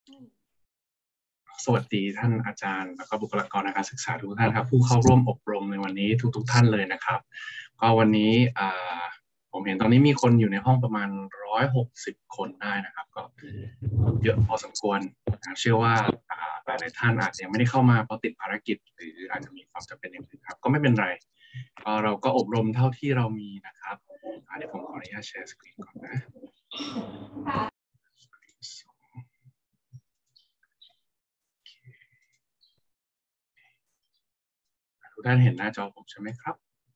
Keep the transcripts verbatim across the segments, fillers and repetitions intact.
สวัสดีท่านอาจารย์แล้วก็บุคลากรทางการศึกษาทุกท่านครับผู้เข้าร่วมอบรมในวันนี้ทุกๆท่านเลยนะครับก็วันนี้ผมเห็นตอนนี้มีคนอยู่ในห้องประมาณหนึ่งร้อยหกสิบคนได้นะครับก็เยอะพอสมควรเชื่อว่าหลายๆท่านอาจจะยังไม่ได้เข้ามาเพราะติดภารกิจหรืออาจจะมีความจำเป็นอย่างอื่นครับก็ไม่เป็นไรเราก็อบรมเท่าที่เรามีนะครับเดี๋ยวผมขออนุญาตแชร์สกรีนก่อนนะทุกท่านเห็นหน้าจอผมใช่ไหมครับ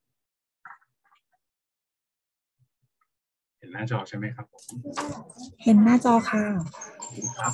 เห็นหน้าจอใช่ไหมครับผมเห็นหน้าจอค่ะครับ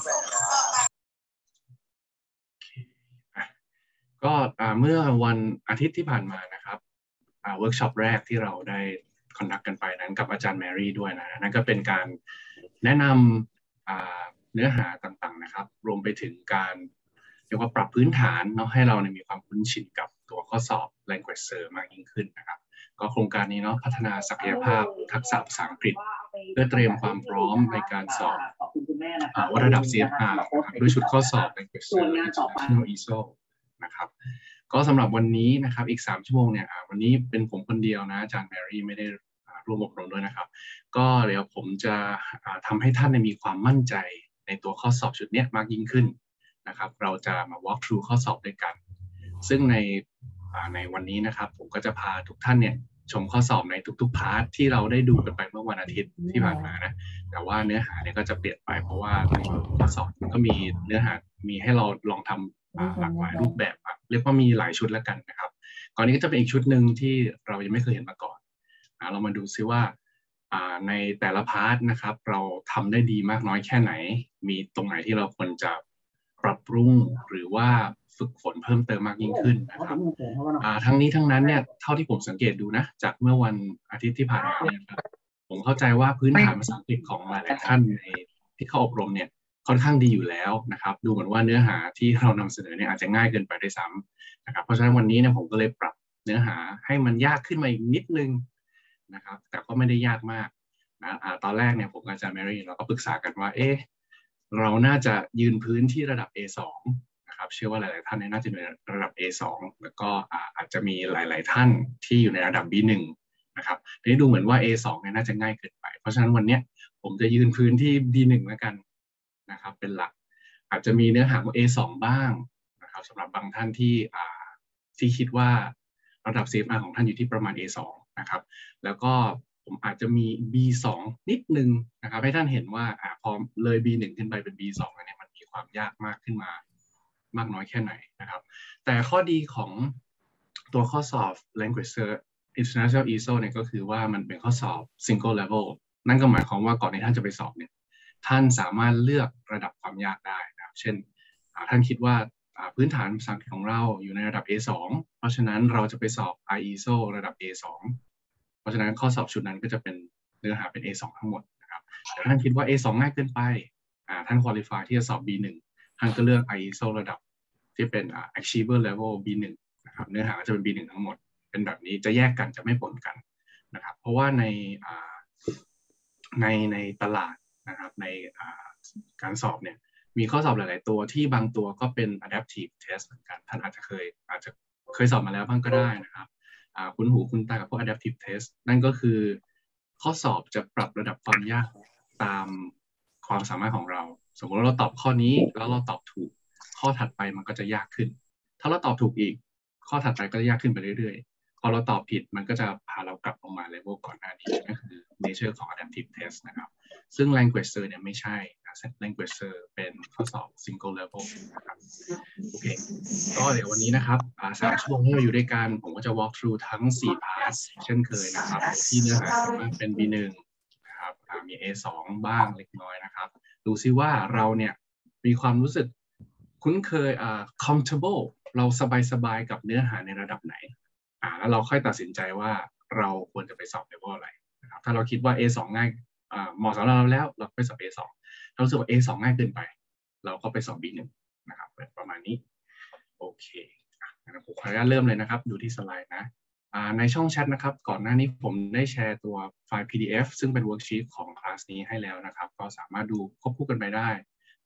ก็เมื่อวันอาทิตย์ที่ผ่านมานะครับเวิร์กช็อปแรกที่เราได้คอนดักต์กันไปนั้นกับอาจารย์แมรี่ด้วยนะนั่นก็เป็นการแนะนำเนื้อหาต่างๆนะครับรวมไปถึงการเรียกว่าปรับพื้นฐานเนาะให้เรามีความคุ้นชินกับตัวข้อสอบ Language Search มากยิ่งขึ้นนะครับก็โครงการนี้เนาะพัฒนาศักยภาพทักษะภาษาอังกฤษเพื่อเตรียมความพร้อมในการสอบวัดระดับ ซี เอฟ อาร์ ด้วยชุดข้อสอบ Language Search International อี เอส โอ นะครับก็สำหรับวันนี้นะครับอีกสามชั่วโมงเนี่ยวันนี้เป็นผมคนเดียวนะอาจารย์แมรี่ไม่ได้ร่วมอบรมด้วยนะครับก็เดี๋ยวผมจะทำให้ท่านมีความมั่นใจในตัวข้อสอบชุดนี้มากยิ่งขึ้นนะครับเราจะมา walk through ข้อสอบด้วยกันซึ่งในในวันนี้นะครับผมก็จะพาทุกท่านเนี่ยชมข้อสอบในทุกๆพาร์ทที่เราได้ดูกันไปเมื่อวันอาทิตย์ที่ผ่านมานะแต่ว่าเนื้อหาเนี่ยก็จะเปลี่ยนไปเพราะว่าข้อสอบมันก็มีเนื้อหามีให้เราลองทำหลากหลายรูปแบบเรียกว่ามีหลายชุดแล้วกันนะครับก่อนนี้ก็จะเป็นอีกชุดหนึ่งที่เรายังไม่เคยเห็นมาก่อนเรามาดูซิว่าในแต่ละพาร์ทนะครับเราทำได้ดีมากน้อยแค่ไหนมีตรงไหนที่เราควรจะปรับปรุงหรือว่าฝึกฝนเพิ่มเติมมากยิ่งขึ้นนะครับทั้งนี้ทั้งนั้นเนี่ยเท่าที่ผมสังเกตดูนะจากเมื่อวันอาทิตย์ที่ผ่านมาเนี่ยครับผมเข้าใจว่าพื้นฐานภาษาอังกฤษของหลายๆท่านในที่เข้าอบรมเนี่ยค่อนข้างดีอยู่แล้วนะครับดูเหมือนว่าเนื้อหาที่เรานำเสนอเนี่ยอาจจะง่ายเกินไปด้วยซ้ำนะครับเพราะฉะนั้นวันนี้เนี่ยผมก็เลยปรับเนื้อหาให้มันยากขึ้นมาอีกนิดนึงนะครับแต่ก็ไม่ได้ยากมากนะตอนแรกเนี่ยผมกับอาจารย์แมรี่เราก็ปรึกษากันว่าเอ๊ะเราน่าจะยืนพื้นที่ระดับ เอ สอง นะครับเชื่อว่าหลายๆท่านน่าจะอยู่ในระดับ เอ สอง แล้วก็อาจจะมีหลายๆท่านที่อยู่ในระดับ บี หนึ่ง นะครับทีนี้ดูเหมือนว่า เอ สอง เนี่ยน่าจะง่ายเกินไปเพราะฉะนั้นวันนี้ผมจะยืนพื้นที่ บี หนึ่ง แล้วกันนะครับเป็นหลักอาจจะมีเนื้อหาของ เอ สอง บ้างนะครับสำหรับบางท่านที่ที่คิดว่าระดับ ซี เอฟ อาร์ ของท่านอยู่ที่ประมาณ เอ สอง นะครับแล้วก็ผมอาจจะมี บี สอง นิดนึงนะครับให้ท่านเห็นว่าอ่าพอเลย บี หนึ่ง ขึ้นไปเป็น บี สอง เนี่ยมันมีความยากมากขึ้นมามากน้อยแค่ไหนนะครับแต่ข้อดีของตัวข้อสอบ Language Search International อี เอส โอ เนี่ยก็คือว่ามันเป็นข้อสอบ Single Level นั่นก็หมายความว่าก่อนที่ท่านจะไปสอบเนี่ยท่านสามารถเลือกระดับความยากได้นะครับเช่นท่านคิดว่าพื้นฐานภาษาอังกฤษของเราอยู่ในระดับ เอ สอง เพราะฉะนั้นเราจะไปสอบ ไอ อี เอส โอ ระดับ เอ สอง เพราะฉะนั้นข้อสอบชุดนั้นก็จะเป็นเนื้อหาเป็น เอ สอง ทั้งหมดนะครับแต่ท่านคิดว่า เอ สอง ง่ายเกินไปท่าน qualify ที่จะสอบ บี หนึ่ง ท่านก็เลือก ไอ อี เอส โอ ระดับที่เป็น Achiever Level บี หนึ่ง นะครับเนื้อหาจะเป็น บี หนึ่ง ทั้งหมดเป็นแบบนี้จะแยกกันจะไม่ปนกันนะครับเพราะว่าในในในตลาดนะครับในการสอบเนี่ยมีข้อสอบหลายๆตัวที่บางตัวก็เป็น adaptive test เหมือนกันท่านอาจจะเคยอาจจะเคยสอบมาแล้วบ้างก็ได้นะครับคุ้นหูคุ้นตากับพวก adaptive test นั่นก็คือข้อสอบจะปรับระดับความยากตามความสามารถของเราสมมติว่าเราตอบข้อนี้แล้วเราตอบถูกข้อถัดไปมันก็จะยากขึ้นถ้าเราตอบถูกอีกข้อถัดไปก็จะยากขึ้นไปเรื่อยๆพอเราตอบผิดมันก็จะพาเรากลับลงมาเลเวลก่อนหน้านี้ก็คือ nature ของ adaptive test นะครับซึ่ง language search เนี่ยไม่ใช่ language search เป็นข้อสอบ single level นะครับโอเคก็เดี๋ยววันนี้นะครับสามชั่วโมงที่เราอยู่ด้วยกันผมก็จะ walk through ทั้งสี่ part เช่นเคยนะครับที่เนื้อหาสามารถเป็น บี หนึ่ง นะครับมี เอ สอง บ้างเล็กน้อยนะครับดูซิว่าเราเนี่ยมีความรู้สึกคุ้นเคยอ่า comfortable เราสบายๆกับเนื้อหาในระดับไหนอ่าแล้วเราค่อยตัดสินใจว่าเราควรจะไปสอบเลเวลอะไรนะครับถ้าเราคิดว่า เอ สอง ง่ายอ่าเหมาะสำหรับเราแล้วเราไปสอบ เอ สอง ถ้ารู้สึกว่า เอ สอง ง่ายเกินไปเราก็ไปสอบ บี หนึ่ง นะครับประมาณนี้โอเคงั้นผมขออนุญาตเริ่มเลยนะครับดูที่สไลด์นะในช่องแชทนะครับก่อนหน้านี้ผมได้แชร์ตัวไฟล์ พี ดี เอฟ ซึ่งเป็นเวิร์กชีทของคลาสนี้ให้แล้วนะครับก็สามารถดูควบคู่กันไปได้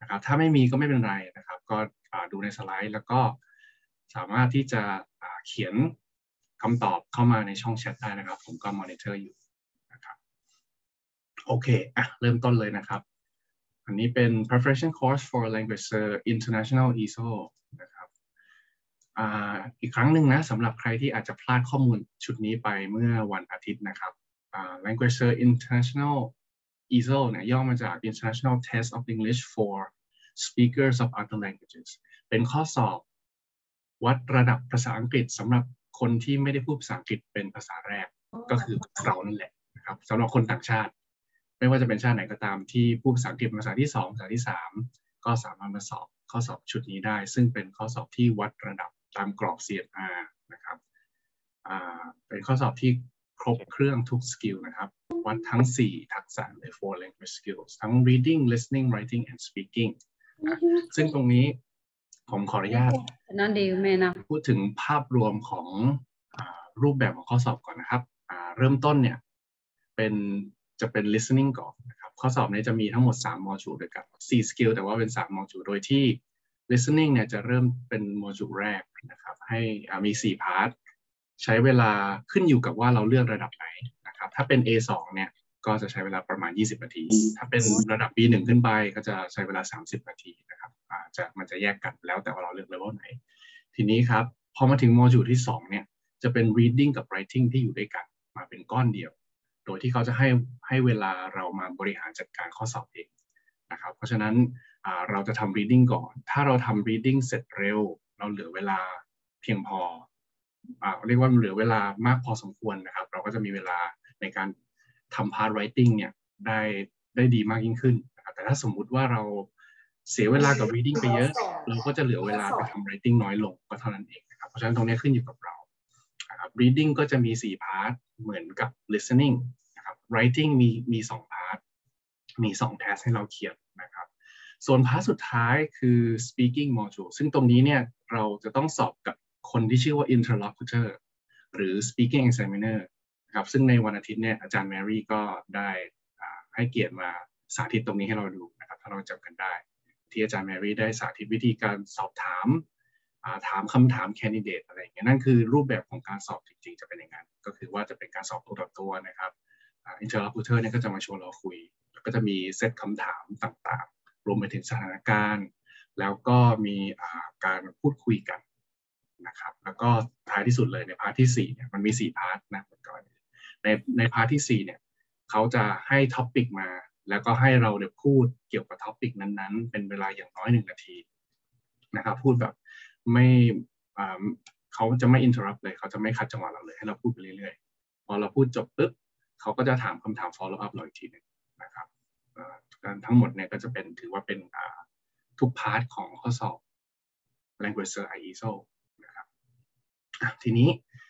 นะครับถ้าไม่มีก็ไม่เป็นไรนะครับก็ดูในสไลด์แล้วก็สามารถที่จะเขียนคำตอบเข้ามาในช่องแชทได้นะครับผมก็มอนิเตอร์อยู่นะครับโอเคอ่ะเริ่มต้นเลยนะครับอันนี้เป็น preparation course for language international อี เอส โอ นะครับอ่าอีกครั้งหนึ่งนะสำหรับใครที่อาจจะพลาดข้อมูลชุดนี้ไปเมื่อวันอาทิตย์นะครับอ่า language international อี เอส โอ เนี่ยย่อมาจาก International Test of English for Speakers of Other Languages เป็นข้อสอบวัดระดับภาษาอังกฤษสำหรับคนที่ไม่ได้พูดภาษาอังกฤษเป็นภาษาแรกก็คือเรานั่นแหละนะครับสำหรับคนต่างชาติไม่ว่าจะเป็นชาติไหนก็ตามที่พูดภาษาอังกฤษภาษาที่สองภาษาที่สามก็สามารถมาสอบข้อสอบชุดนี้ได้ซึ่งเป็นข้อสอบที่วัดระดับตามกรอบ ซี เอฟ อาร์ นะครับอ่าเป็นข้อสอบที่ครบเครื่องทุกสกิลนะครับวัดทั้งสี่ทักษะใน four language skills ทั้ง reading listening writing and speaking ซึ่งตรงนี้ผมขออนุญาตพูดถึงภาพรวมของรูปแบบของข้อสอบก่อนนะครับเริ่มต้นเนี่ยเป็นจะเป็น listening ก่อนนะครับข้อสอบนี้จะมีทั้งหมดสามโมดูลด้วยกันสี่สกิลแต่ว่าเป็นสามโมดูลโดยที่ listening เนี่ยจะเริ่มเป็นโมดูลแรกนะครับให้มีสี่พาร์ทใช้เวลาขึ้นอยู่กับว่าเราเลือกระดับไหนนะครับถ้าเป็น เอ สอง เนี่ยก็จะใช้เวลาประมาณยี่สิบนาทีถ้าเป็นระดับ บี หนึ่ง ขึ้นไปก็จะใช้เวลาสามสิบนาทีนะครับจะมันจะแยกกันแล้วแต่ว่าเราเลือกเลเวลไหนทีนี้ครับพอมาถึงโมดูลที่สองเนี่ยจะเป็น reading กับ writing ที่อยู่ด้วยกันมาเป็นก้อนเดียวโดยที่เขาจะให้ให้เวลาเรามาบริหารจัดการข้อสอบเองนะครับเพราะฉะนั้นเราจะทำ reading ก่อนถ้าเราทำ reading เสร็จเร็วเราเหลือเวลาเพียงพอเรียกว่าเหลือเวลามากพอสมควรนะครับเราก็จะมีเวลาในการทำ part writing เนี่ยได้ได้ดีมากยิ่งขึ้นนะครับแต่ถ้าสมมุติว่าเราเสียเวลากับ reading ไปเยอะเราก็จะเหลือเวลาไปทำ writing น้อยลงก็เท่านั้นเองนะครับเพราะฉะนั้นตรงนี้ขึ้นอยู่กับเรานะครับ reading ก็จะมีสี่พาร์ทเหมือนกับ listening นะครับ writing มีมีสองพาร์ทมีสอง task ให้เราเขียนนะครับส่วนพาร์ทสุดท้ายคือ speaking module ซึ่งตรงนี้เนี่ยเราจะต้องสอบกับคนที่ชื่อว่า interlocutor หรือ speaking examiner นะครับซึ่งในวันอาทิตย์เนี่ยอาจารย์แมรี่ก็ได้ให้เกียรติมาสาธิตตรงนี้ให้เราดูนะครับถ้าเราจำกันได้ที่อาจารย์แมรี่ได้สาธิตวิธีการสอบถามถามคำถามแคนดิเดตอะไรอย่างเงี้ยนั่นคือรูปแบบของการสอบจริงๆจะเป็นอย่างนั้นก็คือว่าจะเป็นการสอบตัวต่อตัวนะครับ interlocutor เนี่ยก็จะมาชวนเราคุยแล้วก็จะมีเซตคำถามต่างๆรวมไปถึงสถานการณ์แล้วก็มีการพูดคุยกันนะครับแล้วก็ท้ายที่สุดเลยในพาร์ทที่สี่เนี่ยมันมีสี่พาร์ทนะเหมือนกันในในพาร์ทที่สี่เนี่ยเขาจะให้ท็อปิกมาแล้วก็ให้เราเนี่ยพูดเกี่ยวกับท็อปิกนั้นๆเป็นเวลาอย่างน้อยหนึ่งนาทีนะครับพูดแบบไม่เขาจะไม่ interrupt เลยเขาจะไม่ขัดจังหวะเราเลยให้เราพูดไปเรื่อยๆพอเราพูดจบปุ๊บเขาก็จะถามคำถาม follow up เราอีกทีนึงนะครับทั้งหมดเนี่ยก็จะเป็นถือว่าเป็นทุกพาร์ทของข้อสอบ language search ไอ อี เอส โอ นะครับทีนี้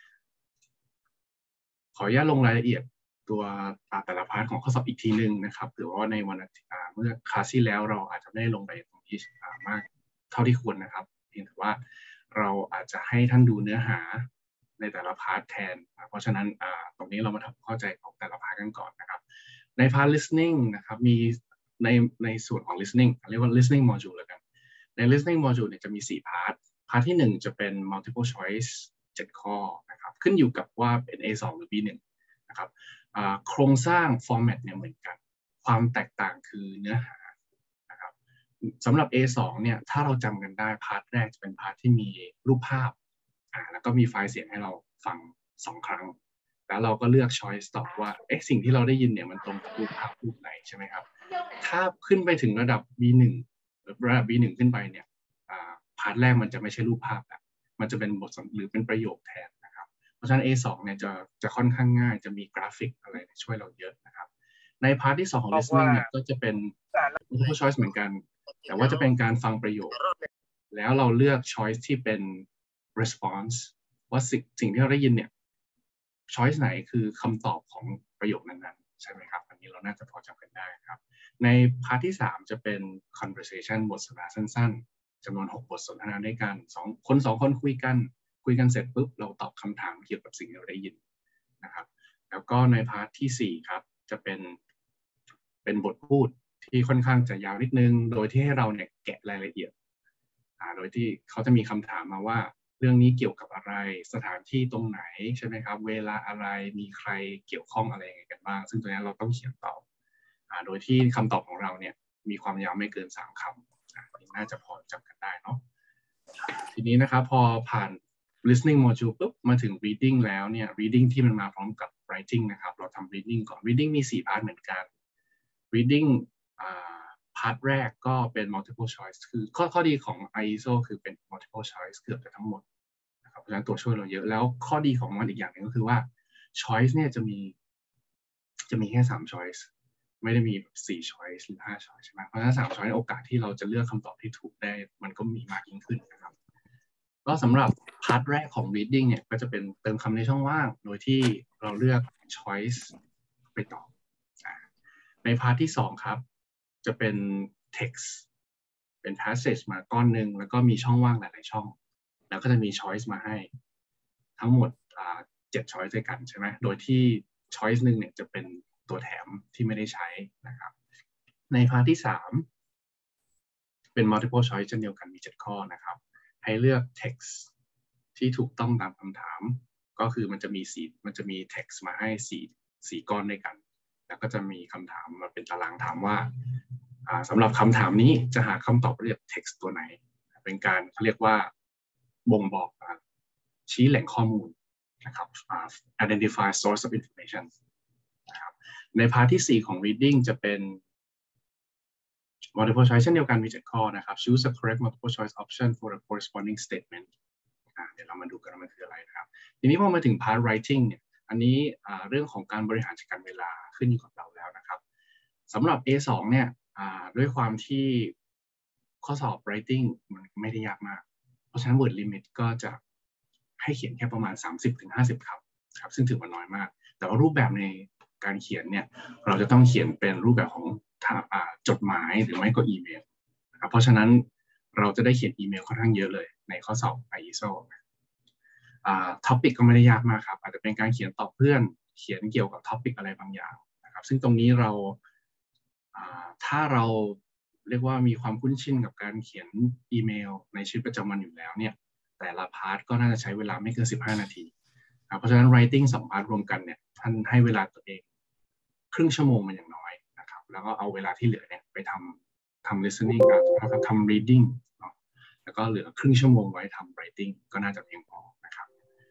ขออนุญาตลงรายละเอียดตัวแต่ละพาร์ทของข้อสอบอีกทีนึงนะครับหรือว่าในวันเมื่อคลาสที่แล้วเราอาจจะไม่ได้ลงไปตรงนี้มากเท่าที่ควรนะครับเพียงแต่ว่าเราอาจจะให้ท่านดูเนื้อหาในแต่ละพาร์ทแทนเพราะฉะนั้นตรงนี้เรามาทำความเข้าใจของแต่ละพาร์ทกันก่อนนะครับในพาร์ท listening นะครับมีในในส่วนของ listening เรียกว่า listening module แล้วกันใน listening module เนี่ยจะมีสี่พาร์ทพาร์ทที่หนึ่งจะเป็น multiple choice เจ็ดข้อนะครับขึ้นอยู่กับว่าเป็น เอ สอง หรือ บี หนึ่ง นะครับโครงสร้าง format เนี่ยเหมือนกันความแตกต่างคือเนื้อหานะครับสำหรับ เอ สอง เนี่ยถ้าเราจำกันได้พาร์ทแรกจะเป็นพาร์ทที่มีรูปภาพอ่าแล้วก็มีไฟล์เสียงให้เราฟังสองครั้งแล้วเราก็เลือก choice ตอบว่าเอ๊ะสิ่งที่เราได้ยินเนี่ยมันตรงกับรูปภาพรูปไหนใช่ไหมครับถ้าขึ้นไปถึงระดับ บี หนึ่ง หรือระดับ บี หนึ่ง ขึ้นไปเนี่ยพาร์ทแรกมันจะไม่ใช่รูปภาพแล้วมันจะเป็นบทหรือเป็นประโยคแทนนะครับเพราะฉะนั้น เอ สอง เนี่ยจะจะค่อนข้างง่ายจะมีกราฟิกอะไรช่วยเราเยอะนะครับในพาร์ทที่สองของ listening เนี่ยก็จะเป็น multiple choice เหมือนกันแต่ว่าจะเป็นการฟังประโยคแล้วเราเลือก choice ที่เป็น response ว่าสิ่งสิ่งที่เราได้ยินเนี่ย choice ไหนคือคำตอบของประโยคนั้นๆใช่ไหมครับอันนี้เราน่าจะพอจำกันได้ครับในพาร์ทที่สามจะเป็น conversation บทสนทนาสั้นๆจำนวนหกบทสนทนาด้วยกันสองคนสองคนคุยกันคุยกันเสร็จปุ๊บเราตอบคำถามเกี่ยวกับสิ่งที่เราได้ยินนะครับแล้วก็ในพาร์ทที่สี่ครับจะเป็นเป็นบทพูดที่ค่อนข้างจะยาวนิดนึงโดยที่ให้เราเนี่ยแกะรายละเอียดอ่าโดยที่เขาจะมีคำถามมาว่าเรื่องนี้เกี่ยวกับอะไรสถานที่ตรงไหนใช่ไหมครับเวลาอะไรมีใครเกี่ยวข้องอะไรยังไงกันบ้างซึ่งตัวนี้เราต้องเขียนตอบอ่าโดยที่คำตอบของเราเนี่ยมีความยาวไม่เกินสามคำอ่าน่าจะพอจำกันได้เนาะทีนี้นะครับพอผ่าน listening module ปุ๊บมาถึง reading แล้วเนี่ย reading ที่มันมาพร้อมกับ writing นะครับเราทำ reading ก่อน reading มีสี่พาร์ทเหมือนกัน reading อ่าพาร์ทแรกก็เป็น multiple choice คือข้อข้อดีของ ไอ เอส โอ คือเป็น multiple choice เกือบจะทั้งหมดนะครับเพราะฉะนั้นตัวช่วยเราเยอะแล้วข้อดีของมันอีกอย่างหนึ่งก็คือว่า choice เนี่ยจะมีจะมีแค่สาม choice ไม่ได้มีแบบสี่ choice หรือห้า choice ใช่ไหมเพราะฉะนั้นสาม choice โอกาสที่เราจะเลือกคำตอบที่ถูกได้มันก็มีมากยิ่งขึ้นนะครับก็สำหรับพาร์ทแรกของ reading เนี่ยก็จะเป็นเติมคำในช่องว่างโดยที่เราเลือก choice ไปตอบในพาร์ทที่สองครับจะเป็น text เป็น passage มาก้อนหนึ่งแล้วก็มีช่องว่างหลายๆช่องแล้วก็จะมี choice มาให้ทั้งหมดเจ็ด choice ด้วยกันใช่ไหมโดยที่ choice หนึ่งเนี่ยจะเป็นตัวแถมที่ไม่ได้ใช้นะครับในพาร์ทที่สามเป็น multiple choice เช่นเดียวกันมีเจ็ดข้อนะครับให้เลือก text ที่ถูกต้องตามคำถามก็คือมันจะมีสีมันจะมี text มาให้สี่สี่ก้อนด้วยกันแล้วก็จะมีคำถามมาเป็นตารางถามว่าสำหรับคำถามนี้จะหาคำตอบเรียก text ตัวไหนเป็นการเขาเรียกว่าบ่งบอกชี้แหล่งข้อมูลนะครับ identify source of information นะครับในพาร์ทที่สี่ของ reading จะเป็น multiple choice เช่นเดียวกันมีเจ็ดข้อนะครับ choose a correct multiple choice option for a corresponding statement เดี๋ยวเรามาดูกันว่ามันคืออะไรนะครับทีนี้พอมาถึง part writing เนี่ยอันนี้เรื่องของการบริหารจัดการเวลาขึ้นอยู่กับเราแล้วนะครับสำหรับ เอ สอง เนี่ยด้วยความที่ข้อสอบ writing มันไม่ได้ยากมากเพราะฉะนั้น word limit ก็จะให้เขียนแค่ประมาณ สามสิบถึงห้าสิบ คำครับซึ่งถือว่าน้อยมากแต่ว่ารูปแบบในการเขียนเนี่ยเราจะต้องเขียนเป็นรูปแบบของจดหมายหรือไม่ก็อีเมลนะครับเพราะฉะนั้นเราจะได้เขียนอีเมลค่อนข้างเยอะเลยในข้อสอบ ไอ เอส โอ ท็อปิกก็ไม่ได้ยากมากครับอาจจะเป็นการเขียนตอบเพื่อนเขียนเกี่ยวกับท็อปิกอะไรบางอย่างนะครับซึ่งตรงนี้เราถ้าเราเรียกว่ามีความคุ้นชินกับการเขียนอีเมลในชีวิตประจำวันอยู่แล้วเนี่ยแต่ละพาร์ทก็น่าจะใช้เวลาไม่เกินสิบห้านาทีเพราะฉะนั้น writing สองพาร์ทรวมกันเนี่ยท่านให้เวลาตัวเองครึ่งชั่วโมงมันอย่างน้อยนะครับแล้วก็เอาเวลาที่เหลือเนี่ยไปทำทำ listening กับทำ reading แล้วก็เหลือครึ่งชั่วโมงไว้ทำ writing ก็น่าจะเพียงพอนะครับ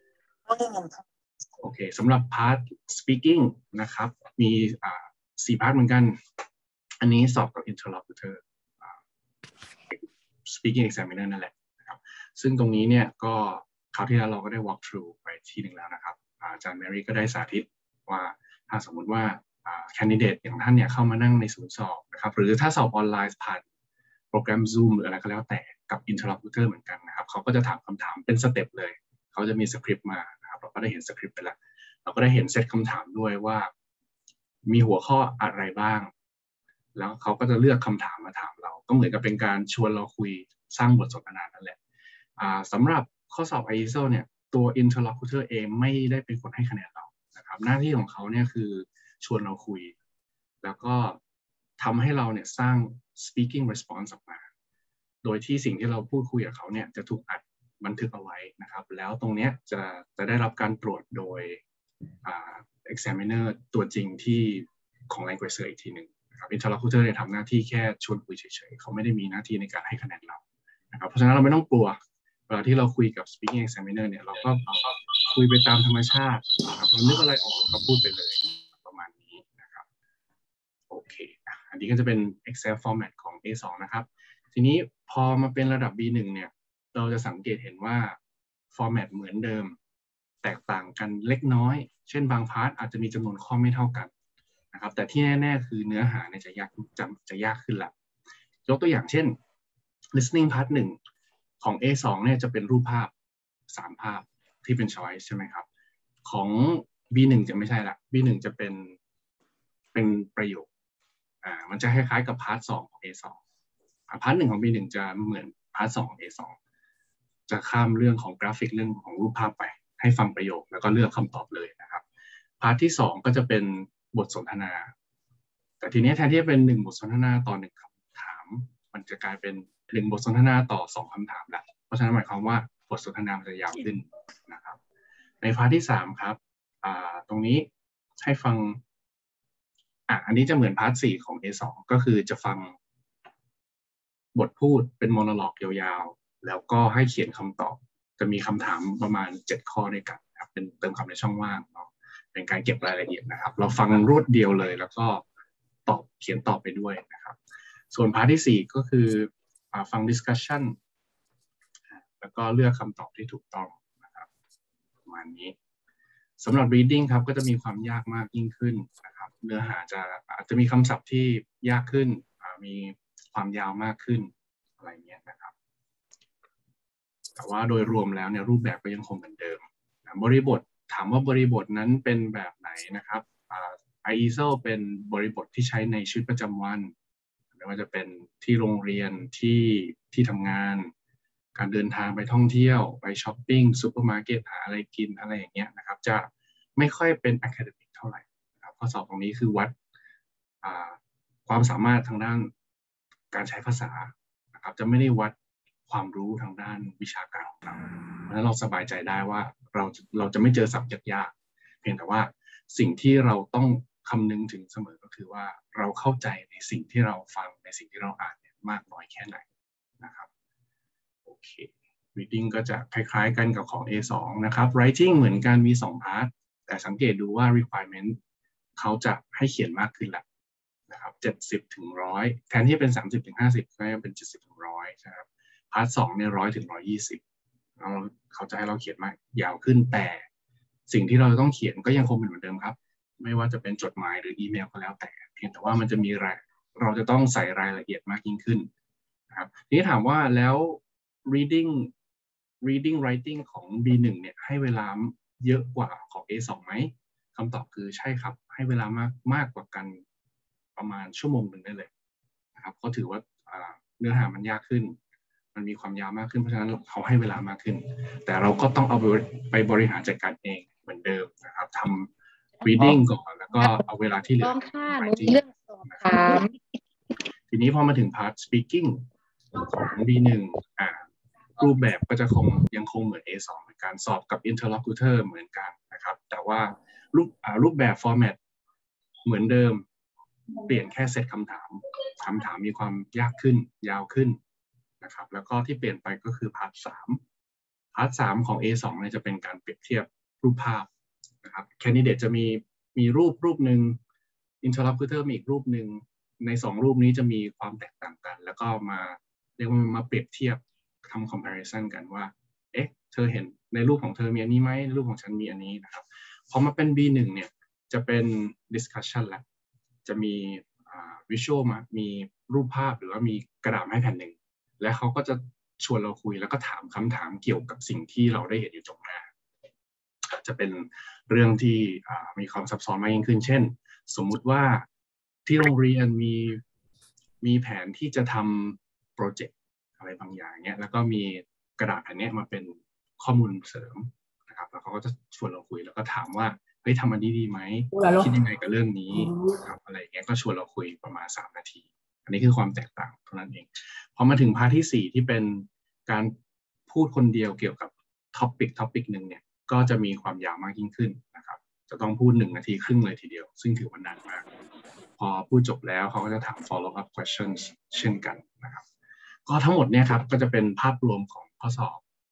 โอเคสำหรับ part speaking นะครับมีสี่พาร์ทเหมือนกันอันนี้สอบกับ interlocutor speaking examiner นั่นแหละนะครับซึ่งตรงนี้เนี่ยก็คราวที่แล้วเราก็ได้ walk through ไปทีหนึ่งแล้วนะครับอาจารย์แมรี่ก็ได้สาธิตว่าถ้าสมมุติว่า candidate อย่างท่านเนี่ยเข้ามานั่งในศูนย์สอบนะครับหรือถ้าสอบออนไลน์ผ่านโปรแกรม Zoom หรืออะไรก็แล้วแต่กับ interlocutor เหมือนกันนะครับเขาก็จะถามคำถามเป็นสเต็ปเลยเขาจะมีสคริปต์มานะครับเราก็ได้เห็นสคริปต์ไปแล้วเราก็ได้เห็นเซตคำถามด้วยว่ามีหัวข้ออะไรบ้างแล้วเขาก็จะเลือกคำถามมาถามเราก็เหมือนกับเป็นการชวนเราคุยสร้างบทสนทนานั่นแหละสำหรับข้อสอบ ไอ เอส โอ เนี่ยตัว interlocutor เองไม่ได้เป็นคนให้คะแนนเรานะครับหน้าที่ของเขาเนี่ยคือชวนเราคุยแล้วก็ทำให้เราเนี่ยสร้าง speaking response ออกมาโดยที่สิ่งที่เราพูดคุยกับเขาเนี่ยจะถูกอัดบันทึกเอาไว้นะครับแล้วตรงเนี้ยจะจะได้รับการตรวจโดย examiner ตัวจริงที่ของ language search อีกทีหนึ่งนะครับ interlocutor เนี่ยทำหน้าที่แค่ชวนคุยเฉยๆเขาไม่ได้มีหน้าที่ในการให้คะแนนเรานะครับเพราะฉะนั้นเราไม่ต้องกลัวเวลาที่เราคุยกับ speaking examiner เนี่ยเราก็คุยไปตามธรรมชาตินะครับเรานึกอะไรออกก็พูดไปเลยประมาณนี้นะครับโอเคอันนี้ก็จะเป็น Excel format ของ เอ สอง นะครับทีนี้พอมาเป็นระดับ บี หนึ่ง เนี่ยเราจะสังเกตเห็นว่า format เหมือนเดิมแตกต่างกันเล็กน้อยเช่นบางพาร์ทอาจจะมีจำนวนข้อไม่เท่ากันนะครับแต่ที่แน่ๆคือเนื้อหาเนี่ยจะยากจำจะยากขึ้นละยกตัวอย่างเช่น listening part หนึ่งของ เอ สอง เนี่ยจะเป็นรูปภาพสามภาพที่เป็น choice ใช่ไหมครับของ บี หนึ่ง จะไม่ใช่ละ บี หนึ่ง จะเป็นเป็นประโยคอ่ามันจะคล้ายๆกับพาร์ทสองของ เอ สองพาร์ทหนึ่งของ บี หนึ่ง จะเหมือนพาร์ทสองของ เอ สอง จะข้ามเรื่องของกราฟิกเรื่องของรูปภาพไปให้ฟังประโยคแล้วก็เลือกคำตอบเลยนะครับพาร์ทที่สองก็จะเป็นบทสนทนาแต่ทีนี้แทนที่จะเป็นหนึ่งบทสนทนาต่อหนึ่งคำถามมันจะกลายเป็นหนึ่งบทสนทนาต่อสองคำถามแล้วเพราะฉะนั้นหมายความว่าบทสนทนามันจะยาวขึ้นนะครับในพาร์ทที่สามครับตรงนี้ให้ฟังอ่ะอันนี้จะเหมือนพาร์ทสี่ของ เอ สอง ก็คือจะฟังบทพูดเป็นโมโนโลกยาวๆแล้วก็ให้เขียนคำตอบจะมีคำถามประมาณเจ็ดข้อด้วยกันครับเป็นเติมคำในช่องว่างเนาะเป็นการเก็บรายละเอียดนะครับเราฟังรวดเดียวเลยแล้วก็ตอบเขียนตอบไปด้วยนะครับส่วนพาร์ทที่สี่ก็คือฟัง discussion แล้วก็เลือกคำตอบที่ถูกต้องนะครับประมาณนี้สำหรับ reading ครับก็จะมีความยากมากยิ่งขึ้นนะครับเนื้อหาจะอาจจะมีคำศัพท์ที่ยากขึ้นมีความยาวมากขึ้นอะไรเงี้ยนะครับแต่ว่าโดยรวมแล้วเนี่ยรูปแบบก็ยังคงเหมือนเดิมบริบทถามว่าบริบทนั้นเป็นแบบไหนนะครับ ไอ อี เอส โอ เป็นบริบทที่ใช้ในชีวิตประจำวันไม่ว่าจะเป็นที่โรงเรียนที่ที่ทำงานการเดินทางไปท่องเที่ยวไปช้อปปิ้งซูเปอร์มาร์เก็ตหาอะไรกินอะไรอย่างเงี้ยนะครับจะไม่ค่อยเป็นอะคาเดมิกเท่าไหร่นะครับข้อสอบตรงนี้คือวัดความสามารถทางด้านการใช้ภาษานะครับจะไม่ได้วัดความรู้ทางด้านวิชาการของเราเพราะฉะนั้นเราสบายใจได้ว่าเราเราจะไม่เจอศัพท์ยากๆเพียงแต่ว่าสิ่งที่เราต้องคำนึงถึงเสมอก็คือว่าเราเข้าใจในสิ่งที่เราฟังในสิ่งที่เราอ่านเนี่ยมากน้อยแค่ไหนนะครับโอเค reading ก็จะคล้ายๆกันกับของ เอ สอง นะครับ writing เหมือนกันมีสองพาร์ทแต่สังเกตดูว่า requirement เขาจะให้เขียนมากขึ้นแหละนะครับเจ็ดสิบถึงหนึ่งร้อยแทนที่เป็นสามสิบถึงห้าสิบก็จะเป็นเจ็ดสิบถึงหนึ่งร้อยนะครับพาร์ทสองเนี่ยหนึ่งร้อยถึงหนึ่งร้อยยี่สิบเราเขาจะให้เราเขียนมากยาวขึ้นแต่สิ่งที่เราต้องเขียนก็ยังคงเป็นเหมือนเดิมครับไม่ว่าจะเป็นจดหมายหรืออีเมลก็แล้วแต่เพียงแต่ว่ามันจะมีรายเราจะต้องใส่รายละเอียดมากยิ่งขึ้นนะครับทีนี้ถามว่าแล้ว reading reading writing ของ บี หนึ่ง เนี่ยให้เวลาเยอะกว่าของ เอ สอง ไหมคำตอบคือใช่ครับให้เวลามากมากกว่ากันประมาณชั่วโมงหนึ่งได้เลยนะครับเขาถือว่าเนื้อหามันยากขึ้นมันมีความยาวมากขึ้นเพราะฉะนั้นเขาให้เวลามากขึ้นแต่เราก็ต้องเอาไปบริหารจัดการเองเหมือนเดิมนะครับทำ reading ก่อนแล้วก็เอาเวลาที่เหลือ writing นะครับทีนี้พอมาถึง part speaking ของ บี หนึ่ง อ่ารูปแบบก็จะคงยังคงเหมือน เอ สอง เหมือนกันสอบกับ interlocutor เหมือนกันนะครับแต่ว่ารูปรูปแบบ format เหมือนเดิมเปลี่ยนแค่เซตคำถามคำถามมีความยากขึ้นยาวขึ้นนะครับแล้วก็ที่เปลี่ยนไปก็คือพาร์ทสามพาร์ทสามของ เอ สอง เนี่ยจะเป็นการเปรียบเทียบรูปภาพนะครับแคนดิเดตจะมีมีรูปรูปหนึ่ง interlocutor มีอีกรูปหนึ่งในสองรูปนี้จะมีความแตกต่างกันแล้วก็มาเรียกว่ามาเปรียบเทียบทำ comparison กันว่าเอ๊ะเธอเห็นในรูปของเธอมีอันนี้ไหมในรูปของฉันมีอันนี้นะครับพอมาเป็น บี หนึ่ง เนี่ยจะเป็น discussion ละจะมี visual มามีรูปภาพหรือว่ามีกระดาษให้แผ่นหนึ่งและเขาก็จะชวนเราคุยแล้วก็ถามคำถามเกี่ยวกับสิ่งที่เราได้เห็นอยู่ตรงหน้าจะเป็นเรื่องที่มีความซับซ้อนมากยิ่งขึ้นเช่นสมมุติว่าที่โรงเรียนมีมีแผนที่จะทำโปรเจกต์อะไรบางอย่างเนี้ยแล้วก็มีกระดาษแผ่นนี้มาเป็นข้อมูลเสริมนะครับแล้วเขาก็จะชวนเราคุยแล้วก็ถามว่าเฮ้ยทำอันนี้ดีไหมคิดยังไงกับเรื่องนี้ครับอะไรอย่างเงี้ยก็ชวนเราคุยประมาณสามนาทีอันนี้คือความแตกต่างเท่านั้นเองพอมาถึงพาร์ทที่สี่ที่เป็นการพูดคนเดียวเกี่ยวกับท็อปิกท็อปิกหนึ่งเนี่ยก็จะมีความยาวมากยิ่งขึ้นนะครับจะต้องพูดหนึ่งนาทีครึ่งเลยทีเดียวซึ่งถือว่านานมากพอพูดจบแล้วเขาก็จะถาม follow up questions เช่นกันนะครับก็ทั้งหมดเนี่ยครับก็จะเป็นภาพรวมของข้อสอบ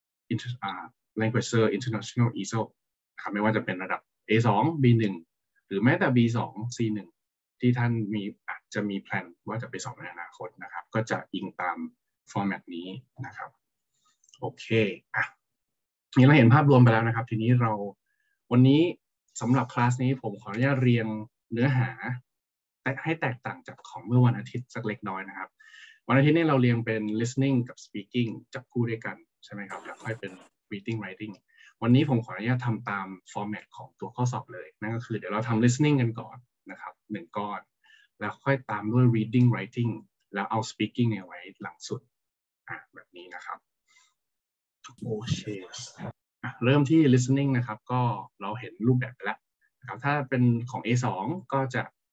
Language Search International อี เอส โอ นะครับไม่ว่าจะเป็นระดับ เอ สอง บี หนึ่ง หรือแม้แต่ บี สอง ซี หนึ่ง ที่ท่านมีอาจจะมีแพลนว่าจะไปสอบในอนาคตนะครับก็จะอิงตามฟอร์แมตนี้นะครับโอเคอ่ะนี่เราเห็นภาพรวมไปแล้วนะครับทีนี้เราวันนี้สำหรับคลาสนี้ผมขออนุญาตเรียงเนื้อหาให้แตกต่างจากของเมื่อวันอาทิตย์สักเล็กน้อยนะครับวันอาทิตย์นี้เราเรียงเป็น listening กับ speaking จับคู่ด้วยกันใช่ไหมครับแล้วค่อยเป็น reading writing วันนี้ผมขออนุญาตทำตามฟอร์แมตของตัวข้อสอบเลยนั่นก็คือเดี๋ยวเราทำ listening กันก่อนนะครับหนึ่งก้อนแล้วค่อยตามด้วย reading writing แล้วเอา speaking เนี่ยไว้หลังสุดอ่ะแบบนี้นะครับโอเคเริ่มที่ listening นะครับก็เราเห็นรูปแบบไปแล้วนะครับถ้าเป็นของ เอ สอง ก็จะ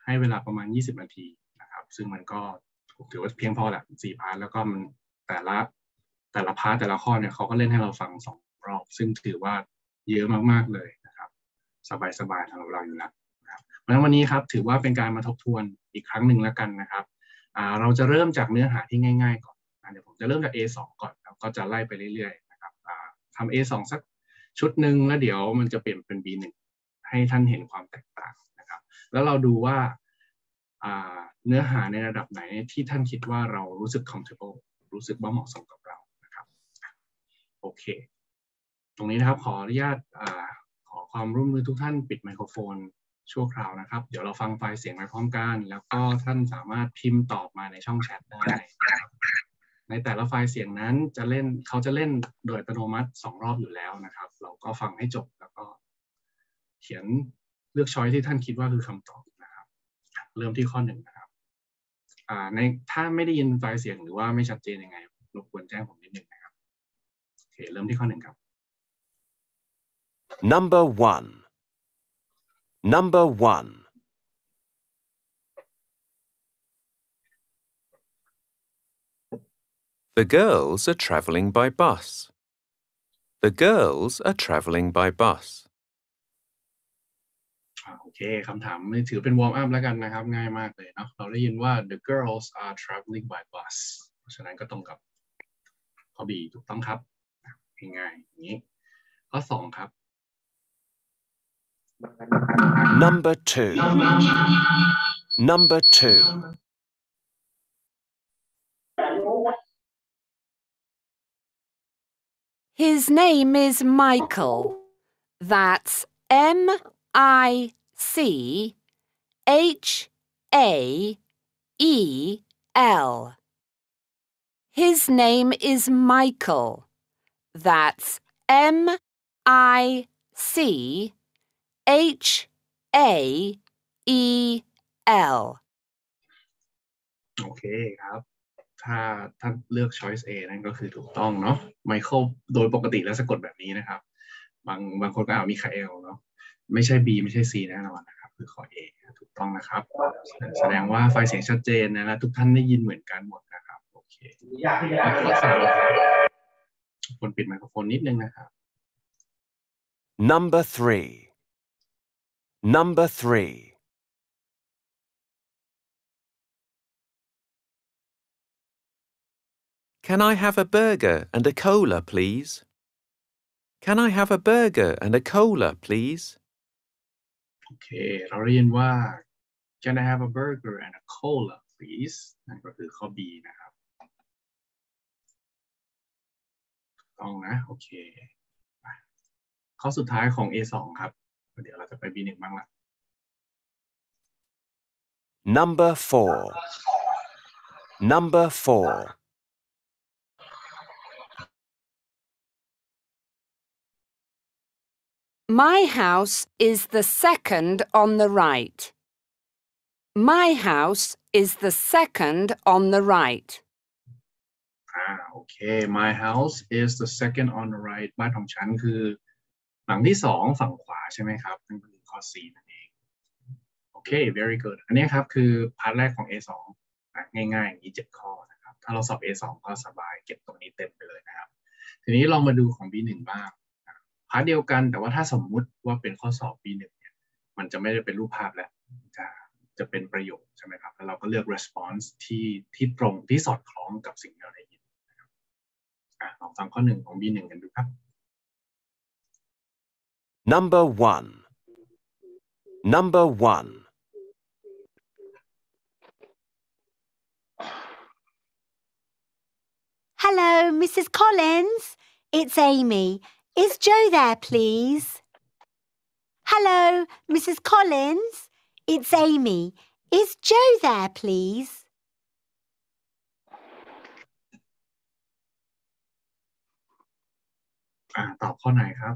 ให้เวลาประมาณยี่สิบนาทีนะครับซึ่งมันก็ถือว่าเพียงพอแหละสี่พาร์ทแล้วก็มันแต่ละแต่ละพาร์ทแต่ละข้อเนี่ยเขาก็เล่นให้เราฟังสองรอบซึ่งถือว่าเยอะมากๆเลยนะครับสบายๆสำหรับเราอยู่แล้วนะครับเพราะฉะนั้นวันนี้ครับถือว่าเป็นการมาทบทวนอีกครั้งหนึ่งแล้วกันนะครับเราจะเริ่มจากเนื้อหาที่ง่ายๆก่อนเดี๋ยวผมจะเริ่มจาก เอ สอง ก่อนแล้วก็จะไล่ไปเรื่อยๆนะครับทำ เอ สอง สักชุดหนึ่งแล้วเดี๋ยวมันจะเปลี่ยนเป็น บี หนึ่ง ให้ท่านเห็นความแตกต่างนะครับแล้วเราดูว่าเนื้อหาในระดับไหนที่ท่านคิดว่าเรารู้สึก comfortable รู้สึกว่าเหมาะสมกับเรานะครับโอเคตรงนี้นะครับขออนุญาตขอความร่วมมือทุกท่านปิดไมโครโฟนชั่วคราวนะครับเดี๋ยวเราฟังไฟล์เสียงไปพร้อมกันแล้วก็ท่านสามารถพิมพ์ตอบมาในช่องแชทได้ในแต่ละไฟล์เสียงนั้นจะเล่นเขาจะเล่นโดยอัตโนมัติสองรอบอยู่แล้วนะครับเราก็ฟังให้จบแล้วก็เขียนเลือกช้อยที่ท่านคิดว่าคือคำตอบนะครับเริ่มที่ข้อหนึ่งนะครับในถ้าไม่ได้ยินไฟล์เสียงหรือว่าไม่ชัดเจนยังไงรบกวนแจ้งผมนิดนึงนะครับโอเคเริ่มที่ข้อหนึ่งครับ Number one Number one The girls are travelling by bus. The girls are travelling by bus. โอเคคำถามไม่ถือเป็นวอร์มอัพแล้วกันนะครับง่ายมากเลยเนาะเราได้ยินว่า the girls are travelling by bus เพราะฉะนั้นก็ตรงกับข้อ B ถูกต้องครับง่ายๆอย่างนี้ข้อสองครับ Number two Number two His name is Michael. That's M I C H A E L. His name is Michael. That's M I C H A E L. โอเคครับถ้าท่านเลือก choice A นั่นก็คือถูกต้องเนาะ Michael โดยปกติแล้วสะกดแบบนี้นะครับบางบางคนก็อ่านมิคาเอลเนาะไม่ใช่ B ไม่ใช่ C แน่นอนนะครับคือข้อ A ถูกต้องนะครับแสดงว่าไฟล์เสียงชัดเจนนะและทุกท่านได้ยินเหมือนกันหมดนะครับโอเคข้อสามคนปิดไมโครโฟนนิดนึงนะครับ Number three Number three Can I have a burger and a cola, please? Can I have a burger and a cola, please? โอเคเราได้ยินว่า Can I have a burger and a cola, please? นั่นก็คือข้อ B นะครับต้องนะโอเคข้อสุดท้ายของ เอ สอง ครับเดี๋ยวเราจะไป บี หนึ่ง บ้างละ Number four Number four My house is the second on the right. My house is the second on the right. อ่าโอเค My house is the second on the right บ้านของฉันคือหลังที่สองฝั่งขวาใช่ไหมครับนั่นคือข้อ C นั่นเองโอเค very good อันนี้ครับคือพาร์ทแรกของ เอ สอง ง่ายๆอย่างนี้เจ็ดข้อนะครับถ้าเราสอบ เอ สอง ก็สบายเก็บตรงนี้เต็มไปเลยนะครับทีนี้ลองมาดูของ บี หนึ่ง บ้างพาร์ทเดียวกันแต่ว่าถ้าสมมุติว่าเป็นข้อสอบ บี หนึ่ง เนี่ยมันจะไม่ได้เป็นรูปภาพแล้วจะจะเป็นประโยคใช่ไหมครับแล้วเราก็เลือก response ที่ที่ตรงที่สอดคล้องกับสิ่งที่เราได้ยินนะครับอ่ะลองฟังข้อหนึ่งของ บี หนึ่ง กันดูครับ Number one Number one Hello, Missus Collins. It's Amy. Is Joe there, please? Hello, Missus Collins. It's Amy. Is Joe there, please? อ่าตอบข้อไหนครับ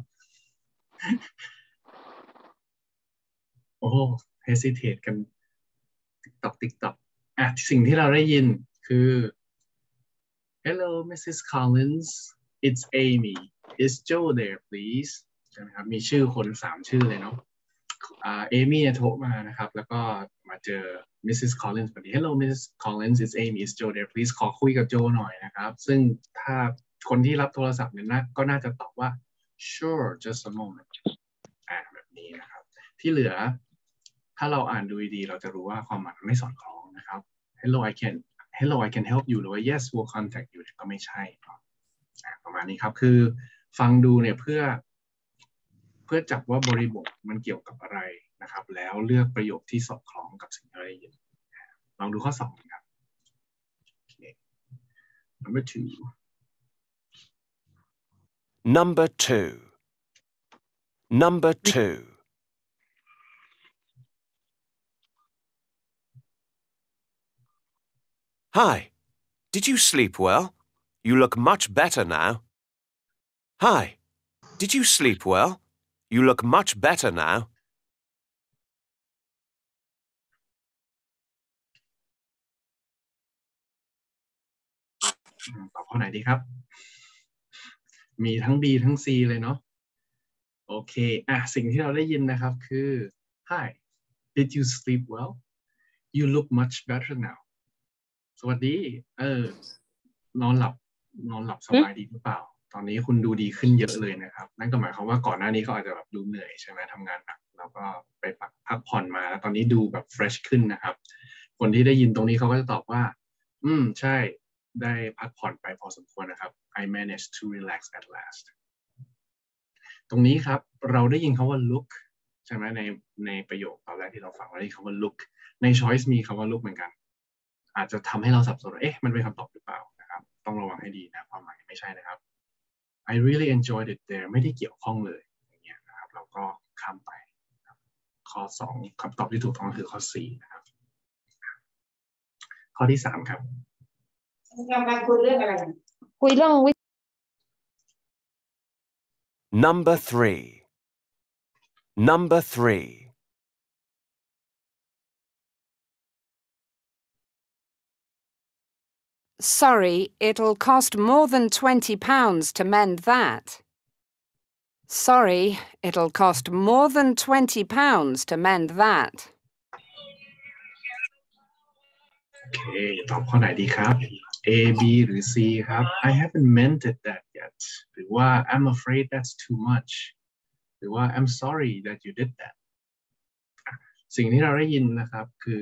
โอ้ hesitate กันติ๊กตอกติ๊กตอกอ่ะสิ่งที่เราได้ยินคือ Hello, Missus Collins. It's Amy. Is Joe there, please? ใช่ไหมครับมีชื่อคนสามชื่อเลยเนาะคอ่าเอมี่เนี่ยโทรมานะครับแล้วก็มาเจอ มิสซิส Collins พอดี Hello มิสซิส Collins it's Amy is Joe there please ขอคุยกับโจหน่อยนะครับซึ่งถ้าคนที่รับโทรศัพท์เนี่ยนะก็น่าจะตอบว่า sure just a moment อ่าแบบนี้นะครับที่เหลือถ้าเราอ่านดูดีๆเราจะรู้ว่าความหมายมันไม่สอดคล้องนะครับ Hello I can Hello I can help you หรือว่า yes we'll contact you ก็ไม่ใช่ประมาณนี้ครับคือฟังดูเนี่ยเพื่อเพื่อจับว่าบริบทมันเกี่ยวกับอะไรนะครับแล้วเลือกประโยคที่สอดคล้องกับสิ่งที่เราได้ยินลองดูข้อสองครับ okay. number two Number two. Number two. Hi. Did you sleep well? You look much better now. Hi. Did you sleep well? You look much better now. ตอบข้อไหนดีครับมีทั้ง B ทั้ง C เลยเนาะโอเคอ่ะสิ่งที่เราได้ยินนะครับคือ Hi did you sleep well you look much better now สวัสดีเออนอนหลับนอนหลับสบายดีหรือเปล่าตอนนี้คุณดูดีขึ้นเยอะเลยนะครับนั่นก็หมายความว่าก่อนหน้านี้เขาอาจจะแบบดูเหนื่อยใช่ไหมทำงานหนักแล้วก็ไปพักผ่อนมาแล้วตอนนี้ดูแบบ fresh ขึ้นนะครับคนที่ได้ยินตรงนี้เขาก็จะตอบว่าอืมใช่ได้พักผ่อนไปพอสมควรนะครับ I managed to relax at last ตรงนี้ครับเราได้ยินคำว่า look ใช่ไหมในในประโยคตอนแรกที่เราฟังเราได้ยินคำว่า look ใน choice มีคำว่า look เหมือนกันอาจจะทำให้เราสับสนเอ๊ะมันเป็นคำตอบหรือเปล่านะครับต้องระวังให้ดีนะความหมายไม่ใช่นะครับ I really enjoyed it there ไม่ได้เกี่ยวข้องเลยอย่างเงี้ยนะครับเราก็ข้ามไปข้อสองคำตอบที่ถูกต้องคือข้อสี่นะครับข้อที่สามครับกำลังคุยเรื่องอะไรคุยเรื่อง Number three. Number three. Sorry, it'll cost more than twenty pounds to mend that. Sorry, it'll cost more than twenty pounds to mend that. โอเคตอบข้อไหนดีครับ A B หรือ C ครับ I haven't mended that yet หรือว่า I'm afraid that's too much หรือว่า I'm sorry that you did that สิ่งที่เราได้ยินนะครับคือ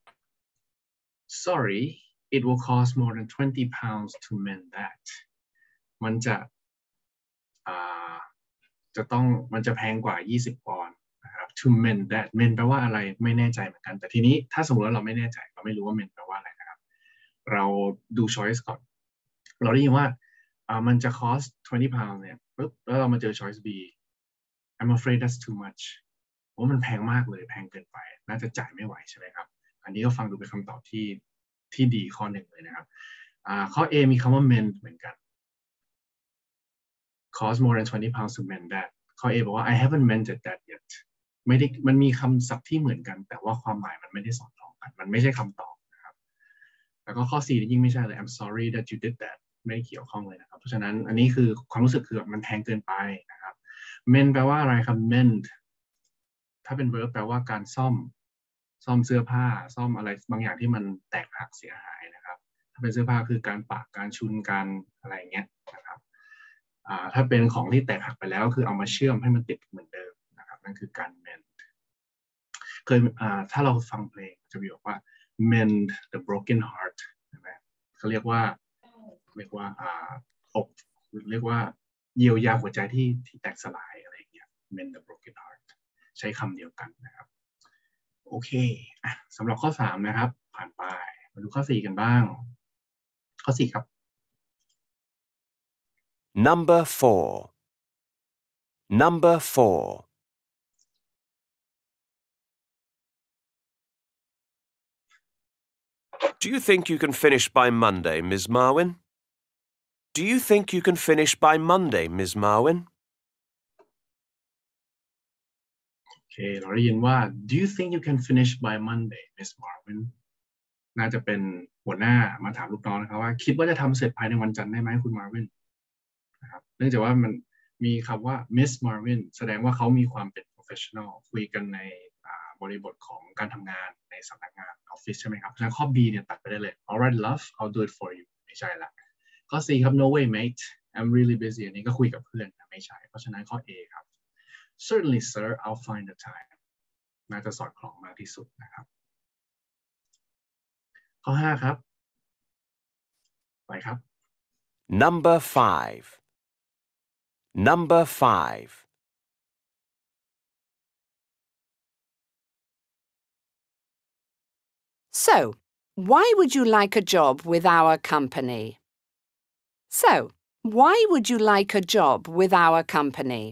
sorry it will cost more than twenty pounds to mend that มันจะอ่าจะต้องมันจะแพงกว่ายี่สิบปอนด์นะครับ to mend that mend แปลว่าอะไรไม่แน่ใจเหมือนกันแต่ทีนี้ถ้าสมมติว่าเราไม่แน่ใจเราไม่รู้ว่า mend แปลว่าอะไรนะครับเราดู choice ก่อนเราได้ยินว่าอ่ามันจะ cost twenty pounds เนี่ยปุ๊บแล้วเรามาเจอ choice B I'm afraid that's too much ว่ามันแพงมากเลยแพงเกินไปน่าจะจ่ายไม่ไหวใช่ไหมครับอันนี้ก็ฟังดูเป็นคำตอบที่ที่ดีข้อหนึ่งเลยนะครับอ่าข้อ A มีคำว่า mend เหมือนกัน cost more than twenty pounds to mend that ข้อ A บอกว่า I haven't mended that yet ไม่ได้มันมีคำศัพท์ที่เหมือนกันแต่ว่าความหมายมันไม่ได้สอดคล้องกันมันไม่ใช่คำตอบนะครับแล้วก็ข้อ C ยิ่งไม่ใช่เลย I'm sorry that you did that ไม่เกี่ยวข้องเลยนะครับเพราะฉะนั้นอันนี้คือความรู้สึกคือมันแพงเกินไปนะครับ mend แปลว่าอะไรครับ mend ถ้าเป็น verb แปลว่าการซ่อมซ่อมเสื้อผ้าซ่อมอะไรบางอย่างที่มันแตกหักเสียหายนะครับถ้าเป็นเสื้อผ้าคือการปะการชุนการอะไรเงี้ยนะครับอ่าถ้าเป็นของที่แตกหักไปแล้วคือเอามาเชื่อมให้มันติดเหมือนเดิมนะครับนั่นคือการ mend เคยอ่าถ้าเราฟังเพลงจะบอกว่า mend the broken heart ใช่ไหมเขาเรียกว่าเรียกว่าอ่าอกเรียกว่าเยียวยาหัวใจที่ที่แตกสลายอะไรเงี้ย mend the broken heart ใช้คำเดียวกันนะครับโอเคอ่ะสำหรับข้อสามนะครับผ่านไปมาดูข้อสี่กันบ้างข้อสี่ครับ Number four. Number four. Do you think you can finish by Monday, Miss Marwin? Do you think you can finish by Monday, Miss Marwin? โอเคเราได้ยินว่า Do you think you can finish by Monday, Miss Marvin น่าจะเป็นหัวหน้ามาถามลูกน้องนะครับว่าคิดว่าจะทำเสร็จภายในวันจันทร์ได้ไหมคุณ Marvin นะครับเนื่องจากว่ามันมีคำว่า Miss Marvin แสดงว่าเขามีความเป็น professional professional คุยกันในบริบทของการทำงานในสำนักงานออฟฟิศใช่ไหมครับเพราะฉะนั้นข้อ B เนี่ยตัดไปได้เลย alright love I'll do it for you ไม่ใช่ละข้อ C ครับ no way mate I'm really busy อันนี้ก็คุยกับเพื่อนนะไม่ใช่เพราะฉะนั้นข้อ A ครับ certainly sir I'll find the time น่าจะสอดคล้องมากที่สุดนะครับข้อ ห้า ครับไปครับ Number five. Number five. So, why would you like a job with our company? So, why would you like a job with our company?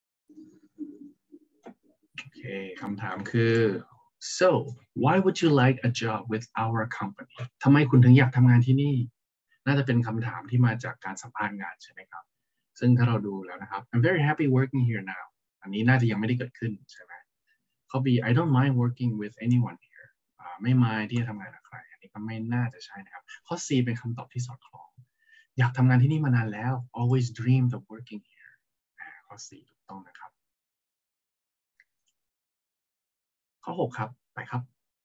โอเคคำถามคือ so why would you like a job with our company ทำไมคุณถึงอยากทำงานที่นี่น่าจะเป็นคำถามที่มาจากการสัมภาษณ์งานใช่ไหมครับซึ่งถ้าเราดูแล้วนะครับ I'm very happy working here now อันนี้น่าจะยังไม่ได้เกิดขึ้นใช่ไหมข้อ B I don't mind working with anyone here ไม่ mind ที่จะทำงานกับใครอันนี้ก็ไม่น่าจะใช่นะครับข้อ C เป็นคำตอบที่สอดคล้องอยากทำงานที่นี่มานานแล้ว always dreamed of working here ข้อ C ถูกต้องนะครับข้อ หก ครับไปครับ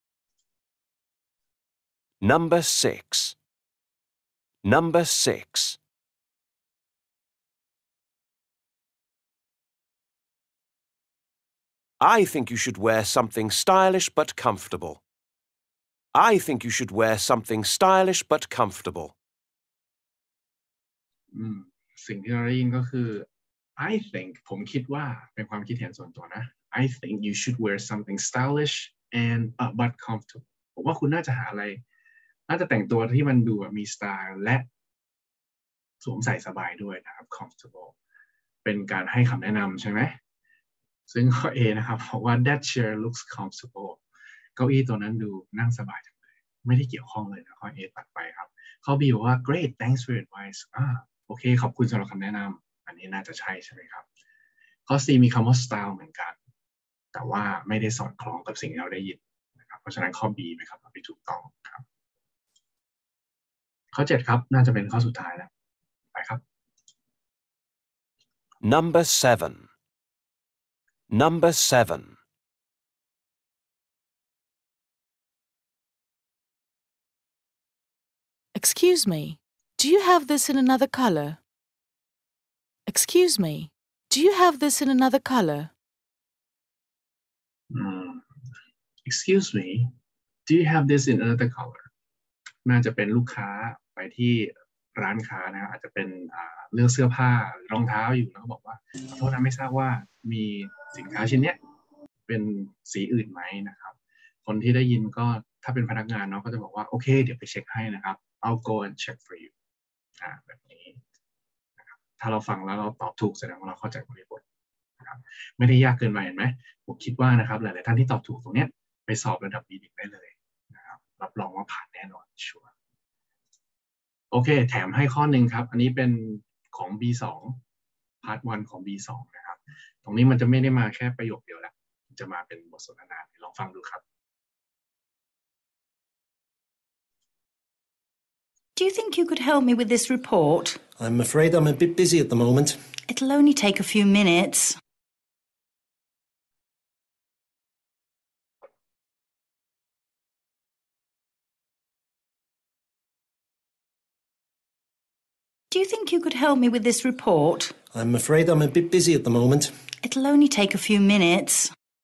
Number six. Number six. I think you should wear something stylish but comfortable. I think you should wear something stylish but comfortable. อืมสิ่งที่เราได้ยินก็คือ I think ผมคิดว่าเป็นความคิดเห็นส่วนตัวนะ I think you should wear something stylish and uh, but comfortable ผมว่าคุณน่าจะหาอะไรน่าจะแต่งตัวที่มันดูแบบมีสไตล์และสวมใส่สบายด้วยนะครับ comfortable เป็นการให้คำแนะนำใช่ไหมซึ่งข้อ A นะครับบอกว่า that chair looks comfortable เก้าอี้ตัวนั้นดูนั่งสบายจังเลยไม่ได้เกี่ยวข้องเลยนะข้อ A ตัดไปครับข้อ B บอกว่า great thanks for your advice อ่าโอเคขอบคุณสำหรับคำแนะนำอันนี้น่าจะใช่ใช่ไหมครับข้อ C มีคำว่า style เหมือนกันแต่ว่าไม่ได้สอดคล้องกับสิ่งที่เราได้ยินนะครับเพราะฉะนั้นข้อ B เป็นคำตอบที่ถูกต้องครับข้อ เจ็ด ครับน่าจะเป็นข้อสุดท้ายแล้วไปครับ Number seven. Number seven. Excuse me, do you have this in another color? Excuse me, do you have this in another color? mm. Excuse me do you have this in another color น่าจะเป็นลูกค้าไปที่ร้านค้านะครับอาจจะเป็นเลือกเสื้อผ้ารองเท้าอยู่แล้วก็บอกว่าขอโทษนะไม่ทราบว่ามีสินค้าชิ้นนี้เป็นสีอื่นไหมนะครับคนที่ได้ยินก็ถ้าเป็นพนักงานเนาะก็จะบอกว่าโอเคเดี๋ยวไปเช็คให้นะครับ I'll go and check for you อ่าแบบนี้นะครับถ้าเราฟังแล้วเราตอบถูกแสดงว่าเราเข้าใจบริบทนะครับไม่ได้ยากเกินไปเห็นไหมผมคิดว่านะครับหลายๆท่านที่ตอบถูกตรงเนี้ยไปสอบระดับ บี หนึ่ง ได้เลยนะครับรับรองว่าผ่านแน่นอนชัวร์โอเคแถมให้ข้อหนึ่งครับอันนี้เป็นของ บี สอง พาร์ท วันของ บี สอง นะครับตรงนี้มันจะไม่ได้มาแค่ประโยคเดียวแหละจะมาเป็นบทสนทนาลองฟังดูครับ Do you think you could help me with this report? I'm afraid I'm a bit busy at the moment. It'll only take a few minutes. Do you think you could help me with this report? I'm afraid I'm a bit busy at the moment. It'll only take a few minutes.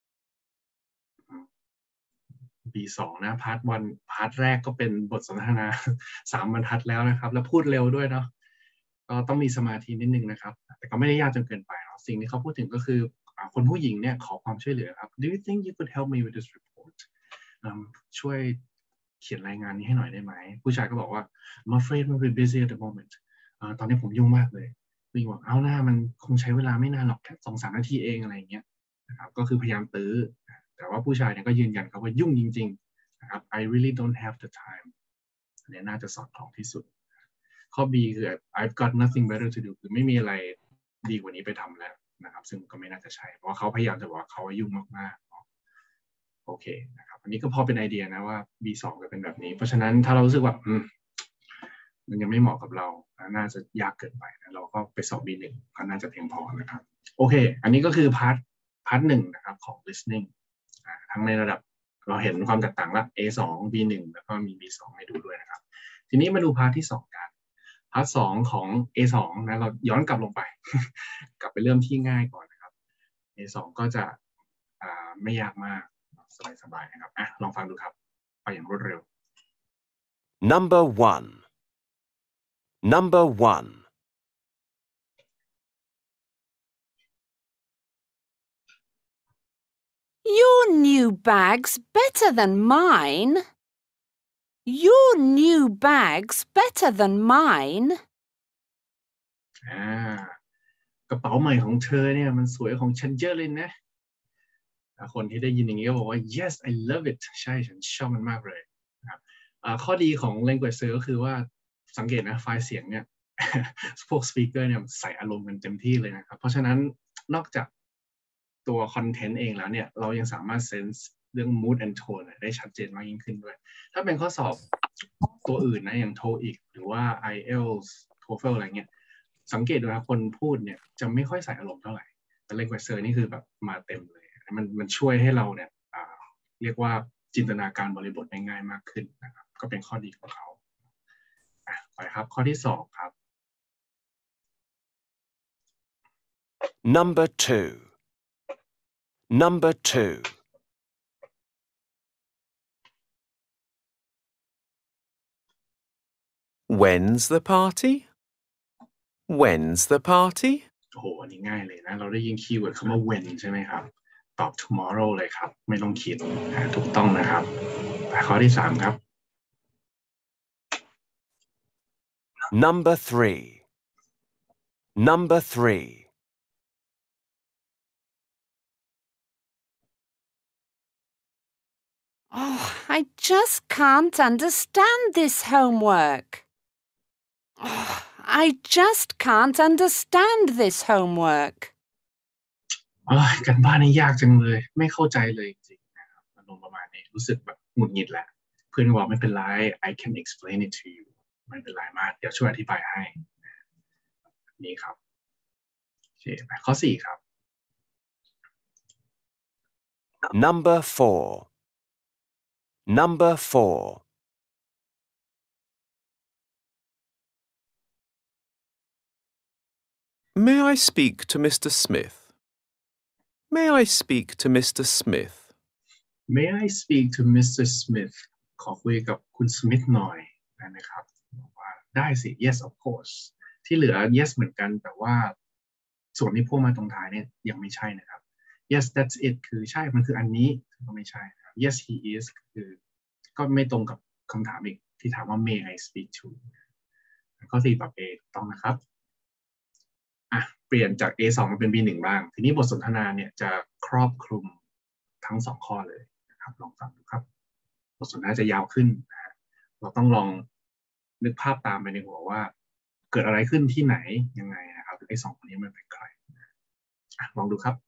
บี สอง นะพาร์ท วัน พาร์ทแรกก็เป็นบทสนทนาสามบรรทัดแล้วนะครับแล้วพูดเร็วด้วยเนาะก็ต้องมีสมาธินิดนึงนะครับแต่ก็ไม่ได้ยากจนเกินไปเนาะสิ่งที่เขาพูดถึงก็คือคนผู้หญิงเนี่ยขอความช่วยเหลือครับ Do you think you could help me with this report ช่วยเขียนรายงานนี้ให้หน่อยได้ไหมผู้ชายก็บอกว่า I'm afraid I'm very busy at the moment ตอนนี้ผมยุ่งมากเลยผู้หญิงบอกเอาหน้ามันคงใช้เวลาไม่นานหรอกแค่สองสามนาทีเองอะไรอย่างเงี้ยนะครับก็คือพยายามตื้อแต่ว่าผู้ชายเนี่ยก็ยืนยันครับว่ายุ่งจริงๆนะครับ I really don't have the time อันนี้น่าจะสอดคล้องที่สุดข้อ B คือ I've got nothing better to do คือไม่มีอะไรดีกว่านี้ไปทำแล้วนะครับซึ่งก็ไม่น่าจะใช่เพราะเขาพยายามจะบอกว่าเขายุ่งมากๆโอเคนะครับอันนี้ก็พอเป็นไอเดียนะว่า บี สอง จะเป็นแบบนี้เพราะฉะนั้นถ้าเรารู้สึกว่าอืมมันยังไม่เหมาะกับเราน่าจะยากเกินไปนะเราก็ไปสอบ บี หนึ่ง ก็น่าจะเพียงพอนะครับโอเคอันนี้ก็คือพาร์ทพาร์ทหนึ่งนะครับของ listening ทั้งในระดับเราเห็นความแตกต่างละ เอ สอง บี หนึ่ง แล้วก็มี บี สอง ให้ดูด้วยนะครับทีนี้มาดูพาร์ทที่สองกันพาร์ทสองของ เอ สอง นะเราย้อนกลับลงไป กลับไปเริ่มที่ง่ายก่อนนะครับ เอ สอง ก็จะไม่ยากมากสบายๆนะครับอ่ะลองฟังดูครับไปอย่างรวดเร็ว Number one Number one Your new bag's better than mine. Your new bag's better than mine. อ่ากระเป๋าใหม่ของเธอเนี่ยมันสวยของฉันเยอะเลยนะคนที่ได้ยินอย่างนี้ก็บอกว่า yes I love it ใช่ฉันชอบมันมากเลยนะครับข้อดีของ language search ก็คือว่าสังเกตนะไฟล์เสียงเนี่ย พวก speaker เนี่ยใส่อารมณ์กันเต็มที่เลยนะครับเพราะฉะนั้นนอกจากตัวคอนเทนต์เองแล้วเนี่ยเรายังสามารถ sense เรื่อง mood and tone ได้ชัดเจนมากยิ่งขึ้นด้วยถ้าเป็นข้อสอบตัวอื่นนะอย่าง โทอีก หรือว่า ไอ เอล ที โทเฟล อะไรเงี้ยสังเกตดูนะคนพูดเนี่ยจะไม่ค่อยใส่อารมณ์เท่าไหร่แต่ language search นี่คือแบบมาเต็มเลยมันมันช่วยให้เราเนี่ยเรียกว่าจินตนาการบริบทได้ง่ายมากขึ้นนะครับก็เป็นข้อดีของเขาไปครับข้อที่สองครับ Number two Number two When's the party? When's the party? โอ้โหอันนี้ง่ายเลยนะเราได้ยินคีย์เวิร์ดคำว่า when ใช่ไหมครับตอบ tomorrow เลยครับไม่ต้องคิดถูกต้องนะครับไปข้อที่สามครับ Number three Number three Oh, I just can't understand this homework. Oh, I just can't understand this homework. การบ้านนี่ยากจังเลยไม่เข้าใจเลยจริงๆนะครับอารมณ์ประมาณนี้รู้สึกแบบหงุดหงิดแหละเพื่อนบอกไม่เป็นไร I can explain it to you ไม่เป็นไรมากเดี๋ยวช่วยอธิบายให้นี่ครับโอเคไปข้อสี่ครับ Number four Number four May I speak to Mister Smith? May I speak to Mister Smith? May I speak to Mister Smith ขอคุยกับคุณสมิธหน่อยได้ไหมครับบอกว่าได้สิ Yes of course ที่เหลือ Yes เหมือนกันแต่ว่าส่วนที่พ่วงมาตรงท้ายเนี่ยยังไม่ใช่นะครับ Yes that's it คือใช่มันคืออันนี้ก็ไม่ใช่นะครับ Yes he is คือก็ไม่ตรงกับคำถามอีกที่ถามว่า May I speak to ข้อสี่ตอบ A ต้องนะครับอ่ะเปลี่ยนจาก เอ สอง มาเป็น บี หนึ่ง บ้างทีนี้บทสนทนาเนี่ยจะครอบคลุมทั้งสองข้อเลยนะครับลองฟังดูครับบทสนทนาจะยาวขึ้นนะเราต้องลองนึกภาพตามไปในหัวว่าเกิดอะไรขึ้นที่ไหนยังไงนะครับไอ้สองคนนี้มันเป็นใครอ่ะลองดูครับ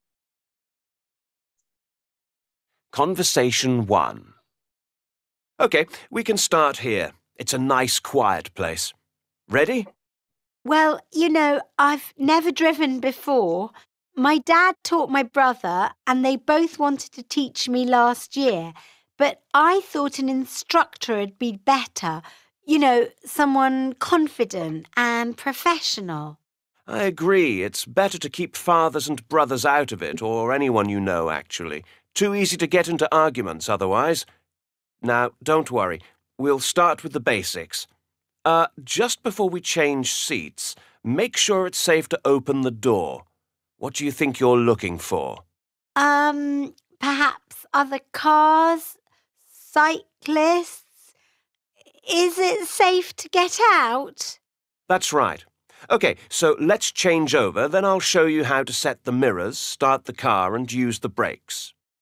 Conversation one Okay, we can start here. It's a nice quiet place. Ready? Well, you know, I've never driven before. My dad taught my brother and they both wanted to teach me last year. But I thought an instructor would be better. You know, someone confident and professional. I agree. It's better to keep fathers and brothers out of it, or anyone you know, actually. Too easy to get into arguments otherwise. Now, don't worry. We'll start with the basics. Uh, just before we change seats, make sure it's safe to open the door. What do you think you're looking for? Um, perhaps other cars, cyclists. Is it safe to get out? That's right. Okay, so let's change over, then I'll show you how to set the mirrors, start the car, and use the brakes.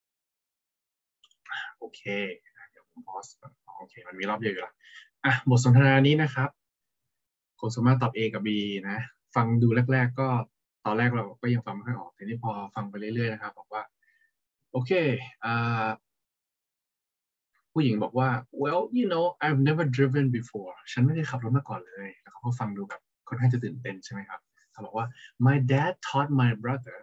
Okay. โอเคมันมีรอบเดียวอยู่แล้วอ่ะบทสนทนานี้นะครับคนสามารถตอบ A กับ B นะฟังดูแรกๆก็ตอนแรกเราก็ยังฟังไม่ค่อยออกแต่นี่พอฟังไปเรื่อยๆนะครับบอกว่าโอเคอ่าผู้หญิงบอกว่า well you know I've never driven before ฉันไม่ได้ขับรถมาก่อนเลยแล้วเขาก็ฟังดูแบบค่อนข้างจะตื่นเต้นใช่ไหมครับเขาบอกว่า my dad taught my brother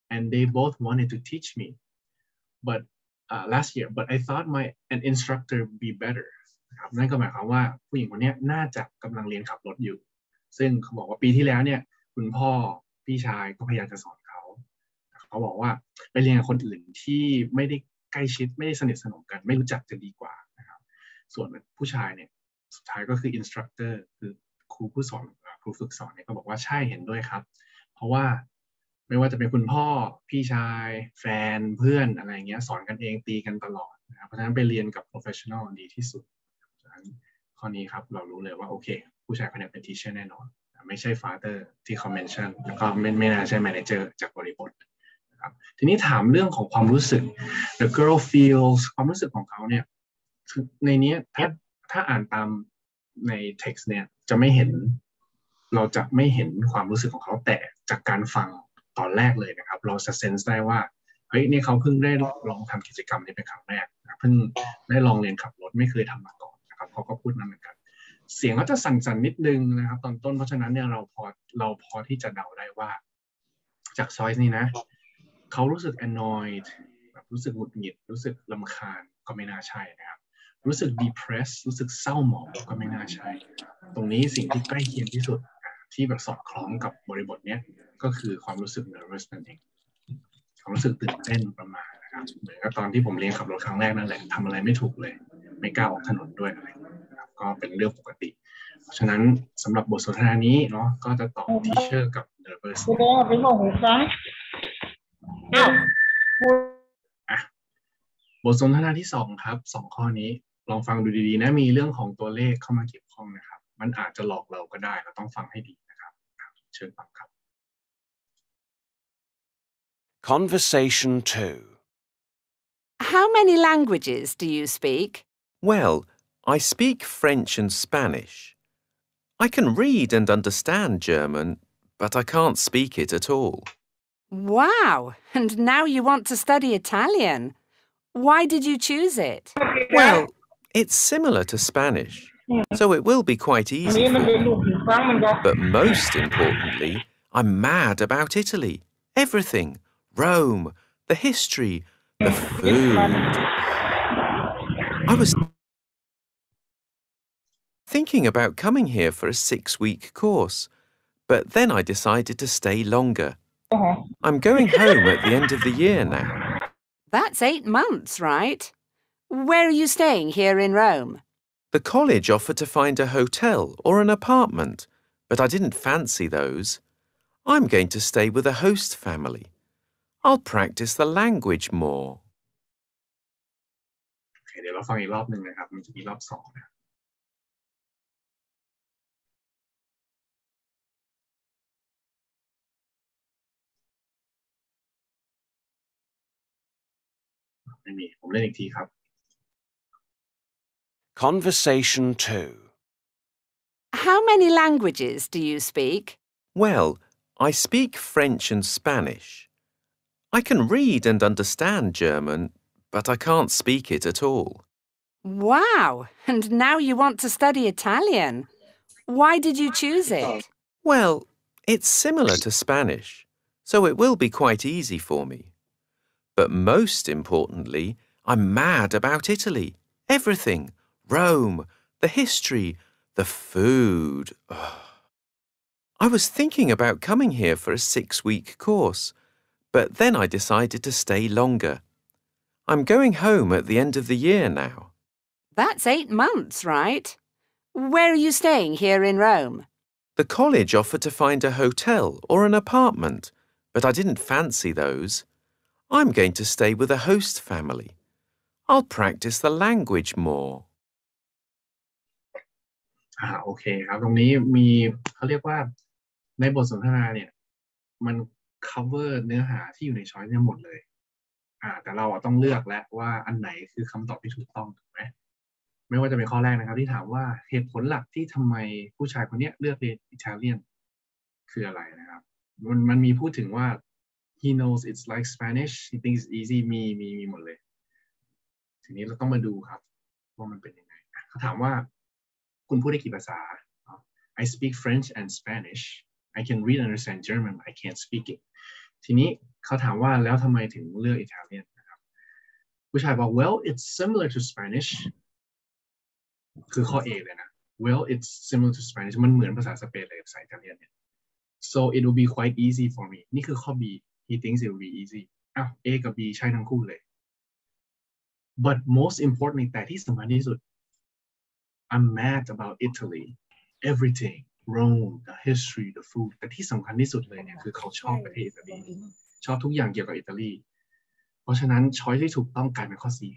and they both wanted to teach me but uh, last year but I thought my an instructor be better ครับนั่นก็หมายความว่าผู้หญิงคนนี้น่าจะกำลังเรียนขับรถอยู่ซึ่งเขาบอกว่าปีที่แล้วเนี่ยคุณพ่อพี่ชายก็พยายามจะสอนเขาเขาบอกว่าไปเรียนกับคนอื่นที่ไม่ได้ใกล้ชิดไม่ได้สนิทสนมกันไม่รู้จักจะดีกว่านะครับส่วนผู้ชายเนี่ยสุดท้ายก็คือ instructor คือครูผู้สอนครูฝึกสอนเนี่ยก็บอกว่าใช่เห็นด้วยครับเพราะว่าไม่ว่าจะเป็นคุณพ่อพี่ชายแฟนเพื่อนอะไรเงี้ยสอนกันเองตีกันตลอดนะครับเพราะฉะนั้นไปเรียนกับ professional ดีที่สุดฉะนั้นข้อนี้ครับเรารู้เลยว่าโอเคผู้ชายคนนี้เป็น teacher แน่นอนไม่ใช่ father ที่เขา mention แล้วก็ไม่ไม่น่าใช่ manager จากบริบทนะครับทีนี้ถามเรื่องของความรู้สึก the girl feels ความรู้สึกของเขาเนี่ยในนี้ถ้าถ้าอ่านตามใน text เนี่ยจะไม่เห็นเราจะไม่เห็นความรู้สึกของเขาแต่จากการฟังตอนแรกเลยนะครับเราจะ sense ได้ว่าเฮ้ยนี่เขาเพิ่งได้ลองทำกิจกรรมนี้เป็นครั้งแรกนะเพิ่งได้ลองเรียนขับรถไม่เคยทำมาก่อนนะครับเขาก็พูดนั่นเหมือนกันเสียงก็จะสั่นๆนิดนึงนะครับตอนต้นเพราะฉะนั้นเนี่ยเราพอเราพอที่จะเดาได้ว่าจากซอยส์นี้นะเขารู้สึก annoyed แบบรู้สึกหงุดหงิดรู้สึกรำคาญก็ไม่น่าใช่นะครับรู้สึก depressed รู้สึกเศร้าหมองก็ไม่น่าใช่ตรงนี้สิ่งที่ใกล้เคียงที่สุดที่แบบสอดคล้องกับบริบทเนี้ยก็คือความรู้สึก nervous นั่นเองความรู้สึกตื่นเต้นประมาณนะครับเหมือนกับตอนที่ผมเรียนขับรถครั้งแรกนั่นแหละทำอะไรไม่ถูกเลยไม่กล้าออกถนนด้วยอะไรนะครับก็เป็นเรื่องปกติเพราะฉะนั้นสำหรับบทสนทนานี้เนาะก็จะตอบ teacher กับ nervous อ่ะบทสนทนาที่สองครับสองข้อนี้ลองฟังดูดีๆนะมีเรื่องของตัวเลขเข้ามาเกี่ยวข้องนะครับมันอาจจะหลอกเราก็ได้เราต้องฟังให้ดีนะครับเชิญฟังครับ Conversation two. How many languages do you speak? Well, I speak French and Spanish. I can read and understand German, but I can't speak it at all. Wow! And now you want to study Italian. Why did you choose it? Well, it's similar to Spanish, so it will be quite easy for me. But most importantly, I'm mad about Italy. Everything. Rome, the history, the food. I was thinking about coming here for a six-week course, but then I decided to stay longer. I'm going home at the end of the year now. That's eight months, right? Where are you staying here in Rome? The college offered to find a hotel or an apartment, but I didn't fancy those. I'm going to stay with a host family. I'll practice the language more. โอเคเดี๋ยวเราฟังอีกรอบหนึ่งนะครับมันจะมีรอบสองนะไม่มีผมเล่นอีกทีครับ Conversation two. How many languages do you speak? Well, I speak French and Spanish. I can read and understand German, but I can't speak it at all. Wow! And now you want to study Italian. Why did you choose it? Well, it's similar to Spanish, so it will be quite easy for me. But most importantly, I'm mad about Italy. Everything. Rome, the history, the food. Ugh. I was thinking about coming here for a six-week course, but then I decided to stay longer. I'm going home at the end of the year now. That's eight months, right? Where are you staying here in Rome? The college offered to find a hotel or an apartment, but I didn't fancy those. I'm going to stay with a host family. I'll practice the language more. อ่าโอเคครับตรงนี้มีเขาเรียกว่าในบทสนทนาเนี่ยมัน cover เนื้อหาที่อยู่ในช้อยเนี่ยหมดเลยอ่าแต่เราต้องเลือกแล้วว่าอันไหนคือคำตอบที่ถูกต้องถูกไหมไม่ว่าจะเป็นข้อแรกนะครับที่ถามว่าเหตุผลหลักที่ทำไมผู้ชายคนนี้เลือกเรียนอิตาเลียนคืออะไรนะครับมันมันมีพูดถึงว่า he knows it's like Spanish he thinks it's easy มีมีมีหมดเลยทีนี้เราต้องมาดูครับว่ามันเป็นยังไงเขาถามว่าคุณพูดได้กี่ภาษา I speak French and Spanish I can read and understand German I can't speak it ทีนี้เขาถามว่าแล้วทำไมถึงเลือกอิตาเลียนนะครับผู้ชายบอก well it's similar to Spanish คือข้อ A เลยนะ well it's similar to Spanish มันเหมือนภาษาสเปนเลยภาษาอิตาเลียนเนี่ย so it will be quite easy for me นี่คือข้อ B he thinks it will be easy อ้าว A กับ B ใช่ทั้งคู่เลย but most importantly แต่ที่สำคัญที่สุด I'm mad about Italy everything Rome the history the food แต่ที่สำคัญที่สุดเลยเนี่ยคือเขาชอบประเทศอิตาลีชอบทุกอย่างเกี่ยวกับอิตาลีเพราะฉะนั้นช้อยที่ถูกต้องกลายเป็นข้อ C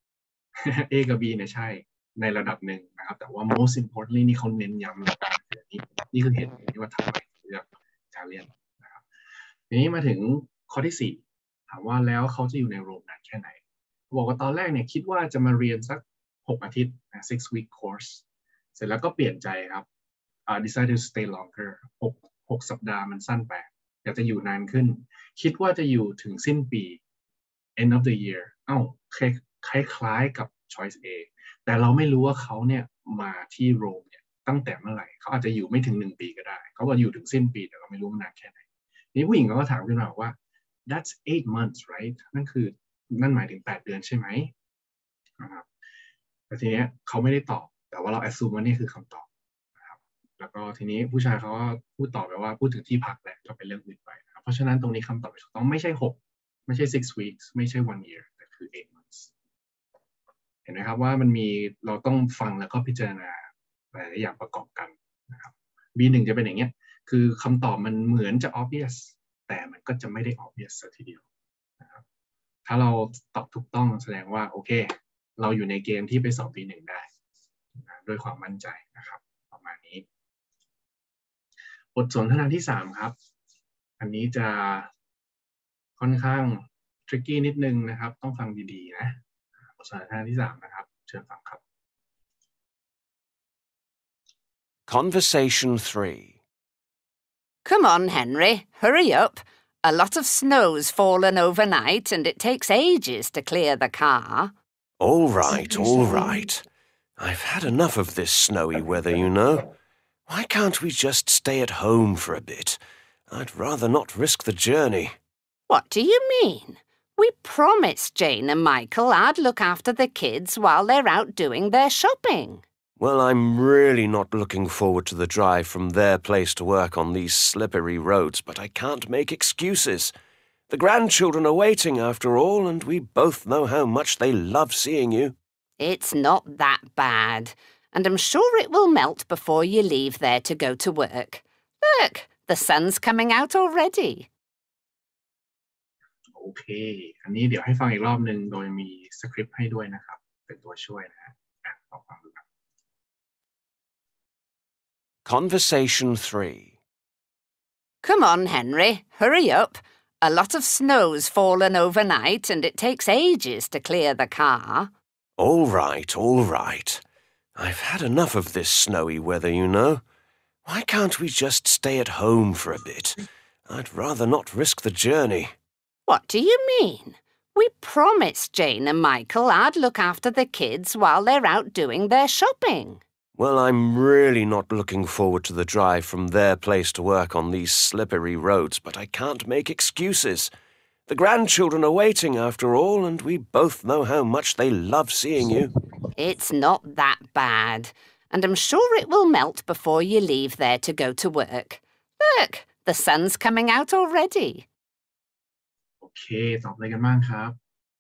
A กับ B เนี่ยใช่ในระดับหนึ่งนะครับแต่ว่า most importantly นี่เขาเน้นย้ำเลยนี่นี่คือเหตุผลที่ว่าทำไมเลือกอิตาเลียนนะครับทีนี้มาถึงข้อที่สี่ถามว่าแล้วเขาจะอยู่ในโรมนานแค่ไหนบอกว่าตอนแรกเนี่ยคิดว่าจะมาเรียนสักหกอาทิตย์นะ six week course เสร็จแล้วก็เปลี่ยนใจครับ uh, decided to stay longer หก หกสัปดาห์มันสั้นไปอยากจะอยู่นานขึ้นคิดว่าจะอยู่ถึงสิ้นปี end of the year เอ้าคล้ายๆกับ choice A แต่เราไม่รู้ว่าเขาเนี่ยมาที่โรมเนี่ยตั้งแต่เมื่อไหร่เขาอาจจะอยู่ไม่ถึงหนึ่งปีก็ได้เขาบอกอยู่ถึงสิ้นปีแต่เราไม่รู้มันนานแค่ไหนนี่ผู้หญิงก็ถามขึ้นมาว่า that's eight months right นั่นคือนั่นหมายถึงแปดเดือนใช่ไหมนะครับแต่ทีเนี้ยเขาไม่ได้ตอบแต่ว่าเรา assume ว่านี่คือคำตอบนะครับแล้วก็ทีนี้ผู้ชายเขาก็พูดต่อไปว่าพูดถึงที่พักแหละก็เป็นเรื่องอื่นไปนะครับเพราะฉะนั้นตรงนี้คำตอบถูกต้องไม่ใช่หกไม่ใช่ six weeks ไม่ใช่ one year แต่คือ eight months เห็นไหมครับว่ามันมีเราต้องฟังแล้วก็พิจารณาหลายอย่างประกอบกันนะครับ บี หนึ่ง จะเป็นอย่างเงี้ยคือคำตอบมันเหมือนจะ obvious แต่มันก็จะไม่ได้ obvious ซะทีเดียวนะครับถ้าเราตอบถูกต้องแสดงว่าโอเคเราอยู่ในเกมที่ไปสอบ บี หนึ่ง ได้นะด้วยความมั่นใจนะครับประมาณนี้บทสนทนาที่สามครับอันนี้จะค่อนข้าง tricky นิดนึงนะครับต้องฟังดีๆนะบทสนทนาที่สามนะครับเชิญฟังครับ Conversation three. Come on, Henry, hurry up. A lot of snow's fallen overnight and it takes ages to clear the car. All right, all right. I've had enough of this snowy weather, you know. Why can't we just stay at home for a bit? I'd rather not risk the journey. What do you mean? We promised Jane and Michael I'd look after the kids while they're out doing their shopping. Well, I'm really not looking forward to the drive from their place to work on these slippery roads, but I can't make excuses. The grandchildren are waiting after all, and we both know how much they love seeing you. It's not that bad, and I'm sure it will melt before you leave there to go to work. Look, the sun's coming out already. โอเคอันนี้เดี๋ยวให้ฟังอีกรอบนึงโดยมีสคริปต์ให้ด้วยนะครับเป็นตัวช่วยนะฮะลองฟังดูครับ Conversation three. Come on, Henry, hurry up. A lot of snow's fallen overnight and it takes ages to clear the car. All right, all right. I've had enough of this snowy weather, you know. Why can't we just stay at home for a bit? I'd rather not risk the journey. What do you mean? We promised Jane and Michael I'd look after the kids while they're out doing their shopping. Well, I'm really not looking forward to the drive from their place to work on these slippery roads, but I can't make excuses. The grandchildren are waiting after all, and we both know how much they love seeing you. It's not that bad, and I'm sure it will melt before you leave there to go to work. Look, the sun's coming out already. โอเคตอบอะไรกันบ้างครับ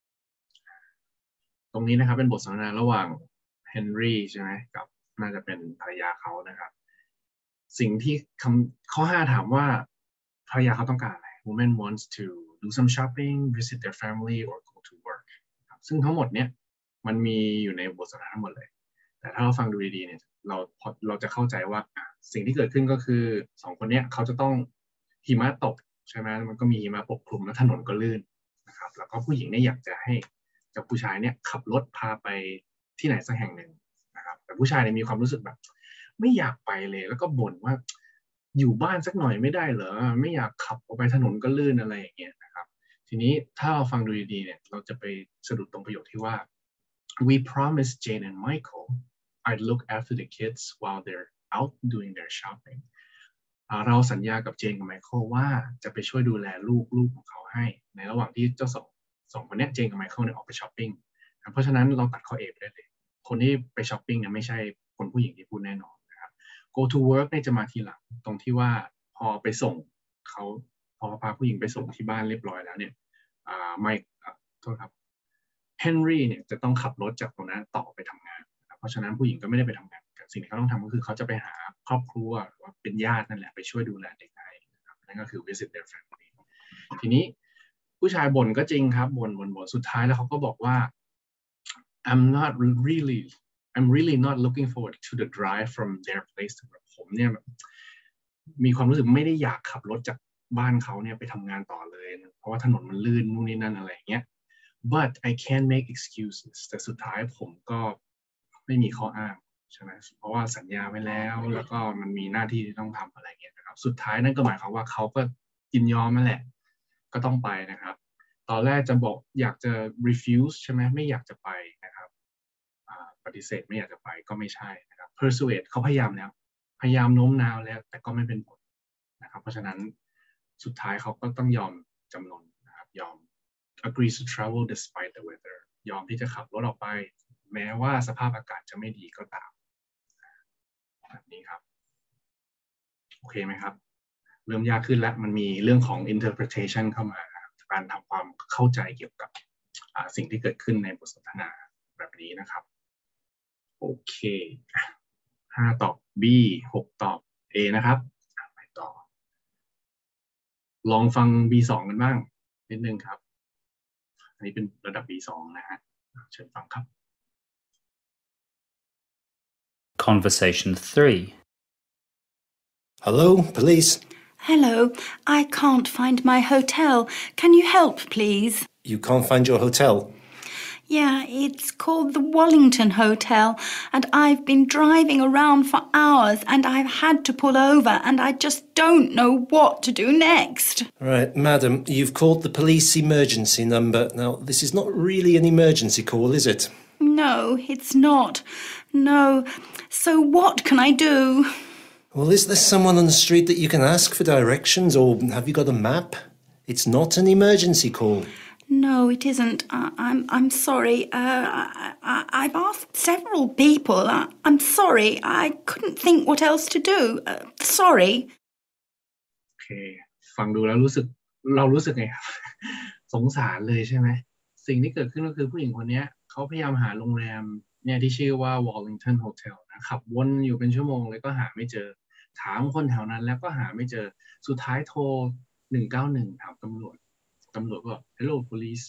ตรงนี้นะครับเป็นบทสนทนาระหว่างเฮนรี่ใช่ไหมกับน่าจะเป็นภรรยาเขานะครับสิ่งที่คำข้อห้าถามว่าภรรยาเขาต้องการอะไร Woman wants to do some shopping visit their family or go to work ซึ่งทั้งหมดเนี้ยมันมีอยู่ในบทสนทนาทั้งหมดเลยแต่ถ้าเราฟังดูดีๆเนี่ยเราเราจะเข้าใจว่าสิ่งที่เกิดขึ้นก็คือสองคนเนี้ยเขาจะต้องหิมะตกใช่ไหมมันก็มีหิมะปกคลุมแล้วถนนก็ลื่นนะครับแล้วก็ผู้หญิงเนี่ยอยากจะให้กับผู้ชายเนี่ยขับรถพาไปที่ไหนสักแห่งหนึ่งนะครับแต่ผู้ชายเนี่ยมีความรู้สึกแบบไม่อยากไปเลยแล้วก็บ่นว่าอยู่บ้านสักหน่อยไม่ได้เหรอไม่อยากขับออกไปถนนก็ลื่นอะไรอย่างเงี้ยนะครับทีนี้ถ้าเราฟังดูดีๆเนี่ยเราจะไปสะดุดตรงประโยคที่ว่า we promised Jane and Michael I'd look after the kids while they're out doing their shopping เราสัญญากับเจนกับไมเคิลว่าจะไปช่วยดูแลลูกลูกของเขาให้ในระหว่างที่เจ้าสองสองคนนี้เจนกับไมเคิลเนี่ยออกไปช้อปปิ้งเพราะฉะนั้นเราตัดข้อเอไปได้เลยคนที่ไปช้อปปิ้งเนี่ยไม่ใช่คนผู้หญิงที่พูดแน่นอนนะครับ go to work เนี่ยจะมาทีหลังตรงที่ว่าพอไปส่งเขาพอพาผู้หญิงไปส่งที่บ้านเรียบร้อยแล้วเนี่ยอ่าไม่โทษครับเฮนรี่เนี่ยจะต้องขับรถจากตรงนั้นต่อไปทำงานเพราะฉะนั้นผู้หญิงก็ไม่ได้ไปทำงานสิ่งที่เขาต้องทำก็คือเขาจะไปหาครอบครัวหรือว่าเป็นญาตินั่นแหละไปช่วยดูแลเด็กให้นะครับนั่นก็คือ visit their family ทีนี้ผู้ชายบ่นก็จริงครับบ่นบ่นบ่นสุดท้ายแล้วเขาก็บอกว่า I'm not really I'm really not looking forward to the drive from their place to work ผมเนี่ยมีความรู้สึกไม่ได้อยากขับรถจากบ้านเขาเนี่ยไปทำงานต่อเลยเพราะว่าถนนมันลื่นนู่นนี่นั่นอะไรอย่างเงี้ย but I can't make excuses แต่สุดท้ายผมก็ไม่มีข้ออ้างใช่ไหมเพราะว่าสัญญาไว้แล้วแล้วก็มันมีหน้าที่ที่ต้องทำอะไรเงี้ยนะครับสุดท้ายนั่นก็หมายความว่าเขาก็ยินยอมนั่นแหละก็ต้องไปนะครับตอนแรกจะบอกอยากจะ refuse ใช่ไหมไม่อยากจะไปนะครับปฏิเสธไม่อยากจะไปก็ไม่ใช่นะครับ persuade เขาพยายามแล้วพยายามโน้มน้าวแล้วแต่ก็ไม่เป็นผลนะครับเพราะฉะนั้นสุดท้ายเขาก็ต้องยอมจำนนนะครับยอม agree to travel despite the weather ยอมที่จะขับรถออกไปแม้ว่าสภาพอากาศจะไม่ดีก็ตามแบบนี้ครับโอเคไหมครับเริ่มยากขึ้นแล้วมันมีเรื่องของ interpretation เข้ามาการทำความเข้าใจเกี่ยวกับสิ่งที่เกิดขึ้นในบทสนทนาแบบนี้นะครับโอเคห้าตอบ B หกตอบ A นะครับไปต่อลองฟัง บี สอง กันบ้างนิดนึงครับอันนี้เป็นระดับ บี สอง นะฮะเชิญฟังครับ Conversation three. Hello, police. Hello, I can't find my hotel. Can you help, please? You can't find your hotel? Yeah, it's called the Wallington Hotel, and I've been driving around for hours, and I've had to pull over, and I just don't know what to do next. Right, madam, you've called the police emergency number. Now, this is not really an emergency call, is it? No, it's not. No. So what can I do? Well, is there someone on the street that you can ask for directions, or have you got a map? It's not an emergency call. No, it isn't. I, I'm I'm sorry. Uh, I, I, I've asked several people. I, I'm sorry. I couldn't think what else to do. Uh, sorry. โอเคฟังดูแล้วรู้สึกเรารู้สึกไงครับ สงสารเลยใช่ไหมสิ่งที่เกิดขึ้นก็คือผู้หญิงคนนี้เขาพยายามหาโรงแรมเนี่ยที่ชื่อว่า Wallington Hotel นะขับวนอยู่เป็นชั่วโมงเลยก็หาไม่เจอถามคนแถวนั้นแล้วก็หาไม่เจอสุดท้ายโทรหนึ่งเก้าหนึ่งถามตำรวจตำรวจก็ Hello police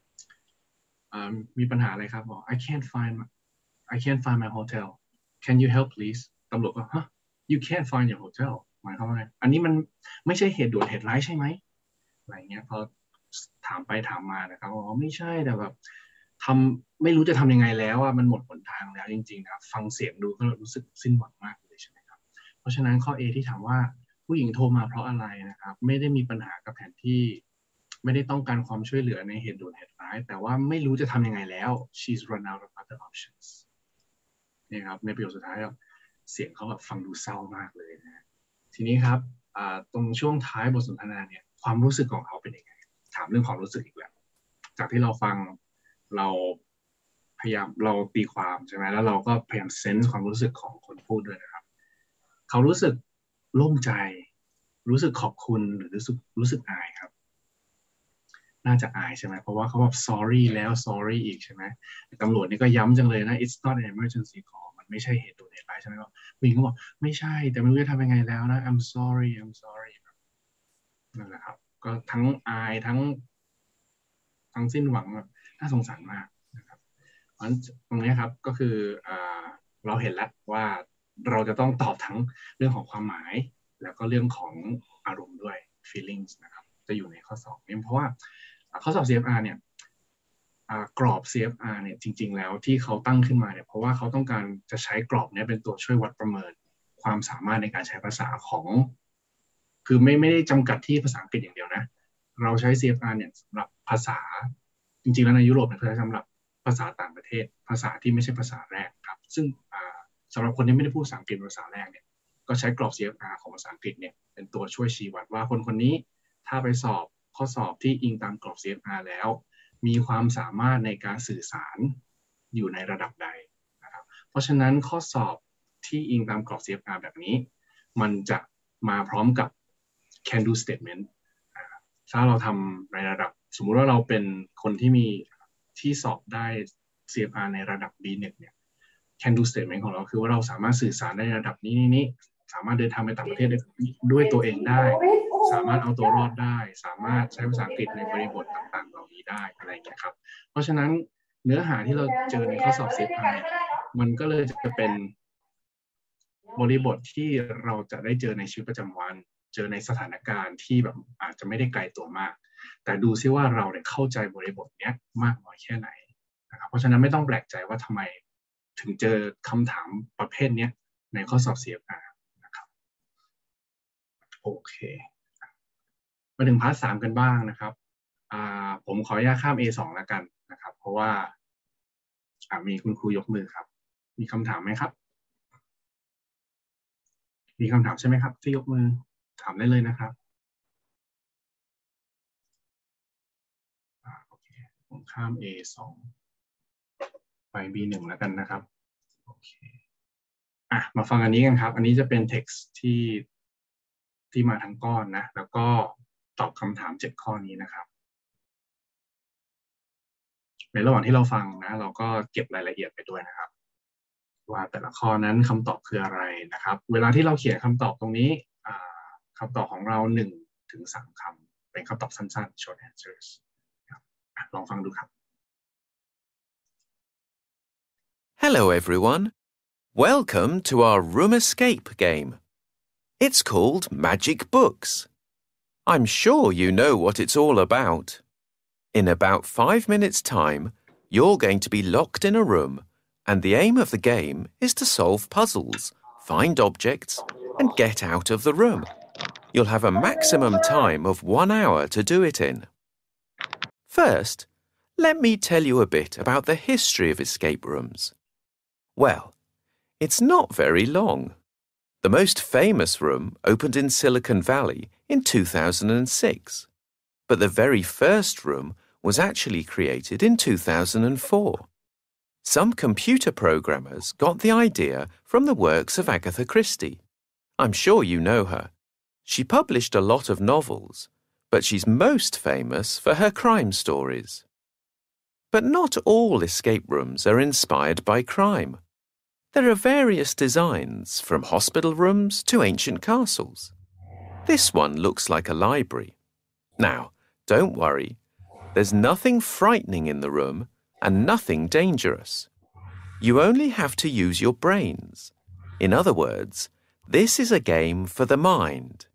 มีปัญหาอะไรครับบอก I can't find I can't find my hotel Can you help please ตำรวจก็ฮะ You can't find your hotel หมายความว่าไงอันนี้มันไม่ใช่เหตุด่วนเหตุร้ายใช่ไหมอะไรเงี้ยพอถามไปถามมานะครับอ๋อไม่ใช่แต่แบบทำไม่รู้จะทำยังไงแล้วอ่ะมันหมดหนทางแล้วจริงๆครับฟังเสียงดูก็รู้สึกสิ้นหวังมากเลยใช่ไหมครับเพราะฉะนั้นข้อ A ที่ถามว่าผู้หญิงโทรมาเพราะอะไรนะครับไม่ได้มีปัญหากับแผนที่ไม่ได้ต้องการความช่วยเหลือในเหตุด่วนเหตุร้ายแต่ว่าไม่รู้จะทำยังไงแล้ว she's run out of other options นี่ครับในประโยคสุดท้ายเสียงเขาแบบฟังดูเศร้ามากเลยนะทีนี้ครับตรงช่วงท้ายบทสนทนาเนี่ยความรู้สึกของเขาเป็นยังไงถามเรื่องความรู้สึกอีกแล้วจากที่เราฟังเราพยายามเราตีความใช่ไหมแล้วเราก็พยายามเซนส์ความรู้สึกของคนพูดด้วยนะครับเขารู้สึกโล่งใจรู้สึกขอบคุณหรือรู้สึกรู้สึกอายครับน่าจะอายใช่ไหมเพราะว่าเขาแบบ sorry แล้ว sorry อีกใช่ไหมตำรวจนี่ก็ย้ำจังเลยนะ it's not an emergency call มันไม่ใช่เหตุด่วนเหตุร้ายใช่ไหมก็ผู้หญิงก็บอกไม่ใช่แต่ไม่รู้จะทำยังไงแล้วนะ I'm sorry I'm sorry นั่นแหละครับก็ทั้งอายทั้งทั้งสิ้นหวังน่าสงสารมากนะครับเพราะฉะนั้นตรงนี้ครับก็คือเราเห็นแล้วว่าเราจะต้องตอบทั้งเรื่องของความหมายแล้วก็เรื่องของอารมณ์ด้วย feelings นะครับจะอยู่ในข้อสอบนี้เพราะว่าข้อสอบ ซี เอฟ อาร์ เนี่ยกรอบ ซี เอฟ อาร์ เนี่ยจริงๆแล้วที่เขาตั้งขึ้นมาเนี่ยเพราะว่าเขาต้องการจะใช้กรอบนี้เป็นตัวช่วยวัดประเมินความสามารถในการใช้ภาษาของคือไม่ไม่ได้จำกัดที่ภาษาอังกฤษอย่างเดียวนะเราใช้ ซี เอฟ อาร์ เนี่ยสำหรับภาษาจริงๆแล้วในยุโรปเนี่ยเขาใช้สำหรับภาษาต่างประเทศภาษาที่ไม่ใช่ภาษาแรกครับซึ่งสำหรับคนที่ไม่ได้พูดภาษาอังกฤษภาษาแรกเนี่ยก็ใช้กรอบ ซี เอฟ อาร์ ของภาษาอังกฤษเนี่ยเป็นตัวช่วยชี้วัดว่าคนคนนี้ถ้าไปสอบข้อสอบที่อิงตามกรอบ ซี เอฟ อาร์ แล้วมีความสามารถในการสื่อสารอยู่ในระดับใดนะครับเพราะฉะนั้นข้อสอบที่อิงตามกรอบ ซี เอฟ อาร์ แบบนี้มันจะมาพร้อมกับ can do statement ถ้าเราทำในระดับสมมุติว่าเราเป็นคนที่มีที่สอบได้ ซี เอฟ อาร์ ในระดับ บี หนึ่ง เนี่ย can do statement ของเราคือว่าเราสามารถสื่อสารในระดับนี้นี้สามารถเดินทางไปต่างประเทศด้วยตัวเองได้สามารถเอาตัวรอดได้สามารถใช้ภาษาอังกฤษในบริบทต่างๆเหล่านี้ได้อะไรอย่างเงี้ยครับเพราะฉะนั้นเนื้อหาที่เราเจอในข้อสอบ ซี เอฟ อาร์ มันก็เลยจะเป็นบริบทที่เราจะได้เจอในชีวิตประจำวันเจอในสถานการณ์ที่แบบอาจจะไม่ได้ไกลตัวมากแต่ดูซิว่าเราเนี่ยเข้าใจบริบทเนี้ยมากน้อยแค่ไหนนะครับเพราะฉะนั้นไม่ต้องแปลกใจว่าทำไมถึงเจอคำถามประเภทนี้ในข้อสอบ ซี เอฟ อาร์ นะครับโอเคมาถึงพาร์ทสามกันบ้างนะครับผมขออนุญาตข้าม เอ สอง แล้วกันนะครับเพราะว่ามีคุณครูยกมือครับมีคำถามไหมครับมีคำถามใช่ไหมครับที่ยกมือถามได้เลยนะครับโอเคผมข้าม เอ สอง ไป บี หนึ่ง แล้วกันนะครับโอเคอ่ะมาฟังอันนี้กันครับอันนี้จะเป็น text ที่ที่มาทั้งก้อนนะแล้วก็ตอบคำถามเจ็ดข้อนี้นะครับในระหว่างที่เราฟังนะเราก็เก็บรายละเอียดไปด้วยนะครับว่าแต่ละข้อนั้นคำตอบคืออะไรนะครับเวลาที่เราเขียนคำตอบตรงนี้คำตอบของเราหนึ่งถึงสามคำเป็นคำตอบสั้นๆ short answers ลองฟังดูครับ Hello everyone. Welcome to our room escape game. It's called Magic Books. I'm sure you know what it's all about. In about five minutes' time, you're going to be locked in a room, and the aim of the game is to solve puzzles, find objects, and get out of the room. You'll have a maximum time of one hour to do it in. First, let me tell you a bit about the history of escape rooms. Well, it's not very long. The most famous room opened in Silicon Valley in two thousand six, but the very first room was actually created in two thousand four. Some computer programmers got the idea from the works of Agatha Christie. I'm sure you know her. She published a lot of novels, but she's most famous for her crime stories. But not all escape rooms are inspired by crime. There are various designs, from hospital rooms to ancient castles. This one looks like a library. Now, don't worry. There's nothing frightening in the room and nothing dangerous. You only have to use your brains. In other words, this is a game for the mind.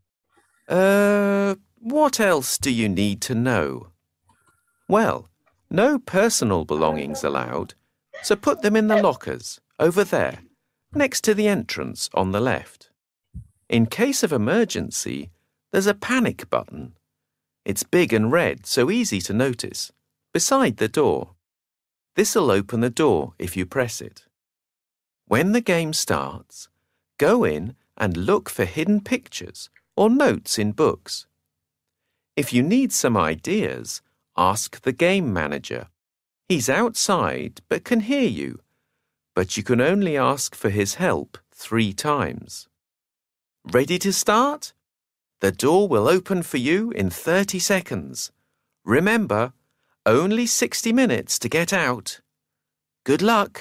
Uh, what else do you need to know? Well, no personal belongings allowed, so put them in the lockers, over there, next to the entrance on the left. In case of emergency, there's a panic button. It's big and red, so easy to notice, beside the door. This'll open the door if you press it. When the game starts, go in and look for hidden pictures or notes in books. If you need some ideas, ask the game manager. He's outside but can hear you, but you can only ask for his help three times. Ready to start? The door will open for you in thirty seconds. Remember, only sixty minutes to get out. Good luck.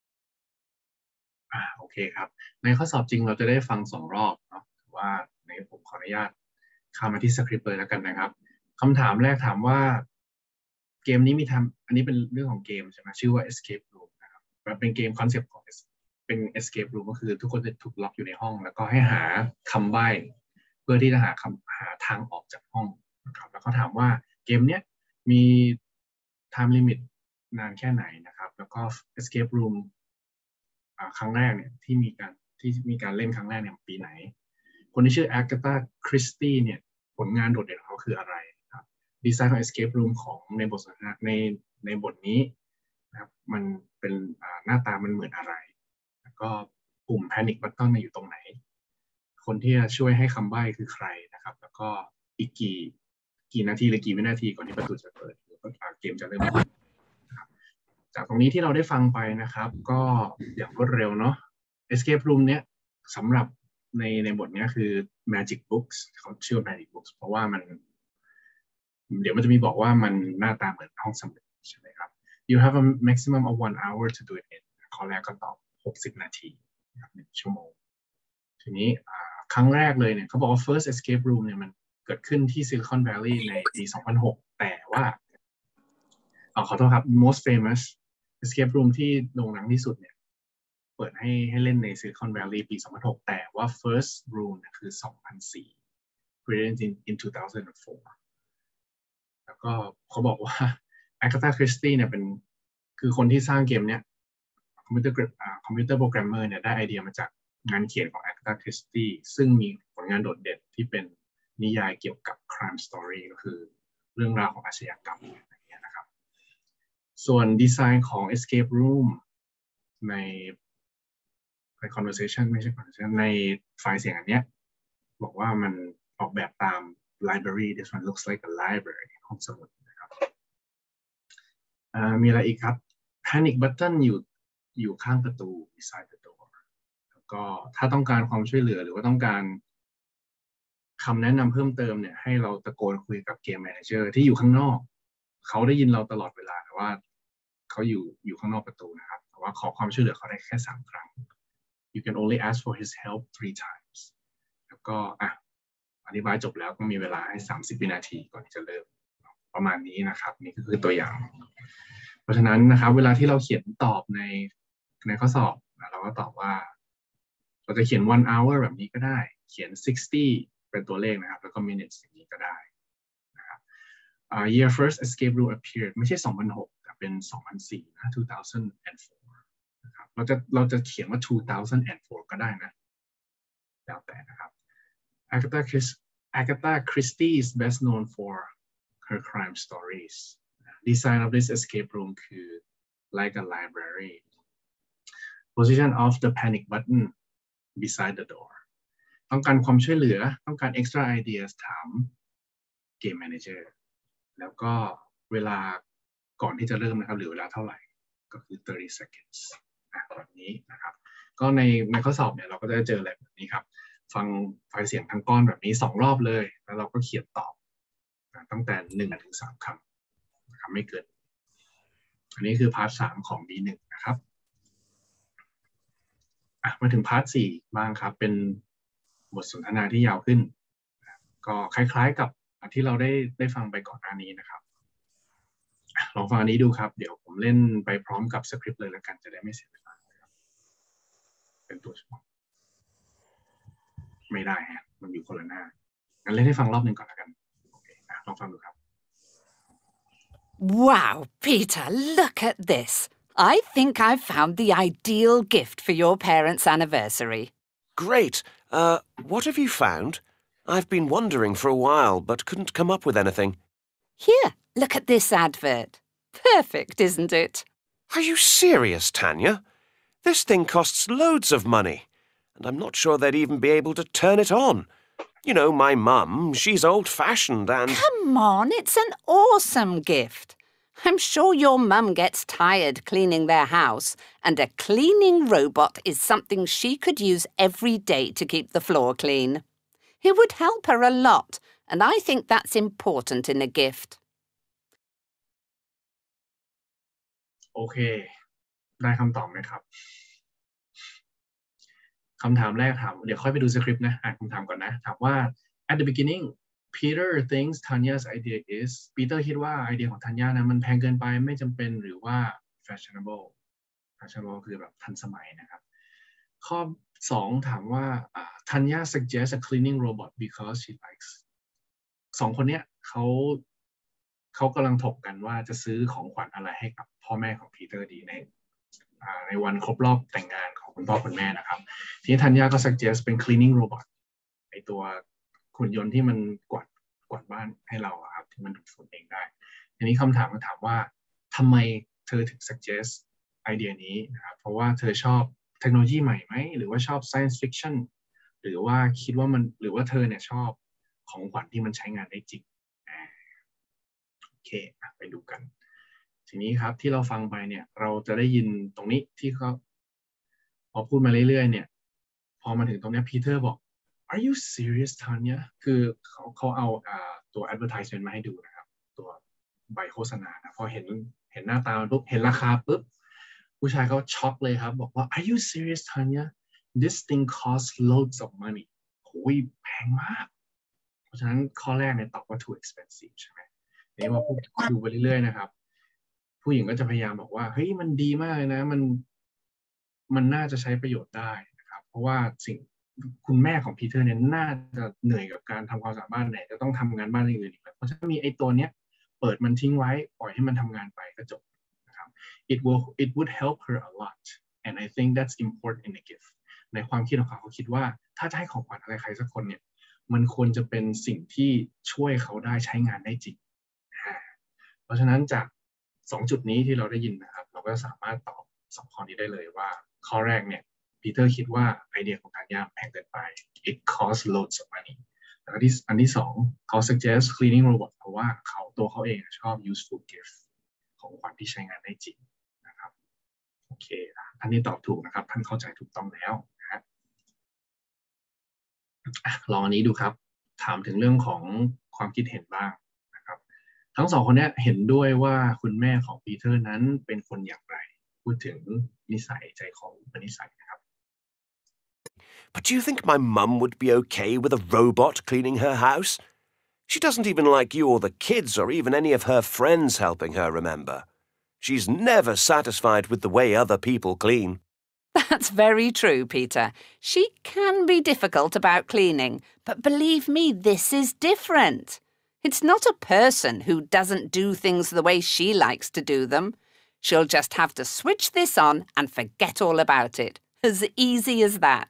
โอเคครับในข้อสอบจริงเราจะได้ฟังสองรอบเนาะว่าในผมขออนุญาตเข้ามาที่สคริปต์เลยแล้วกันนะครับคำถามแรกถามว่าเกมนี้มีทำอันนี้เป็นเรื่องของเกมใช่ไหมชื่อว่า escape room นะครับมันเป็นเกมคอนเซปต์ของเป็น escape room ก็คือทุกคนจะถูกล็อกอยู่ในห้องแล้วก็ให้หาคำใบ้เพื่อที่จะหาคำหาทางออกจากห้องนะครับแล้วก็ถามว่าเกมเนี้ยมี time limit นานแค่ไหนนะครับแล้วก็ escape room ครั้งแรกเนี่ยที่มีการที่มีการเล่นครั้งแรกเนี่ยปีไหนคนที่ชื่อ Agatha Christie เนี่ยผลงานโดดเด่นของเขาคืออะไรครับดีไซน์ของ escape room ของในบทสนทนาในในบทนี้นะครับมันเป็นหน้าตามันเหมือนอะไรแล้วก็ปุ่ม panic button อยู่ตรงไหนคนที่จะช่วยให้คำใบ้คือใครนะครับแล้วก็อีกกี่กี่นาทีหรือกี่วินาทีก่อนที่ประตูจะเปิดหรือว่าเกมจะเริ่มขึ้นนะครับจากตรงนี้ที่เราได้ฟังไปนะครับก็อย่างรวดเร็วเนาะ Escape Room เนี้ยสำหรับในในบทนี้คือ Magic Books เขาชื่อ Magic Books เพราะว่ามันเดี๋ยวมันจะมีบอกว่ามันหน้าตาเหมือนห้องสมุดใช่ไหมครับ You have a maximum of one hour to do it in ข้อแรกก็ตอบหกสิบนาทีนะครับหนึ่งชั่วโมงทีนี้ครั้งแรกเลยเนี่ยเขาบอกว่า first escape room เนี่ยมันเกิดขึ้นที่ Silicon Valley ในปี สองพันหก แต่ว่าอ๋อขอโทษครับ most famous escape room ที่โด่งดังที่สุดเนี่ยเปิดให้ให้เล่นใน Silicon Valley ปี สองพันหก แต่ว่า first room เนี่ยคือ สองพันสี่ created in in สองพันสี่ แล้วก็เขาบอกว่า Agatha Christie เนี่ยเป็นคือคนที่สร้างเกมเนี้ยคอมพิวเตอร์คอมพิวเตอร์โปรแกรมเมอร์เนี่ยได้ไอเดียมาจากงานเขียนของ Agatha Christie ซึ่งมีผลงานโดดเด่นที่เป็นนิยายเกี่ยวกับ crime story ก็คือเรื่องราวของอาชญากรรมอย่างเงี้ยนะครับส่วนดีไซน์ของ escape room ในใน conversation ไม่ใช่ conversation ในไฟล์เสียงอันเนี้ยบอกว่ามันออกแบบตาม library this one looks like a library ห้องสมุดนะครับมีอะไรอีกครับ panic button อยู่อยู่ข้างประตู beside the door แล้วก็ถ้าต้องการความช่วยเหลือหรือว่าต้องการคำแนะนำเพิ่มเติมเนี่ยให้เราตะโกนคุยกับเกมแมเนเจอร์ที่อยู่ข้างนอกเขาได้ยินเราตลอดเวลาแต่ว่าเขาอยู่อยู่ข้างนอกประตูนะครับแต่ว่าขอความช่วยเหลือเขาได้แค่สามครั้ง you can only ask for his help three times แล้วก็อ่ะอธิบายจบแล้วก็มีเวลาให้สามสิบวินาทีก่อนที่จะเริ่มประมาณนี้นะครับนี่ก็คือตัวอย่างเพราะฉะนั้นนะครับเวลาที่เราเขียนตอบในในข้อสอบเราก็ตอบว่าเราจะเขียน one hour แบบนี้ก็ได้เขียนsixtyเป็นตัวเลขนะครับแล้วก็ minutes อย่างนี้ก็ได้นะครับ uh, year first escape room appeared ไม่ใช่ สองพันหก แต่เป็น สองพันสี่ นะ two thousand four นะครับเราจะเราจะเขียนว่า two thousand four ก็ได้นะแล้วแต่นะครับ Agatha Christie Agatha Christie is best known for her crime stories design of this escape room คือ like a library position of the panic button beside the door ต้องการความช่วยเหลือต้องการ extra ideas ถาม game manager แล้วก็เวลาก่อนที่จะเริ่มนะครับเหลือเวลาเท่าไหร่ก็คือthirty seconds แบบนี้นะครับก็ในในข้อสอบเนี่ยเราก็จะเจออะไรแบบนี้ครับฟังไฟล์เสียงทั้งก้อนแบบนี้สองรอบเลยแล้วเราก็เขียนตอบตั้งแต่หนึ่งถึงสามคำนะครับไม่เกินอันนี้คือพาร์ทสามของ บี หนึ่ง นะครับมาถึงพาร์ทสี่บ้างครับเป็นบทสนทนาที่ยาวขึ้นก็คล้ายๆกับที่เราได้ได้ฟังไปก่อนหน้านี้นะครับลองฟังอันนี้ดูครับเดี๋ยวผมเล่นไปพร้อมกับสคริปต์เลยแล้วกันจะได้ไม่เสียเวลาครับเป็นตัวช่วยไม่ได้ฮะมันอยู่คนละหน้างั้นเล่นให้ฟังรอบหนึ่งก่อนแล้วกันโอเคนะลองฟังดูครับ Wow, Peter, look at this. I think I've found the ideal gift for your parents' anniversary. Great. Uh, what have you found? I've been wondering for a while, but couldn't come up with anything. Here, look at this advert. Perfect, isn't it? Are you serious, Tanya? This thing costs loads of money, and I'm not sure they'd even be able to turn it on. You know, my mum, she's old-fashioned and... Come on, it's an awesome gift. I'm sure your mum gets tired cleaning their house, and a cleaning robot is something she could use every day to keep the floor clean. It would help her a lot, and I think that's important in a gift. โอเคได้คำตอบไหมครับคำถามแรกถามเดี๋ยวค่อยไปดูสคริปต์นะอ่านคำถามก่อนนะถามว่า at the beginning Peter thinks Tanya's idea is Peter คิดว่าไอเดียของธัญญานะมันแพงเกินไปไม่จำเป็นหรือว่า fashionable fashionable คือแบบทันสมัยนะครับข้อสองถามว่าธัญญา suggests a cleaning robot because she likes สองคนเนี้ยเขาเขากำลังถกกันว่าจะซื้อของขวัญอะไรให้กับพ่อแม่ของ Peter ดีในในวันครบรอบแต่งงานของคุณพ่อคุณแม่นะครับทีนี้ธัญญาก็ suggest เป็น cleaning robot ไอตัวหุ่นยนต์ที่มันกวาดกวาดบ้านให้เราครับที่มันดูดฝุ่นเองได้ทีนี้คำถามมันถามว่าทำไมเธอถึง suggest ไอเดียนี้นะครับเพราะว่าเธอชอบเทคโนโลยีใหม่ไหมหรือว่าชอบ science fiction หหรือว่าคิดว่ามันหรือว่าเธอเนี่ยชอบของขวัญที่มันใช้งานได้จริงโอเคไปดูกันทีนี้ครับที่เราฟังไปเนี่ยเราจะได้ยินตรงนี้ที่เขาพอพูดมาเรื่อยๆเนี่ยพอมาถึงตรงนี้พีเตอร์บอก Are you serious Tanya คือเขาเขาเอาอ่าตัว advertisement มาให้ดูนะครับตัวใบโฆษณานะพอเห็นเห็นหน้าตาปุ๊บเห็นราคาปุ๊บผู้ชายเขาช็อกเลยครับบอกว่า Are you serious Tanya This thing costs loads of money โอ้ยแพงมากเพราะฉะนั้นข้อแรกเนี่ยตอบว่า too expensive ใช่ไหมนี่มาพูดดูไปเรื่อยๆนะครับผู้หญิงก็จะพยายามบอกว่าเฮ้ยมันดีมากเลยนะมันมันน่าจะใช้ประโยชน์ได้นะครับเพราะว่าสิ่งคุณแม่ของพีเตอร์เนี่ยน่าจะเหนื่อยกับการทำความสะอาดบ้านไหนจะต้องทำงานบ้านอื่นอีกแล้วเพราะฉะนั้นมีไอ้ตัวเนี้ยเปิดมันทิ้งไว้ปล่อยให้มันทำงานไปก็จบนะครับ it will it would help her a lot and I think that's important in a gift ในความคิดของเขาเขาคิดว่าถ้าจะให้ของขวัญอะไรใครสักคนเนี่ยมันควรจะเป็นสิ่งที่ช่วยเขาได้ใช้งานได้จริงเพราะฉะนั้นจากสองจุดนี้ที่เราได้ยินนะครับเราก็สามารถตอบสองข้อนี้ได้เลยว่าข้อแรกเนี่ยพีเตอร์คิดว่าไอเดียของการย่างแพงเกินไป it costs loads of money แล้วก็ที่อันที่สองเขา suggest cleaning robot เพราะว่าเขาตัวเขาเองชอบ useful gift ของขวัญที่ใช้งานได้จริงนะครับโอเคท่านนี้ตอบถูกนะครับท่านเข้าใจถูกต้องแล้วนะฮะลองอันนี้ดูครับถามถึงเรื่องของความคิดเห็นบ้างนะครับทั้งสองคนนี้เห็นด้วยว่าคุณแม่ของปีเตอร์นั้นเป็นคนอย่างไรพูดถึงนิสัยใจคออุปนิสัยนะครับ But do you think my mum would be okay with a robot cleaning her house? She doesn't even like you or the kids or even any of her friends helping her, remember. She's never satisfied with the way other people clean. That's very true, Peter. She can be difficult about cleaning, but believe me, this is different. It's not a person who doesn't do things the way she likes to do them. She'll just have to switch this on and forget all about it. As easy as that.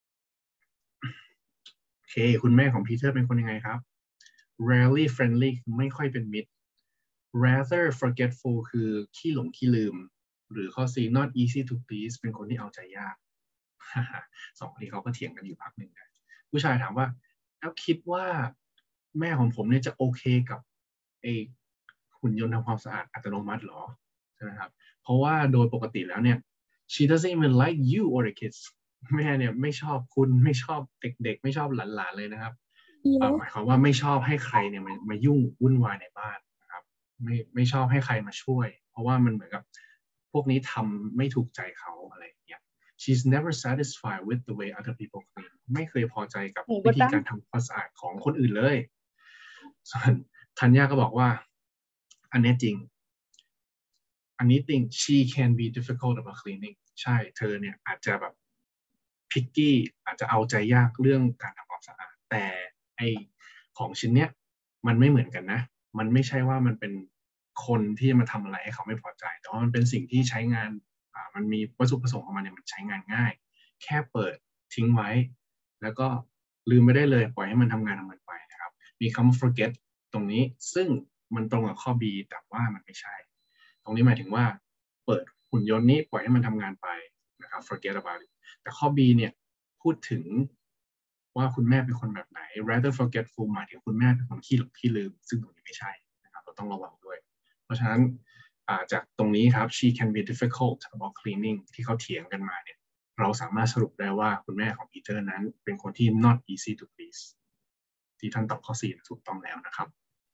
โอเคคุณแม่ของพีเตอร์เป็นคนยังไงครับ rarely friendly ไม่ค่อยเป็นมิตร rather forgetful คือขี้หลงขี้ลืมหรือข้อ C not easy to please เป็นคนที่เอาใจยาก สองคนนี้เขาก็เถียงกันอยู่พักหนึ่งนะผู้ชายถามว่าแล้วคิดว่าแม่ของผมเนี่ยจะโอเคกับไอ้หุ่นยนต์ทำความสะอาดอัตโนมัติหรอใช่ไหมครับเพราะว่าโดยปกติแล้วเนี่ย she doesn't even like you or the kids แม่เนี่ยไม่ชอบคุณไม่ชอบเด็กๆไม่ชอบหลานๆเลยนะครับหมายความว่าไม่ชอบให้ใครเนี่ยมามายุ่งวุ่นวายในบ้านนะครับไม่ไม่ชอบให้ใครมาช่วยเพราะว่ามันเหมือนกับพวกนี้ทำไม่ถูกใจเขาอะไรอย่างเงี้ย she's never satisfied with the way other people clean ไม่เคยพอใจกับวิธีการทำความสะอาดของคนอื่นเลยส่วนธัญญาก็บอกว่าอันนี้จริงอันนี้จริง she can be difficult about cleaning ใช่เธอเนี่ยอาจจะแบบพิกกี้อาจจะเอาใจยากเรื่องการทำความสะอาดแต่ไอของชิ้นเนี้ยมันไม่เหมือนกันนะมันไม่ใช่ว่ามันเป็นคนที่มาทำอะไรให้เขาไม่พอใจแต่ว่ามันเป็นสิ่งที่ใช้งานอ่ามันมีวัตถุประสงค์ของมันเนี่ยมันใช้งานง่ายแค่เปิดทิ้งไว้แล้วก็ลืมไม่ได้เลยปล่อยให้มันทำงานของมันไปนะครับมีคำ forget ตรงนี้ซึ่งมันตรงกับข้อ B แต่ว่ามันไม่ใช่ตรงนี้หมายถึงว่าเปิดหุ่นยนต์นี้ปล่อยให้มันทำงานไปนะครับ forget about it แต่ข้อ B เนี่ยพูดถึงว่าคุณแม่เป็นคนแบบไหน rather forgetful หมายถึงคุณแม่เป็นคนขี้หลงขี้ลืมซึ่งตรงนี้ไม่ใช่นะครับเราต้องระวังด้วยเพราะฉะนั้นจากตรงนี้ครับ she can be difficult about cleaning ที่เขาเถียงกันมาเนี่ยเราสามารถสรุปได้ว่าคุณแม่ของปีเตอร์นั้นเป็นคนที่ not easy to please ที่ท่านตอบข้อ สี่ถูกต้องแล้วนะครับ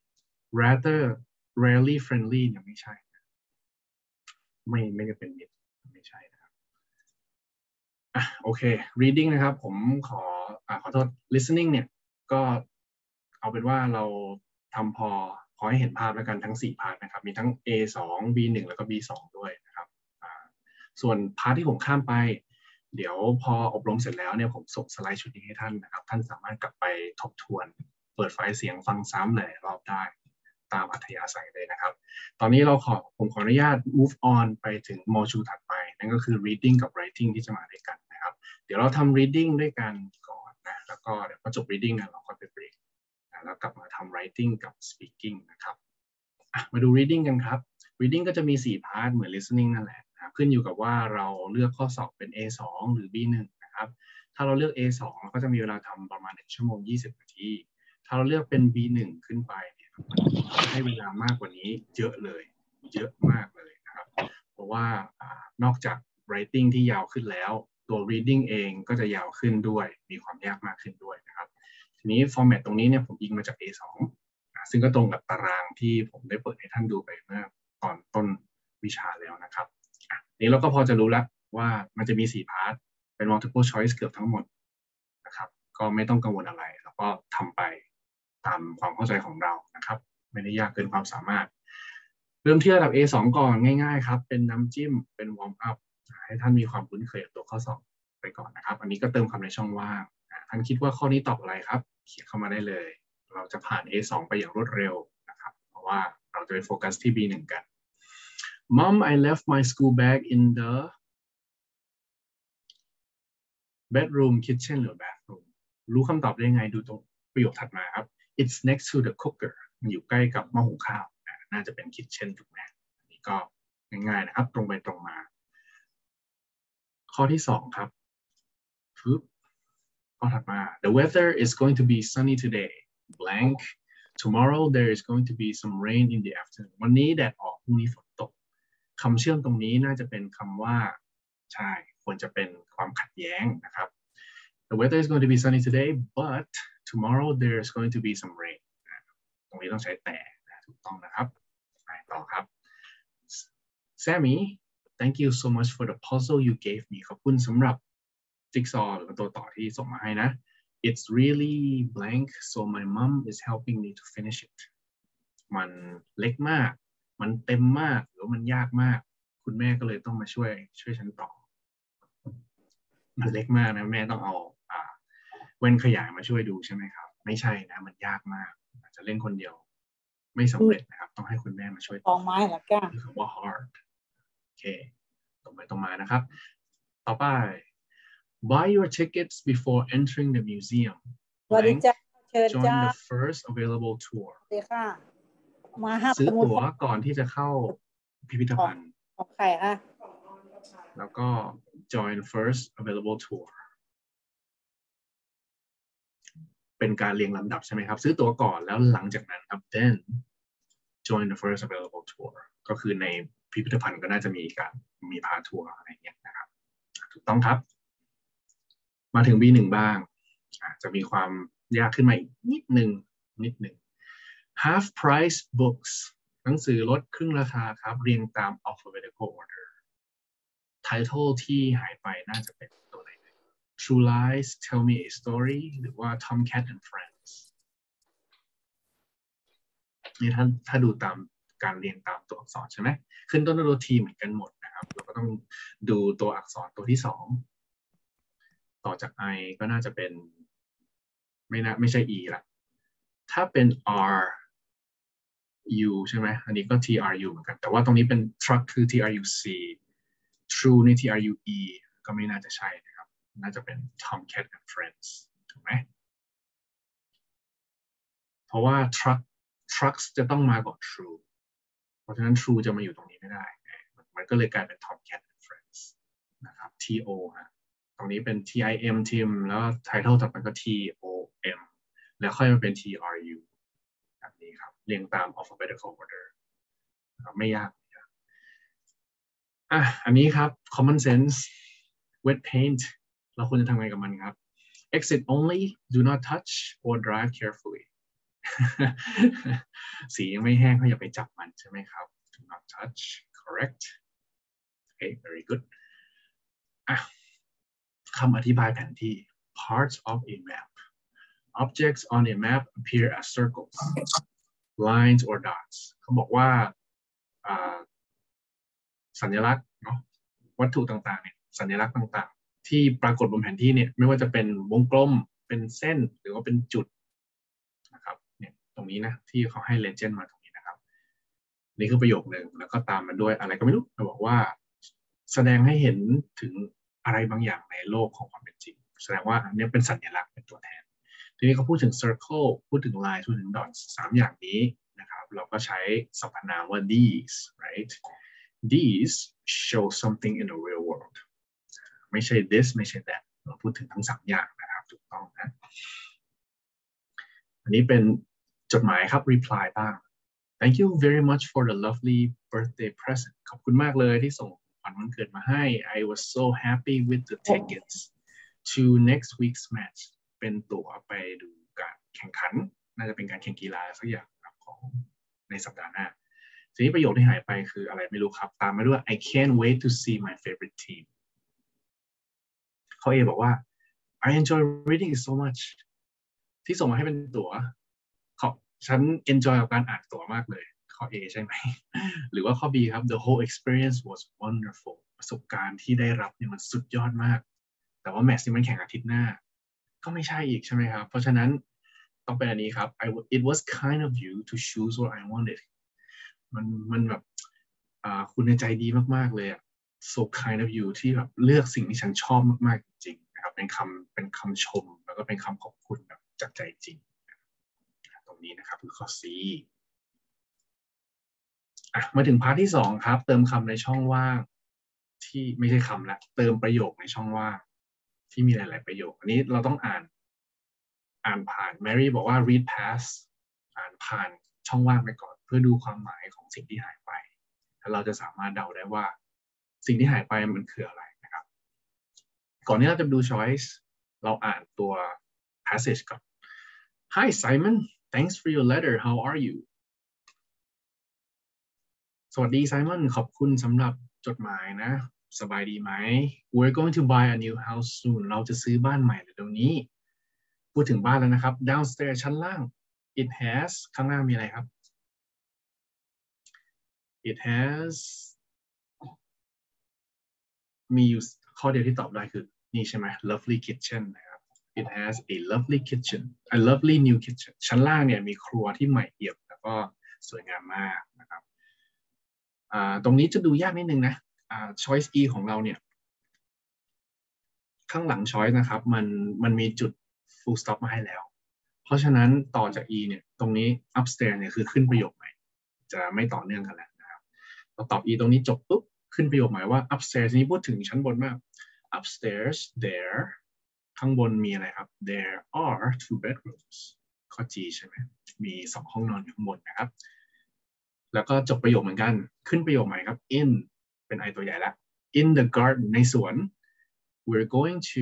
rather rarely friendly ยังไม่ใช่ไม่ไม่ได้เป็นมิตรไม่ใช่นะครับอ่ะโอเค reading นะครับผมขออ่าขอโทษ listening เนี่ยก็เอาเป็นว่าเราทำพอขอให้เห็นภาพแล้วกันทั้งสี่พาร์ทนะครับมีทั้ง เอ สอง บี หนึ่ง แล้วก็ บี สอง ด้วยนะครับอ่าส่วนพาร์ทที่ผมข้ามไปเดี๋ยวพออบรมเสร็จแล้วเนี่ยผมส่งสไลด์ชุดนี้ให้ท่านนะครับท่านสามารถกลับไปทบทวนเปิดไฟล์เสียงฟังซ้ำหลายรอบได้ตามอัธยาศัยเลยนะครับตอนนี้เราขอผมขออนุญาต move on ไปถึงโมชูลถัดไปนั่นก็คือ reading กับ writing ที่จะมาด้วยกันนะครับเดี๋ยวเราทำ reading ด้วยกันก่อนนะแล้วก็เดี๋ยวพอจบ reading นะเราก็ไป break นะแล้วกลับมาทำ writing กับ speaking นะครับมาดู reading กันครับ reading ก็จะมีสี่พาร์ทเหมือน listening นั่นแหละนะขึ้นอยู่กับว่าเราเลือกข้อสอบเป็น เอ สอง หรือ บี หนึ่ง นะครับถ้าเราเลือก เอ สอง เราก็จะมีเวลาทำประมาณหนึ่งชั่วโมงยี่สิบนาทีถ้าเราเลือกเป็น บี หนึ่ง ขึ้นไปเนี่ยมันให้เวลามากกว่านี้เยอะเลยเยอะมากเลยนะครับเพราะว่านอกจาก writing ที่ยาวขึ้นแล้วตัว reading เองก็จะยาวขึ้นด้วยมีความยากมากขึ้นด้วยนะครับทีนี้ format ตรงนี้เนี่ยผมยิงมาจาก เอ สอง ซึ่งก็ตรงกับตารางที่ผมได้เปิดให้ท่านดูไปเมื่อตอนต้นวิชาแล้วนะครับนี้เราก็พอจะรู้แล้วว่ามันจะมีสี่พาร์ทเป็น multiple choice เกือบทั้งหมดนะครับก็ไม่ต้องกังวลอะไรแล้วก็ทำไปตามความเข้าใจของเรานะครับไม่ได้ยากเกินความสามารถเริ่มที่ระดับ เอ สอง ก่อนง่ายๆครับเป็นน้ำจิ้มเป็น warm up ให้ท่านมีความคุ้นเคยกับตัวข้อสอบไปก่อนนะครับอันนี้ก็เติมคำในช่องว่างท่านคิดว่าข้อนี้ตอบอะไรครับเขียนเข้ามาได้เลยเราจะผ่าน เอ สอง ไปอย่างรวดเร็วนะครับเพราะว่าเราจะไปโฟกัสที่ บี หนึ่ง กัน Mom I left my school bag in the bedroom kitchen หรือ bathroom รู้คำตอบได้ยังไงดูตรงประโยคถัดมาครับ It's next to the cooker มันอยู่ใกล้กับหม้อหุงข้าวน่าจะเป็น kitchen ถูกไหมอันนี้ก็ง่ายๆนะครับตรงไปตรงมาข้อที่สองครับปึ๊บข้อถัดมา The weather is going to be sunny today blank tomorrow there is going to be some rain in the afternoon วันนี้แดดออกพรุ่งนี้ฝนตกคำเชื่อมตรงนี้น่าจะเป็นคำว่าใช่ควรจะเป็นความขัดแย้งนะครับ The weather is going to be sunny today but tomorrow there is going to be some rain ตรงนี้ต้องใช้แต่ถูกต้องนะครับไปต่อครับ Sammy thank you so much for the puzzle you gave me ขอบคุณสำหรับจิ๊กซอว์หรือตัวต่อที่ส่งมาให้นะ It's really blank so my mom is helping me to finish it มันเล็กมากมันเต็มมากหรือมันยากมากคุณแม่ก็เลยต้องมาช่วยช่วยฉันต่อมันเล็กมากนะแม่ต้องเอาอ่าเว้นขยายมาช่วยดูใช่ไหมครับไม่ใช่นะมันยากมากอาจจะเล่นคนเดียวไม่สำเร็จนะครับต้องให้คุณแม่มาช่วยต่อไม้ละกันคือคำว่า hard โอเคตรงไปตรงมานะครับต่อไป buy your tickets before entering the museum Blank, join the first available tour ซื้อตั๋วก่อนที่จะเข้าพิพิธภัณฑ์ของใครคะแล้วก็ join first available tour เป็นการเรียงลำดับใช่ไหมครับซื้อตั๋วก่อนแล้วหลังจากนั้นครับ then join the first available tour ก็คือในพิพิธภัณฑ์ก็น่าจะมีการมีพาทัวร์อะไรอย่างเงี้ยนะครับถูกต้องครับมาถึง บี หนึ่ง บ้างจะมีความยากขึ้นมาอีกนิดนึงนิดนึงhalf price books หนังสือลดครึ่งราคาครับเรียงตาม alphabetical order title ที่หายไปน่าจะเป็นตัวไหน True Lies Tell Me a Story หรือว่า Tomcat and Friends นี่ถ้าถ้าดูตามการเรียงตามตัวอักษรใช่ไหมขึ้นต้นด้วยตัว T เหมือนกันหมดนะครับเราก็ต้องดูตัวอักษรตัวที่สองต่อจาก I ก็น่าจะเป็นไม่น่าไม่ใช่ E ละถ้าเป็น R U ใช่ไหมอันนี้ก็ T R U เหมือนกันแต่ว่าตรงนี้เป็น truck คือ T R U C True นี่ T R U E ก็ไม่น่าจะใช่นะครับน่าจะเป็น Tomcat and Friends ถูกไหมเพราะว่า truck trucks จะต้องมาก่อน True เพราะฉะนั้น True จะมาอยู่ตรงนี้ไม่ได้มันก็เลยกลายเป็น Tomcat and Friends นะครับ T O ฮะตรงนี้เป็น T I M Tim แล้ว title ต่อไปก็ T O M แล้วค่อยมาเป็น T R U แบบนี้ครับเรียงตาม alphabetical order ไม่ยากอ่ะอันนี้ครับ common sense wet paint เราควรจะทำไงกับมันครับ exit only do not touch or drive carefully สียังไม่แห้งก็อย่าไปจับมันใช่ไหมครับ do not touch correct okay very good อ่ะคำอธิบายแผนที่ parts of a map objects on a map appear as circles lines or dots เขาบอกว่าสัญลักษณ์เนาะวัตถุต่างๆเนี่ยสัญลักษณ์ต่างๆที่ปรากฏบนแผนที่เนี่ยไม่ว่าจะเป็นวงกลมเป็นเส้นหรือว่าเป็นจุดนะครับเนี่ยตรงนี้นะที่เขาให้ legend มาตรงนี้นะครับนี่คือประโยคนึงแล้วก็ตามมาด้วยอะไรก็ไม่รู้เขาบอกว่าแสดงให้เห็นถึงอะไรบางอย่างในโลกของความเป็นจริงแสดงว่าอันนี้เป็นสัญลักษณ์เป็นตัวแทนทีนี้เขาพูดถึง circle พูดถึง line พูดถึง dots สามอย่างนี้นะครับเราก็ใช้สรรพนามว่า these right these show something in the real world ไม่ใช่ this ไม่ใช่ that เราพูดถึงทั้งสามอย่างนะครับถูกต้องนะอันนี้เป็นจดหมายครับ reply บ้าง Thank you very much for the lovely birthday present ขอบคุณมากเลยที่ส่งขวัญวันเกิดมาให้ I was so happy with the tickets to next week's match เป็นตั๋วไปดูการแข่งขันน่าจะเป็นการแข่งกีฬาสักอย่างของในสัปดาห์หน้าทีนี้ประโยคที่หายไปคืออะไรไม่รู้ครับตามมาด้วย I can't wait to see my favorite team เขาเอบอกว่า I enjoy reading it so much ที่ส่งมาให้เป็นตั๋วเขาฉัน enjoy กับการอ่านตั๋วมากเลยข้อ A ใช่ไหม หรือว่าข้อ B ครับ The whole experience was wonderful ประสบการณ์ที่ได้รับเนี่ยมันสุดยอดมากแต่ว่าแมตช์ที่มันแข่งอาทิตย์หน้าก็ไม่ใช่อีกใช่ไหมครับเพราะฉะนั้นต้องเป็นอันนี้ครับ I, it was kind of you to choose what I wanted มันมันแบบคุณในใจดีมากๆเลยอะ so kind of you ที่แบบเลือกสิ่งที่ฉันชอบมากๆจริงๆนะครับเป็นคำเป็นคำชมแล้วก็เป็นคำขอบคุณแบบจากใจจริงตรงนี้นะครับคือข้อ C อ่ะมาถึงพาร์ทที่สองครับเติมคำในช่องว่างที่ไม่ใช่คำละเติมประโยคในช่องว่างที่มีหลายๆประโยคอันนี้เราต้องอ่านอ่านผ่าน Mary บอกว่า read past อ่านผ่านช่องว่างไปก่อนเพื่อดูความหมายของสิ่งที่หายไปแล้วเราจะสามารถเดาได้ว่าสิ่งที่หายไปมันคืออะไรนะครับก่อนที่เราจะดู choice เราอ่านตัว passage ก่อน Hi Simon thanks for your letter how are you สวัสดีไซมอนขอบคุณสำหรับจดหมายนะสบายดีไหม We're going to buy a new house soon เราจะซื้อบ้านใหม่เดี๋ยวนี้พูดถึงบ้านแล้วนะครับ downstairs ชั้นล่าง it has ข้างล่างมีอะไรครับ it has มีอยู่ข้อเดียวที่ตอบได้คือนี่ใช่ไหม lovely kitchen นะครับ it has a lovely kitchen a lovely new kitchen ชั้นล่างเนี่ยมีครัวที่ใหม่เอี่ยมแล้วก็สวยงามมากนะครับตรงนี้จะดูยากนิดนึงนะchoice E ของเราเนี่ยข้างหลัง choice นะครับมันมันมีจุด full stop มาให้แล้วเพราะฉะนั้นต่อจาก E เนี่ยตรงนี้ upstairs เนี่ยคือขึ้นประโยคใหม่จะไม่ต่อเนื่องกันแล้วนะครับเราตอบ E ตรงนี้จบปุ๊บขึ้นประโยคใหม่ว่า upstairs นี้พูดถึงชั้นบนมาก upstairs there ข้างบนมีอะไรครับ there are two bedrooms ข้อ G ใช่ไหมมีสองห้องนอนอยู่ข้างบนนะครับแล้วก็จบประโยคเหมือนกันขึ้นประโยคใหม่ครับ in เป็น I ตัวใหญ่ละ in the garden ในสวน we're going to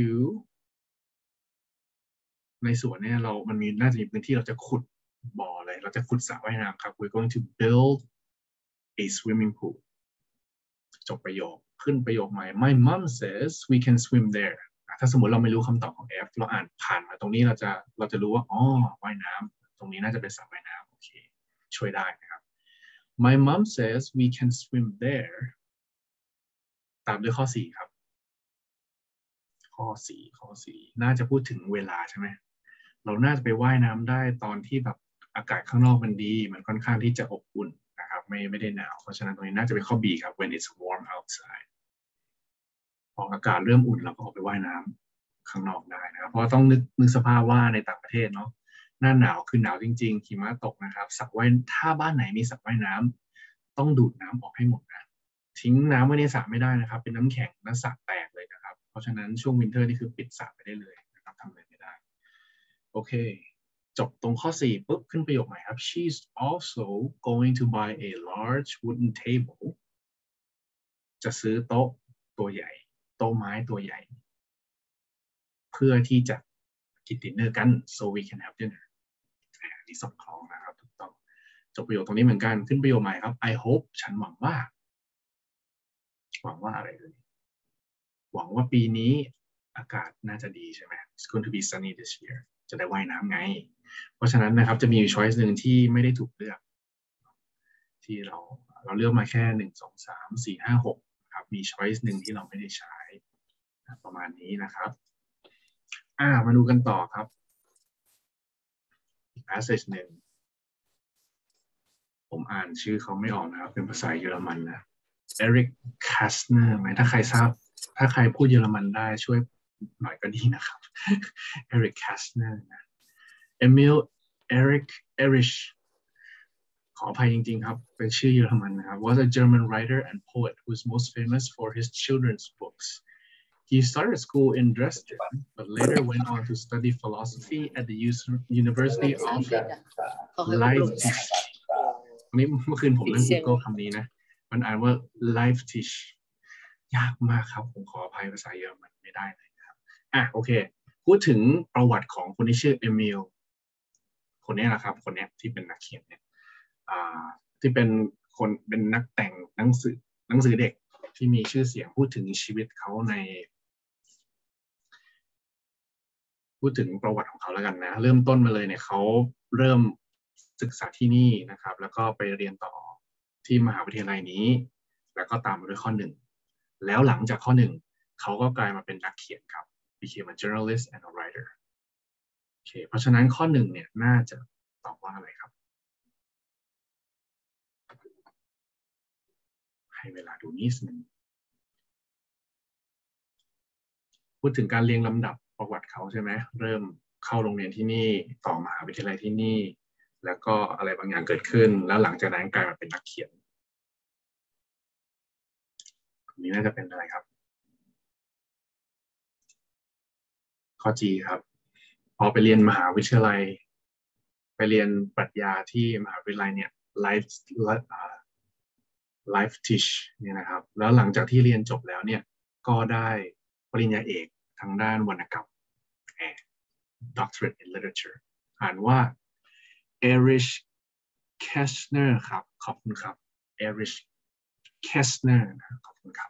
ในสวนเนี่ยเรามันมีน่าจะมีพื้นที่เราจะขุดบ่อเลยเราจะขุดสระว่ายน้ำครับ we're going to build a swimming pool จบประโยคขึ้นประโยคใหม่ my mom says we can swim there ถ้าสมมติเราไม่รู้คำตอบของ F เราอ่านผ่านมาตรงนี้เราจะเราจะรู้ว่าอ๋อว่ายน้ำตรงนี้น่าจะเป็นสระว่ายน้ำโอเคช่วยได้นะครับ my mom says we can swim there ตามด้วยข้อสี่ครับข้อสี่ข้อสี่น่าจะพูดถึงเวลาใช่ไหมเราน่าจะไปว่ายน้ำได้ตอนที่แบบอากาศข้างนอกมันดีมันค่อนข้างที่จะอบอุ่นนะครับไม่ไม่ได้หนาวเพราะฉะนั้นตรงนี้น่าจะเป็นข้อ B ครับ when it's warm outside พออากาศเริ่มอุ่นเราก็ออกไปว่ายน้ำข้างนอกได้นะครับเพราะต้องนึกนึกสภาพว่าในต่างประเทศเนาะหน้าหนาวคือหนาวจริงๆหิมะตกนะครับสระว่ายถ้าบ้านไหนมีสระว่ายน้ำต้องดูดน้ำออกให้หมดนะทิ้งน้ำไว้ในสระไม่ได้นะครับเป็นน้ำแข็งแล้วสระแตกเลยนะครับเพราะฉะนั้นช่วงวินเทอร์นี่คือปิดสระไปได้เลยนะครับทำอะไรไม่ได้โอเคจบตรงข้อสี่ปุ๊บขึ้นประโยคใหม่ครับ she's also going to buy a large wooden table จะซื้อโต๊ะตัวใหญ่โต๊ะไม้ตัวใหญ่เพื่อที่จะกินดินเนอร์กัน so we can have dinner อันนี้สองคล้องนะครับถูกต้องจบประโยคตรงนี้เหมือนกันขึ้นประโยคใหม่ครับ I hope ฉันหวังว่าหวังว่าอะไรเลยหวังว่าปีนี้อากาศน่าจะดีใช่ไหม It's going to be sunny this year จะได้ว่ายน้ำไงเพราะฉะนั้นนะครับจะมีช้อยส์หนึ่งที่ไม่ได้ถูกเลือกที่เราเราเลือกมาแค่หนึ่งสองสามสี่ห้าหกครับมีช้อยส์หนึ่งที่เราไม่ได้ใช้ประมาณนี้นะครับอ่ามาดูกันต่อครับอีก passage หนึ่งผมอ่านชื่อเขาไม่ออกนะครับเป็นภาษาเยอรมันนะ Eric Kastner ไหมถ้าใครทราบถ้าใครพูดเยอรมันได้ช่วยหน่อยก็ดีนะครับ Eric Kastner นะ Emil Erich Erich ขออภัยจริงๆครับเป็นชื่อเยอรมันนะครับ was a German writer and poet who is most famous for his children's books He started school in Dresden, but later went on to study philosophy at the University of Leipzig. นี่เมื่อคืนผมนั่ง Google คำนี้นะมันอ่านว่า Leipzig ยากมากครับผมขออภัยภาษาเยอรมันไม่ได้เลยครับอ่ะโอเคพูดถึงประวัติของคนที่ชื่อเอมิลคนนี้แหละครับคนนี้ที่เป็นนักเขียนเนี่ยอ่าที่เป็นคนเป็นนักแต่งหนังสือหนังสือเด็กที่มีชื่อเสียงพูดถึงชีวิตเขาในพูดถึงประวัติของเขาแล้วกันนะเริ่มต้นมาเลยเนี่ยเขาเริ่มศึกษาที่นี่นะครับแล้วก็ไปเรียนต่อที่มหาวิทยาลัยนี้แล้วก็ตามมาด้วยข้อหนึ่งแล้วหลังจากข้อหนึ่งเขาก็กลายมาเป็นนักเขียนครับ became a journalist and a writer โอเคเพราะฉะนั้นข้อหนึ่งเนี่ยน่าจะตอบว่าอะไรครับให้เวลาดูนิดนึงพูดถึงการเรียงลำดับประวัติเขาใช่ไหมเริ่มเข้าโรงเรียนที่นี่ต่อมหาวิทยาลัยที่นี่แล้วก็อะไรบางอย่างเกิดขึ้นแล้วหลังจากนั้นกลายมาเป็นนักเขียนนี่น่าจะเป็นอะไรครับข้อ G ครับพอไปเรียนมหาวิทยาลัยไปเรียนปรัชญาที่มหาวิทยาลัยเนี่ย Life Life Teach เนี่ยนะครับแล้วหลังจากที่เรียนจบแล้วเนี่ยก็ได้ปริญญาเอกทางด้านวรรณกรรม Doctorate in Literature อ่านว่า Erich Kästner ครับขอบคุณครับ Erich Kästner ขอบคุณครับ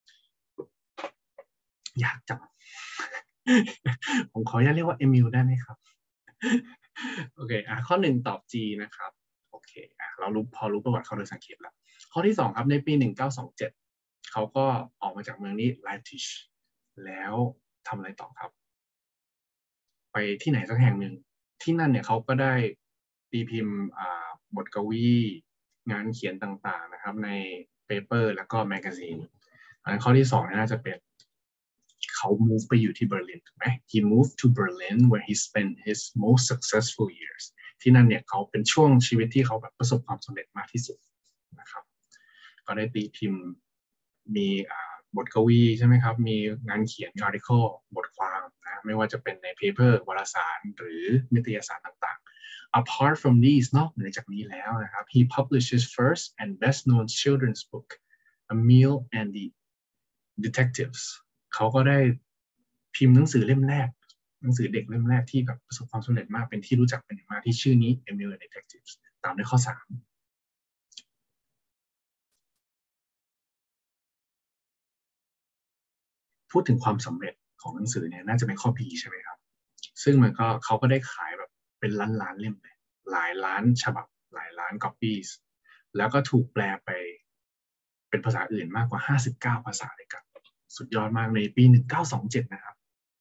อยากจัง ผมขออนุญาตเรียกว่าเอมิลได้ไหมครับโอเคอ่ะข้อหนึ่งตอบ G นะครับโอเคอ่ะเรารู้พอรู้ประวัติเขาโดยสังเกตแล้วข้อที่สองครับในปีหนึ่งเก้าสองเจ็ดเขาก็ออกมาจากเมืองนี้ Leipzig แล้วทำอะไรต่อครับไปที่ไหนสักแห่งหนึ่งที่นั่นเนี่ยเขาก็ได้ตีพิมพ์บทกวีงานเขียนต่างๆนะครับในเปเปอร์แล้วก็แมกกาซีนอันข้อที่สองน่าจะเป็นเขา move ไปอยู่ที่เบอร์ลินถูกไหม he moved to Berlin where he spent his most successful years ที่นั่นเนี่ยเขาเป็นช่วงชีวิตที่เขาแบบประสบความสำเร็จมากที่สุดนะครับก็ได้ตีพิมพ์มีบทกวีใช่ไหมครับมีงานเขียน article บทความนะไม่ว่าจะเป็นใน paper วารสารหรือนิตยสารต่างๆ apart from these นอกเหนือจากนี้แล้วนะครับ he published his first and best known children's book Emil and the Detectives เขาก็ได้พิมพ์หนังสือเล่มแรกหนังสือเด็กเล่มแรกที่แบบประสบความสำเร็จมากเป็นที่รู้จักเป็นอย่างมากที่ชื่อนี้ Emil and the Detectives ตามด้วยข้อสามพูดถึงความสำเร็จของหนังสือเนี่ยน่าจะเป็นข้อ B ใช่ไหมครับซึ่งมันก็เขาก็ได้ขายแบบเป็นล้านล้านเล่มเลยหลายล้านฉบับหลายล้าน copies แล้วก็ถูกแปลไปเป็นภาษาอื่นมากกว่าห้าสิบเก้าภาษาเลยกันสุดยอดมากในปีหนึ่งเก้าสองเจ็ดนะครับ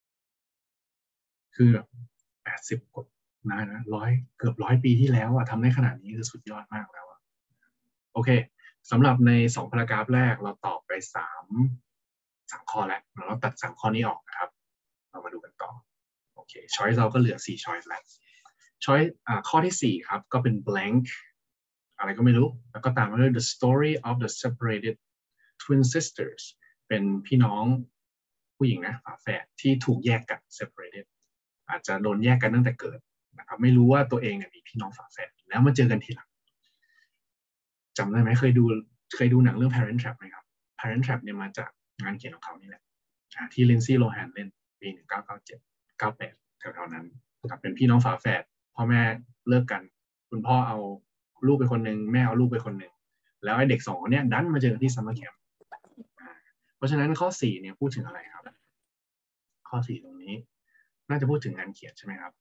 คือแปดสิบกว่านานนะร้อยเกือบร้อยปีที่แล้วอะทำได้ขนาดนี้คือสุดยอดมากแล้วโอเคสำหรับในสองพารากราฟแรกเราตอบไปสามสามข้อแล้วเราตัดสามข้อนี้ออกนะครับเรามาดูกันต่อโอเคช้อยส์เราก็เหลือสี่ช้อยส์แล้วช้อยส์อ่าข้อที่สี่ครับก็เป็น blank อะไรก็ไม่รู้แล้วก็ตามมาด้วย the story of the separated twin sisters เป็นพี่น้องผู้หญิงนะฝาแฝดที่ถูกแยกกัน separated อาจจะโดนแยกกันตั้งแต่เกิดนะครับไม่รู้ว่าตัวเองเนี่ยมีพี่น้องฝาแฝดแล้วมาเจอกันทีหลังจำได้ไหมเคยดูเคยดูหนังเรื่อง Parent Trap ไหมครับ Parent Trap เนี่ยมาจากงานเขียนของเขานี่แหละที่ลินซี่โลแฮนเล่นปีหนึ่งเก้าเก้าเจ็ด เก้าแปดแถวๆนั้นครับเป็นพี่น้องฝาแฝดพ่อแม่เลิกกันคุณพ่อเอาลูกไปคนหนึ่งแม่เอาลูกไปคนหนึ่งแล้วไอ้เด็กสองคนเนี้ยดันมาเจอกันที่ซัมเมอร์แคมป์เพราะฉะนั้นข้อสี่เนี่ยพูดถึงอะไรครับข้อสี่ตรงนี้น่าจะพูดถึงงานเขียนใช่ไหมครับ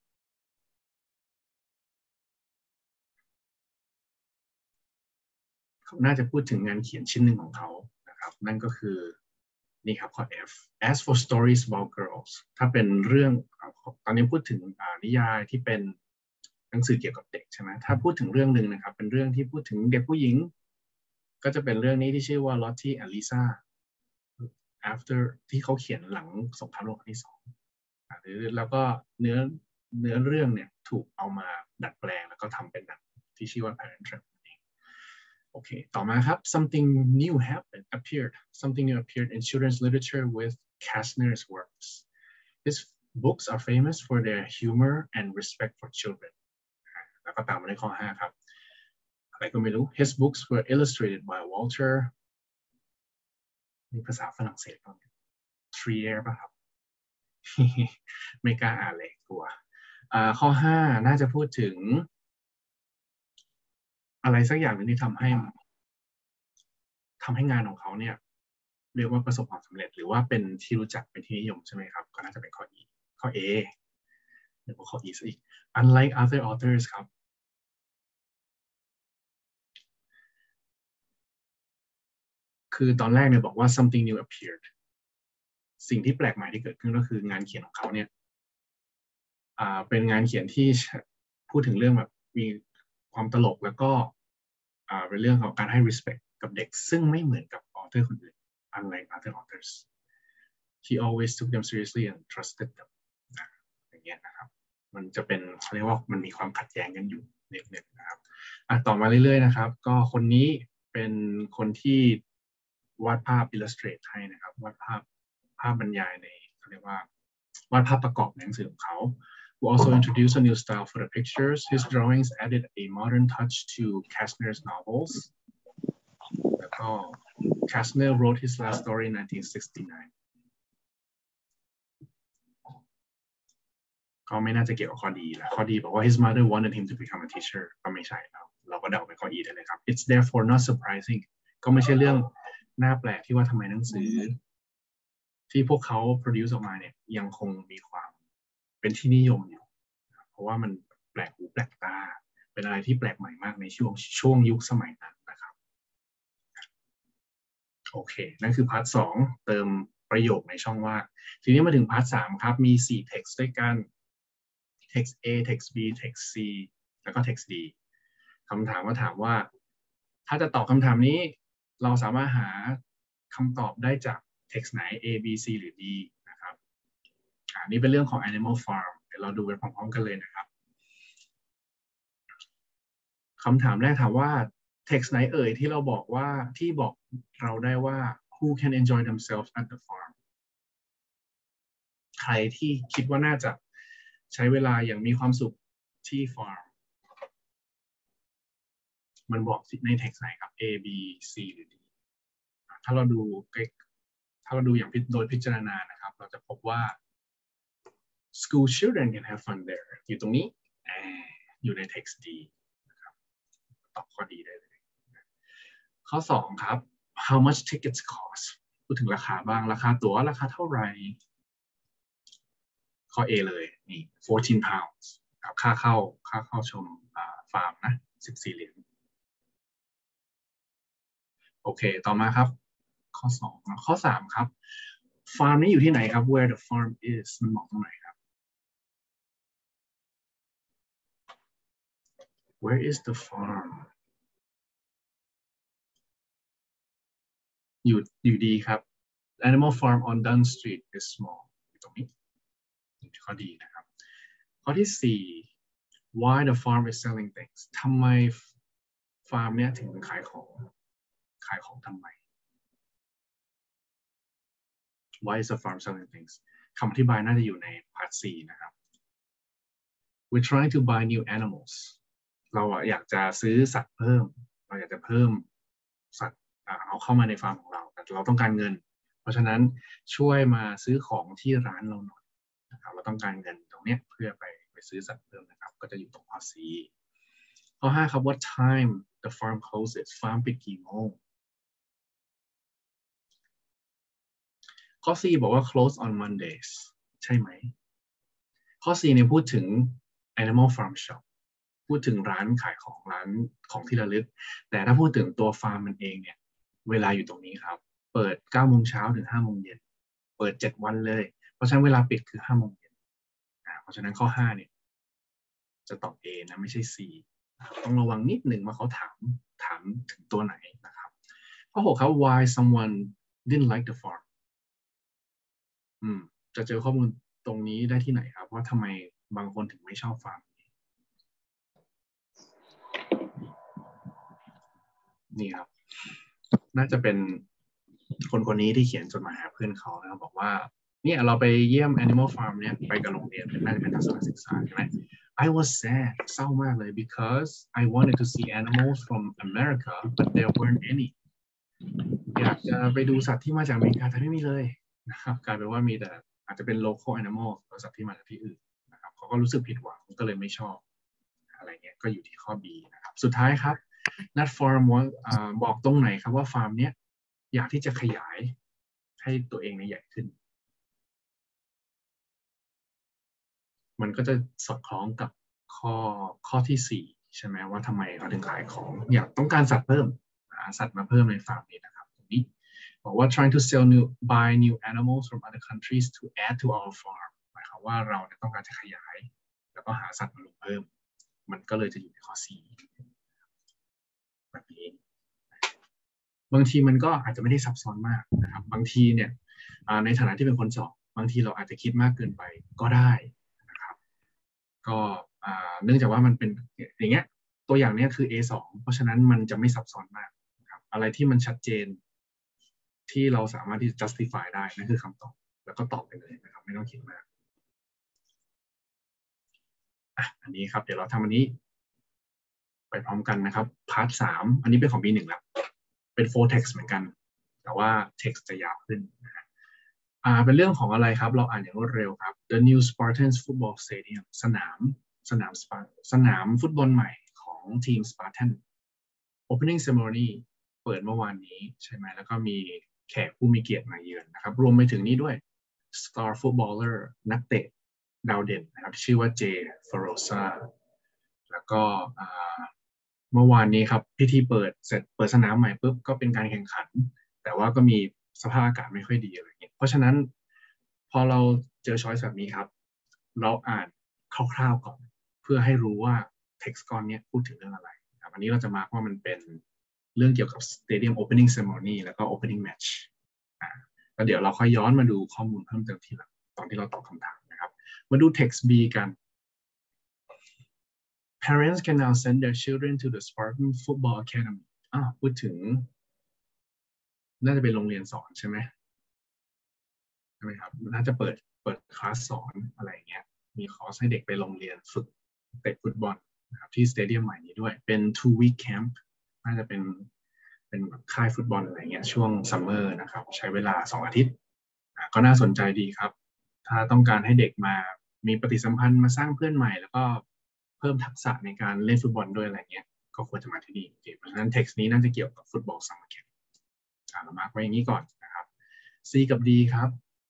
เขาน่าจะพูดถึงงานเขียนชิ้นหนึ่งของเขานะครับนั่นก็คือนี่ครับข้อ F as for stories about girls ถ้าเป็นเรื่องตอนนี้พูดถึงนิยายที่เป็นหนังสือเกี่ยวกับเด็กใช่ไหมถ้าพูดถึงเรื่องหนึ่งนะครับเป็นเรื่องที่พูดถึงเด็กผู้หญิงก็จะเป็นเรื่องนี้ที่ชื่อว่า Lottie and Lisa after ที่เขาเขียนหลังสงครามโลกครั้งที่สองหรือแล้วก็เนื้อเนื้อเรื่องเนี่ยถูกเอามาดัดแปลงแล้วก็ทำเป็นหนังที่ชื่อว่า Parent Trapโอเคต่อมาครับ something new happened appeared something new appeared in children's literature with Kastner's works. His books are famous for their humor and respect for children. แล้วก็ตามมาในข้อห้าครับอะไรก็ไม่รู้ His books were illustrated by Walter นี่ภาษาฝรั่งเศสป่ะ Trier ป่ะครับ ไม่กล้าอ่านเลยกลัวข้อห้าน่าจะพูดถึงอะไรสักอย่างหนึ่งที่ทำให้ทำให้งานของเขาเนี่ยเรียกว่าประสบความสำเร็จหรือว่าเป็นที่รู้จักเป็นที่นิยมใช่ไหมครับก็น่าจะเป็นข้อ E ข้อ A หรือว่าข้อ E ซะอีก unlike other authors ครับคือตอนแรกเนี่ยบอกว่า something new appeared สิ่งที่แปลกใหม่ที่เกิดขึ้นก็คืองานเขียนของเขาเนี่ยอ่าเป็นงานเขียนที่พูดถึงเรื่องแบบมีความตลกแล้วก็อ่าเป็นเรื่องของการให้ respect กับเด็กซึ่งไม่เหมือนกับออเทอร์คนอื่น unlike other authors he always took them seriously and trusted them นะอย่างเงี้ยนะครับมันจะเป็นเขาเรียกว่ามันมีความขัดแย้งกันอยู่นิดนึงนะครับอ่ะต่อมาเรื่อยๆนะครับก็คนนี้เป็นคนที่วาดภาพ illustrate ให้นะครับวาดภาพภาพบรรยายในเขาเรียกว่าวาดภาพประกอบในหนังสือของเขา who also introduced a new style for the pictures. His drawings added a modern touch to Kastner's novels. แล้วก็ Kastner wrote his last story in nineteen sixty-nine. ก็ไม่น่าจะเกี่ยวกับข้อดีแล้วข้อดีบอกว่า his mother wanted him to become a teacher ก็ไม่ใช่แล้วเราก็เดาไปข้อ E ได้เลยครับ It's therefore not surprising ก็ไม่ใช่เรื่องน่าแปลกที่ว่าทำไมหนังสือที่พวกเขา produce ออกมาเนี่ยยังคงมีความเป็นที่นิยมอยู่เพราะว่ามันแปลกหูแปลกตาเป็นอะไรที่แปลกใหม่มากในช่วงช่วงยุคสมัยนั้นนะครับโอเคนั่นคือพาร์ทสองเติมประโยคในช่องว่างทีนี้มาถึงพาร์ทสามครับมีสี่ text ด้วยกัน text A text B text C แล้วก็ text D คำถามว่าถามว่าถ้าจะตอบคำถามนี้เราสามารถหาคำตอบได้จาก text ไหน A B C หรือ D นะครับอันนี้เป็นเรื่องของ Animal Farm เดี๋ยวเราดูไปพร้อมๆกันเลยนะครับคำถามแรกถามว่า text ไหนเอ่ยที่เราบอกว่าที่บอกเราได้ว่า who can enjoy themselves at the farm ใครที่คิดว่าน่าจะใช้เวลาอย่างมีความสุขที่ฟาร์มมันบอกใน text ไหนครับ A B C หรือ D ถ้าเราดูถ้าเราดูอย่างโดยพิจารณานะครับเราจะพบว่า school children can have fun there อยู่ตรงนี้อยู่ใน text D นะครับตอบข้อดีได้เลยข้อสองครับ how much tickets cost พูดถึงราคาบ้างราคาตั๋วราคาเท่าไหร่ข้อ A เลยนี่ fourteen pounds ครับค่าเข้าค่าเข้าชมฟาร์มนะสิบสี่เหรียญโอเคต่อมาครับข้อสองข้อสามครับฟาร์มนี้อยู่ที่ไหนครับ where the farm is มันบอกตรงไหนครับ where is the farm อยู่อยู่ดีครับ Animal Farm on Dunn Street is small อยู่ตรงนี้ข้อดีนะครับข้อที่สี่ why the farm is selling things ทำไมฟาร์มเนี้ยถึงขายของขายของทำไม why is the farm selling things คำอธิบายน่าจะอยู่ในพาร์ท C นะครับ we're trying to buy new animals เราอยากจะซื้อสัตว์เพิ่มเราอยากจะเพิ่มสัตว์เอาเข้ามาในฟาร์มของเราแต่เราต้องการเงินเพราะฉะนั้นช่วยมาซื้อของที่ร้านเราหน่อยนะครับเราต้องการเงินตรงนี้เพื่อไปไปซื้อสัตว์เพิ่มนะครับก็จะอยู่ตรงข้อ C ข้อห้าครับ what time the farm closes ฟาร์มปิดกี่โมงข้อ C บอกว่า close on Mondays ใช่ไหมข้อ C เนี่ยพูดถึง Animal Farm Shop พูดถึงร้านขายของร้านของที่ระลึกแต่ถ้าพูดถึงตัวฟาร์มมันเองเนี่ยเวลาอยู่ตรงนี้ครับเปิดเก้าโมงเช้าถึงห้าโมงเย็นเปิดเจ็ดวันเลยเพราะฉะนั้นเวลาปิดคือห้าโมงเย็นเพราะฉะนั้นข้อห้าเนี่ยจะตอบ A นะไม่ใช่ C ต้องระวังนิดหนึ่งว่าเขาถามถามถึงตัวไหนนะครับข้อหกครับ why someone didn't like the farm อืมจะเจอข้อมูลตรงนี้ได้ที่ไหนครับว่าทำไมบางคนถึงไม่ชอบฟาร์มนี้นี่ครับน่าจะเป็นคนคนนี้ที่เขียนจดหมายหาเพื่อนเขานะครับบอกว่าเนี่ยเราไปเยี่ยม Animal Farm เนี่ยไปกับโรงเรียนน่าจะเป็นทัศนศึกษาใช่ไหม I was sad เศร้ามากเลย because I wanted to see animals from America but there weren't any อยากจะไปดูสัตว์ที่มาจากอเมริกาแต่ไม่มีเลยนะครับกลายเป็นว่ามีแต่อาจจะเป็น local animal หรือสัตว์ที่มาจากที่อื่นนะครับเขาก็รู้สึกผิดหวังก็เลยไม่ชอบอะไรเงี้ยก็อยู่ที่ข้อ B นะครับสุดท้ายครับ Nut Farm บอกตรงไหนครับว่าฟาร์มเนี้ยอยากที่จะขยายให้ตัวเองเนี่ยใหญ่ขึ้นมันก็จะสอดคล้องกับข้อข้อที่สี่ใช่ไหมว่าทำไมเขาถึงขายของอยากต้องการสัตว์เพิ่มหาสัตว์มาเพิ่มในฟาร์มนี้นะครับตรงนี้บอกว่า trying to sell new buy new animals from other countries to add to our farm หมายความว่าเราเนี่ยต้องการจะขยายแล้วก็หาสัตว์มาลงเพิ่มมันก็เลยจะอยู่ในข้อสี่แบบนี้บางทีมันก็อาจจะไม่ได้ซับซ้อนมากนะครับบางทีเนี่ยในฐานะที่เป็นคนสอบบางทีเราอาจจะคิดมากเกินไปก็ได้นะครับก็เนื่องจากว่ามันเป็นอย่างเงี้ยตัวอย่างเนี้ยคือ เอ สอง เพราะฉะนั้นมันจะไม่ซับซ้อนมากนะครับอะไรที่มันชัดเจนที่เราสามารถที่จะ justify ได้นั่นคือคำตอบแล้วก็ตอบไปเลยนะครับไม่ต้องคิดมากอ่ะอันนี้ครับเดี๋ยวเราทำอันนี้ไปพร้อมกันนะครับพาร์ทสามอันนี้เป็นของ บี หนึ่ง แล้วเป็น four text เหมือนกันแต่ว่า text จะยาวขึ้นนะฮะอ่าเป็นเรื่องของอะไรครับเราอ่านอย่างรวดเร็วครับ The New Spartans Football Stadium สนามสนามสนามฟุตบอลใหม่ของทีม Spartan Opening Ceremony เปิดเมื่อวานนี้ใช่ไหมแล้วก็มีแขกผู้มีเกียรติมาเยือนนะครับรวมไปถึงนี้ด้วย Star Footballer นักเตะดาวเด่นนะครับชื่อว่าเจฟโรซาแล้วก็เมื่อวานนี้ครับพิธีเปิดเสร็จเปิดสนามใหม่ปุ๊บก็เป็นการแข่งขันแต่ว่าก็มีสภาพอากาศไม่ค่อยดีอะไรอย่างเงี้ยเพราะฉะนั้นพอเราเจอช้อยส์แบบนี้ครับเราอ่านคร่าวๆก่อนเพื่อให้รู้ว่า text ก้อนนี้พูดถึงเรื่องอะไรครับอันนี้เราจะมาร์คว่ามันเป็นเรื่องเกี่ยวกับ Stadium Opening Ceremony แล้วก็ Opening Match อ่าแล้วเดี๋ยวเราค่อยย้อนมาดูข้อมูลเพิ่มเติมทีหลังตอนที่เราตอบคำถามนะครับมาดู text B กันParents can now send their children to the Spartan Football Academy อ่าพูดถึงน่าจะเป็นโรงเรียนสอนใช่ไหมใช่ไหมครับน่าจะเปิดเปิดคลาสสอนอะไรอย่างเงี้ยมีคอร์สให้เด็กไปโรงเรียนฝึกเตะฟุตบอลนะครับที่สเตเดียมใหม่นี้ด้วยเป็น two week camp น่าจะเป็นเป็นค่ายฟุตบอลอะไรเงี้ยช่วงซัมเมอร์นะครับใช้เวลาสองอาทิตย์ก็น่าสนใจดีครับถ้าต้องการให้เด็กมามีปฏิสัมพันธ์มาสร้างเพื่อนใหม่แล้วก็เพิ่มทักษะในการเล่นฟุตบอลด้วยอะไรเงี้ยก็ควรจะมาที่นี่เพราะฉะนั้น text นี้น่าจะเกี่ยวกับฟุตบอลซัมเมอร์แคมป์เรามาร์คไว้อย่างนี้ก่อนนะครับ C กับ D ครับ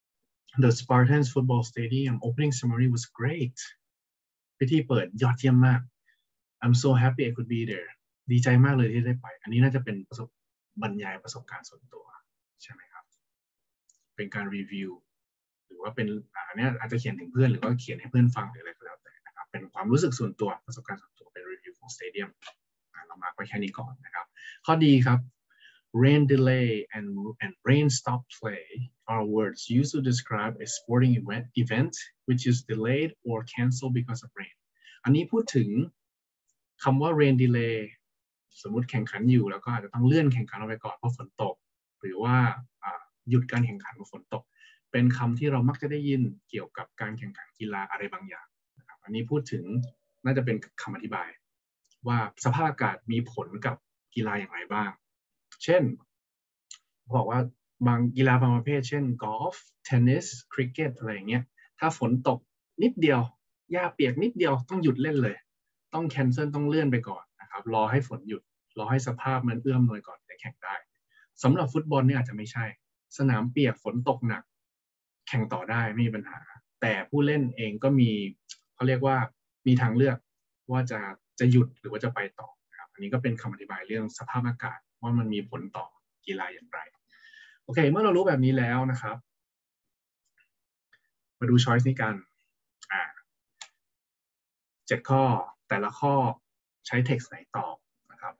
The Spartans Football Stadium opening ceremony was great พิธีเปิดยอดเยี่ยมมาก I'm so happy I could be there ดีใจมากเลยที่ได้ไปอันนี้น่าจะเป็นประสบบรรยายประสบการณ์ส่วนตัวใช่ไหมครับเป็นการรีวิวหรือว่าเป็นอันนี้อาจจะเขียนถึงเพื่อนหรือว่าเขียนให้เพื่อนฟังหรืออะไรก็แล้วแต่นะครับเป็นความรู้สึกส่วนตัวประสบการณ์ส่วนตัวเป็นรีวิวของสเตเดียมเรามาร์คไว้แค่นี้ก่อนนะครับข้อดีครับRain delay and, and rain stop play are words used to describe a sporting event, event which is delayed or cancelled because of rain. อันนี้พูดถึงคำว่า rain delay สมมุติแข่งขันอยู่แล้วก็อาจจะต้องเลื่อนแข่งขันออกไปก่อนเพราะฝนตกหรือว่าหยุดการแข่งขันเพราะฝนตกเป็นคำที่เรามักจะได้ยินเกี่ยวกับการแข่งขันกีฬาอะไรบางอย่างนะครับอันนี้พูดถึงน่าจะเป็นคำอธิบายว่าสภาพอากาศมีผลกับกีฬาอย่างไรบ้างเช่นบอกว่าบางกีฬาบางประเภทเช่นกอล์ฟเทนนิสคริกเก็ตอะไรอย่างเงี้ยถ้าฝนตกนิดเดียวหญ้าเปียกนิดเดียวต้องหยุดเล่นเลยต้องแคนเซิลต้องเลื่อนไปก่อนนะครับรอให้ฝนหยุดรอให้สภาพมันเอื้อมหน่วยก่อนจะแข่งได้สำหรับฟุตบอลเนี่ยอาจจะไม่ใช่สนามเปียกฝนตกหนักแข่งต่อได้ไม่มีปัญหาแต่ผู้เล่นเองก็มีเขาเรียกว่ามีทางเลือกว่าจะจะหยุดหรือว่าจะไปต่อครับอันนี้ก็เป็นคำอธิบายเรื่องสภาพอากาศว่ามันมีผลต่อกีฬาอย่างไรโอเคเมื่อเรารู้แบบนี้แล้วนะครับมาดูช้อยส์นี้กันอ่าเจ็ดข้อแต่ละข้อใช้ text ไหนตอบนะครับ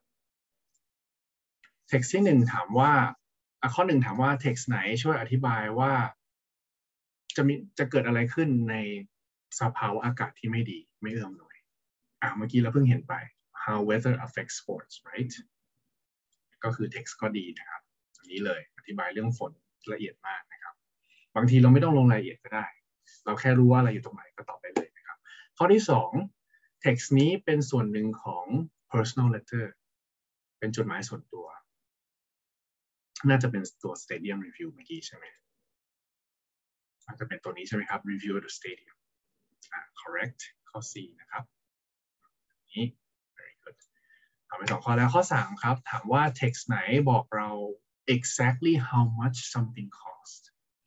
text ที่หนึ่งถามว่าอ่ะข้อหนึ่งถามว่า text ไหนช่วยอธิบายว่าจะมีจะเกิดอะไรขึ้นในสภาวะอากาศที่ไม่ดีไม่เอื้อมหน่วยอ่ะเมื่อกี้เราเพิ่งเห็นไป how weather affects sports right ก็คือ text ก็ดีนะครับอันนี้เลยธิบายเรื่องฝนละเอียดมากนะครับบางทีเราไม่ต้องลงรายละเอียดก็ได้เราแค่รู้ว่าอะไรอยู่ตรงไหนก็ตอบได้เลยนะครับข้อที่สอง text นี้เป็นส่วนหนึ่งของ personal letter เป็นจดหมายส่วนตัวน่าจะเป็นตัว stadium review เมื่อกี้ใช่ไหมอาจจะเป็นตัวนี้ใช่ไหมครับ review of the stadium correct ข้อ C นะครับนี้ very good ทำไปสองข้อแล้วข้อสามครับถามว่า text ไหนบอกเรา exactly how much something cost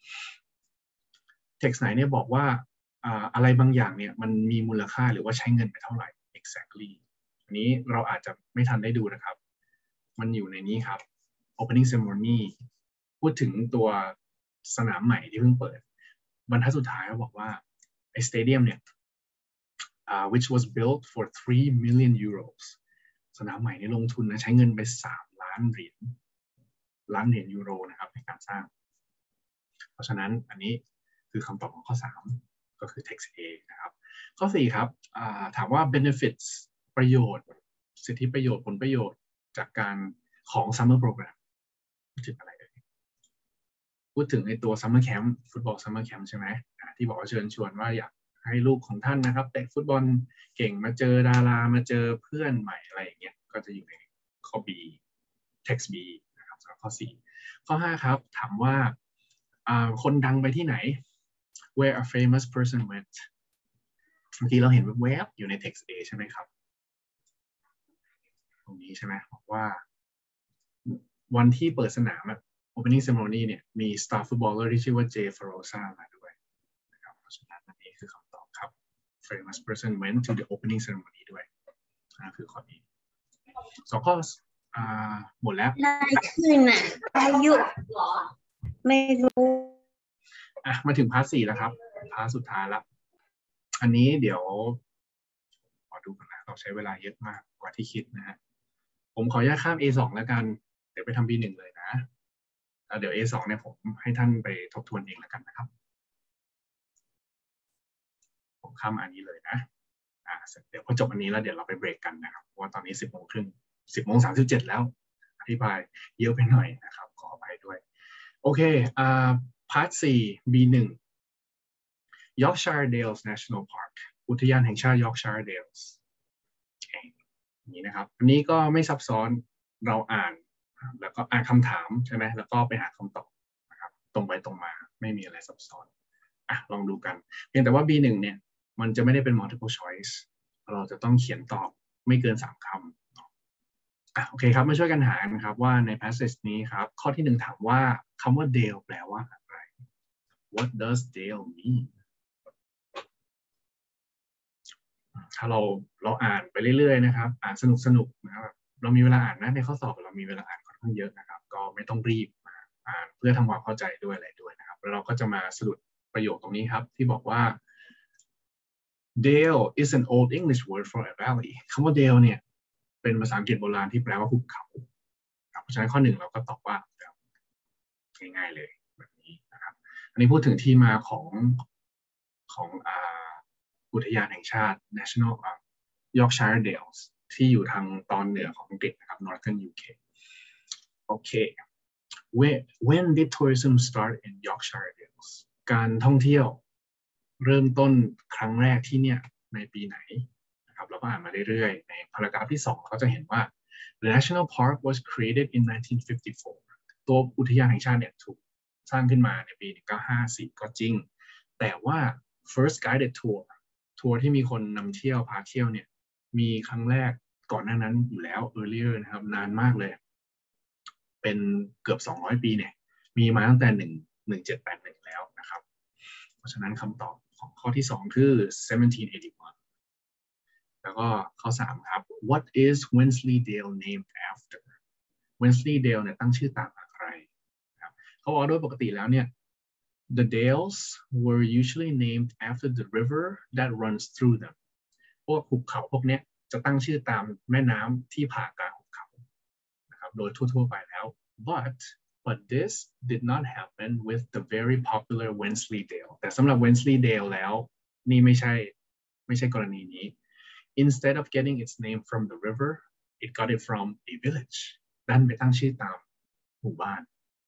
text ไหนเนี่ยบอกว่าอะไรบางอย่างเนี่ยมันมีมูลค่าหรือว่าใช้เงินไปเท่าไหร่ exactly อันนี้เราอาจจะไม่ทันได้ดูนะครับมันอยู่ในนี้ครับ opening ceremony พูดถึงตัวสนามใหม่ที่เพิ่งเปิดบรรทัดสุดท้ายเขาบอกว่าไอ้ stadium เนี่ย uh, which was built for three million euros สนามใหม่นี่ลงทุนนะใช้เงินไปสามล้านเหรียญล้านเหรียญยูโรนะครับในการสร้างเพราะฉะนั้นอันนี้คือคำตอบของข้อสามก็คือ text A นะครับข้อสี่ครับถามว่า benefits ประโยชน์สิทธิประโยชน์ผลประโยชน์จากการของ summer program ถึงอะไรเลยพูดถึงในตัว summer camp ฟุตบอล summer camp ใช่ไหมที่บอกว่าเชิญชวนว่าอยากให้ลูกของท่านนะครับเตะฟุตบอลเก่งมาเจอดารามาเจอเพื่อนใหม่อะไรอย่างเงี้ยก็จะอยู่ในข้อ B text B นะครับสำหรับข้อสี่ข้อห้าครับถามว่าคนดังไปที่ไหน where a famous person went เมื่อกี้เราเห็นแวบๆอยู่ใน text A ใช่ไหมครับตรงนี้ใช่ไหมบอกว่าวันที่เปิดสนาม opening ceremony เนี่ยมี star footballer ที่ชื่อว่าเจฟาโรซามาด้วยนะครับเพราะฉะนั้นอันนี้คือคำตอบครับ famous person went to the opening ceremony ด้วยนั่นคือข้อนี้สองข้อหมดแล้วนายขึ้นอ่ะอายุหรอไม่รู้อ่ะมาถึงพาร์ทสี่แล้วครับพาร์ทสุดท้ายละอันนี้เดี๋ยวขอดูกันนะเราใช้เวลาเยอะมากกว่าที่คิดนะฮะผมขออนุญาตข้าม เอ สอง แล้วกันเดี๋ยวไปทำ บี หนึ่ง เลยนะแล้วเดี๋ยว เอ สอง เนี่ยผมให้ท่านไปทบทวนเองแล้วกันนะครับผมข้ามอันนี้เลยนะอ่าเดี๋ยวพอจบอันนี้แล้วเดี๋ยวเราไปเบรกกันนะครับเพราะว่าตอนนี้สิบโมงครึ่งสิบโมงสามสิบเจ็ดแล้วอธิบายเยอะไปหน่อยนะครับขออภัยด้วยโอเคอ่าพาร์ทสี่ บี หนึ่ง Yorkshire Dales National Park อุทยานแห่งชาติ Yorkshire Dales นี่นะครับอันนี้ก็ไม่ซับซ้อนเราอ่านแล้วก็อ่านคำถามใช่ไหมแล้วก็ไปหาคำตอบนะครับตรงไปตรงมาไม่มีอะไรซับซ้อนอ่ะลองดูกันเพียงแต่ว่า บี หนึ่ง เนี่ยมันจะไม่ได้เป็น multiple choice เราจะต้องเขียนตอบไม่เกินสามคำอ่ะโอเคครับมาช่วยกันหากันครับว่าใน passage นี้ครับข้อที่หนึ่งถามว่าคำว่า Dale แปลว่าอะไร What does Dale mean ถ้าเราเราอ่านไปเรื่อยๆนะครับอ่านสนุกสนุกนะครับเรามีเวลาอ่านนะในข้อสอบเรามีเวลาอ่านค่อนข้างเยอะนะครับก็ไม่ต้องรีบอ่านเพื่อทำความเข้าใจด้วยอะไรด้วยนะครับแล้วเราก็จะมาสรุปประโยคตรงนี้ครับที่บอกว่า Dale is an old English word for a valley คำว่า Dale เนี่ยเป็นภาษาอังกฤษโบราณที่แปลว่าภูเขาเพราะฉะนั้นข้อหนึ่งเราก็ตอบว่าง่ายๆเลยแบบนี้นะครับอันนี้พูดถึงที่มาของของอ่าอุทยานแห่งชาติ National Yorkshire Dales ที่อยู่ทางตอนเหนือของอังกฤษนะครับ Northern ยู เค โอเค when when did tourism start in Yorkshire Dales การท่องเที่ยวเริ่มต้นครั้งแรกที่เนี่ยในปีไหนนะครับเราก็อ่านมาเรื่อยๆในพารากราฟที่สองเขาจะเห็นว่า the national park was created in nineteen fifty-four ตัวอุทยานแห่งชาติเนี่ยถูกสร้างขึ้นมาในปีหนึ่งพันเก้าร้อยห้าสิบสี่ก็จริงแต่ว่า first guided tour ทัวร์ที่มีคนนำเที่ยวพาเที่ยวเนี่ยมีครั้งแรกก่อนหน้านั้นอยู่แล้ว earlier นะครับนานมากเลยเป็นเกือบสองร้อยปีเนี่ยมีมาตั้งแต่หนึ่งพันเจ็ดร้อยแปดสิบเอ็ดแล้วนะครับเพราะฉะนั้นคำตอบของข้อที่สองคือเซเวนทีนเอตี้วันแล้วก็ข้อสามครับ What is Wensleydale named after Wensleydale เนี่ยตั้งชื่อตามอะไรครับเขาบอกโดยปกติแล้วเนี่ย The Dales were usually named after the river that runs through them พวกภูเขาพวกนี้จะตั้งชื่อตามแม่น้ำที่ผ่ากลางภูเขานะครับโดยทั่วๆไปแล้ว but but this did not happen with the very popular Wensleydale แต่สำหรับ Wensleydale แล้วนี่ไม่ใช่ไม่ใช่กรณีนี้ instead of getting its name from the river it got it from a village ดันไปตั้งชื่อตามหมู่บ้าน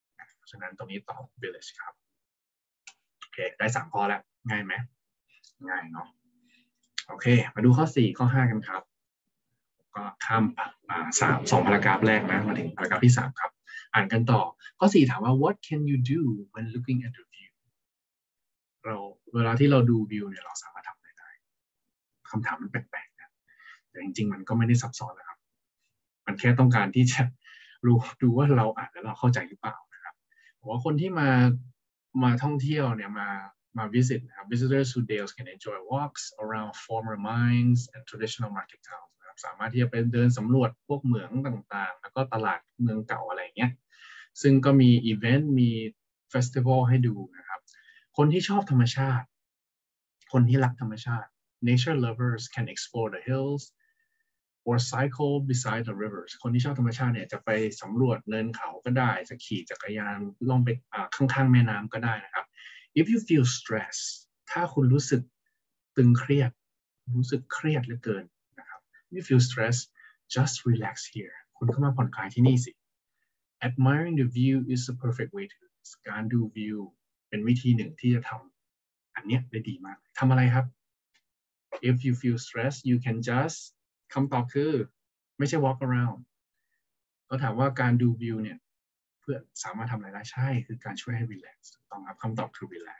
ราะฉะนั้นตรงนี้ตอบ village ครับโอเคได้สามข้อแล้วง่ายไหมง่ายเนาะโอเคมาดูข้อสี่ข้อห้ากันครับก็ข้ามอ่าสามสองพารากราฟแรกนะมาถึงพารากราฟที่สามครับอ่านกันต่อข้อสี่ถามว่า what can you do when looking at the view เราเวลาที่เราดูวิวเนี่ยเราสามารถทำอะไรได้คำถามมันแปลกๆนะแต่จริงๆมันก็ไม่ได้ซับซ้อนนะครับมันแค่ต้องการที่จะรู้ดูว่าเราอ่านแล้วเราเข้าใจหรือเปล่านะครับผมว่าคนที่มามาท่องเที่ยวเนี่ยมามา visit นะครับ visitors to Dales can enjoy walks around former mines and traditional market towns นะครับสามารถที่จะไปเดินสำรวจพวกเหมืองต่างๆแล้วก็ตลาดเมืองเก่าอะไรเงี้ยซึ่งก็มีอีเวนต์มีเฟสติวัลให้ดูนะครับคนที่ชอบธรรมชาติคนที่รักธรรมชาติ nature lovers can explore the hills or cycle beside the rivers คนที่ชอบธรรมชาติเนี่ยจะไปสำรวจเนินเขาก็ได้จะขี่จักรยานล่องไปข้างๆแม่น้ำก็ได้นะครับ if you feel stress ถ้าคุณรู้สึกตึงเครียดรู้สึกเครียดเหลือเกินนะครับ if you feel stress just relax here คุณเข้ามาผ่อนคลายที่นี่สิ admiring the view is the perfect way to do this การดูวิวเป็นวิธีหนึ่งที่จะทำอันเนี้ยได้ดีมากทำอะไรครับ if you feel stress you can just คำตอบคือไม่ใช่ walk around เขาถามว่าการดูวิวเนี่ยเพื่อสามารถทำอะไรได้ใช่คือการช่วยให้ relax ถูกต้องครับคำตอบคือ relax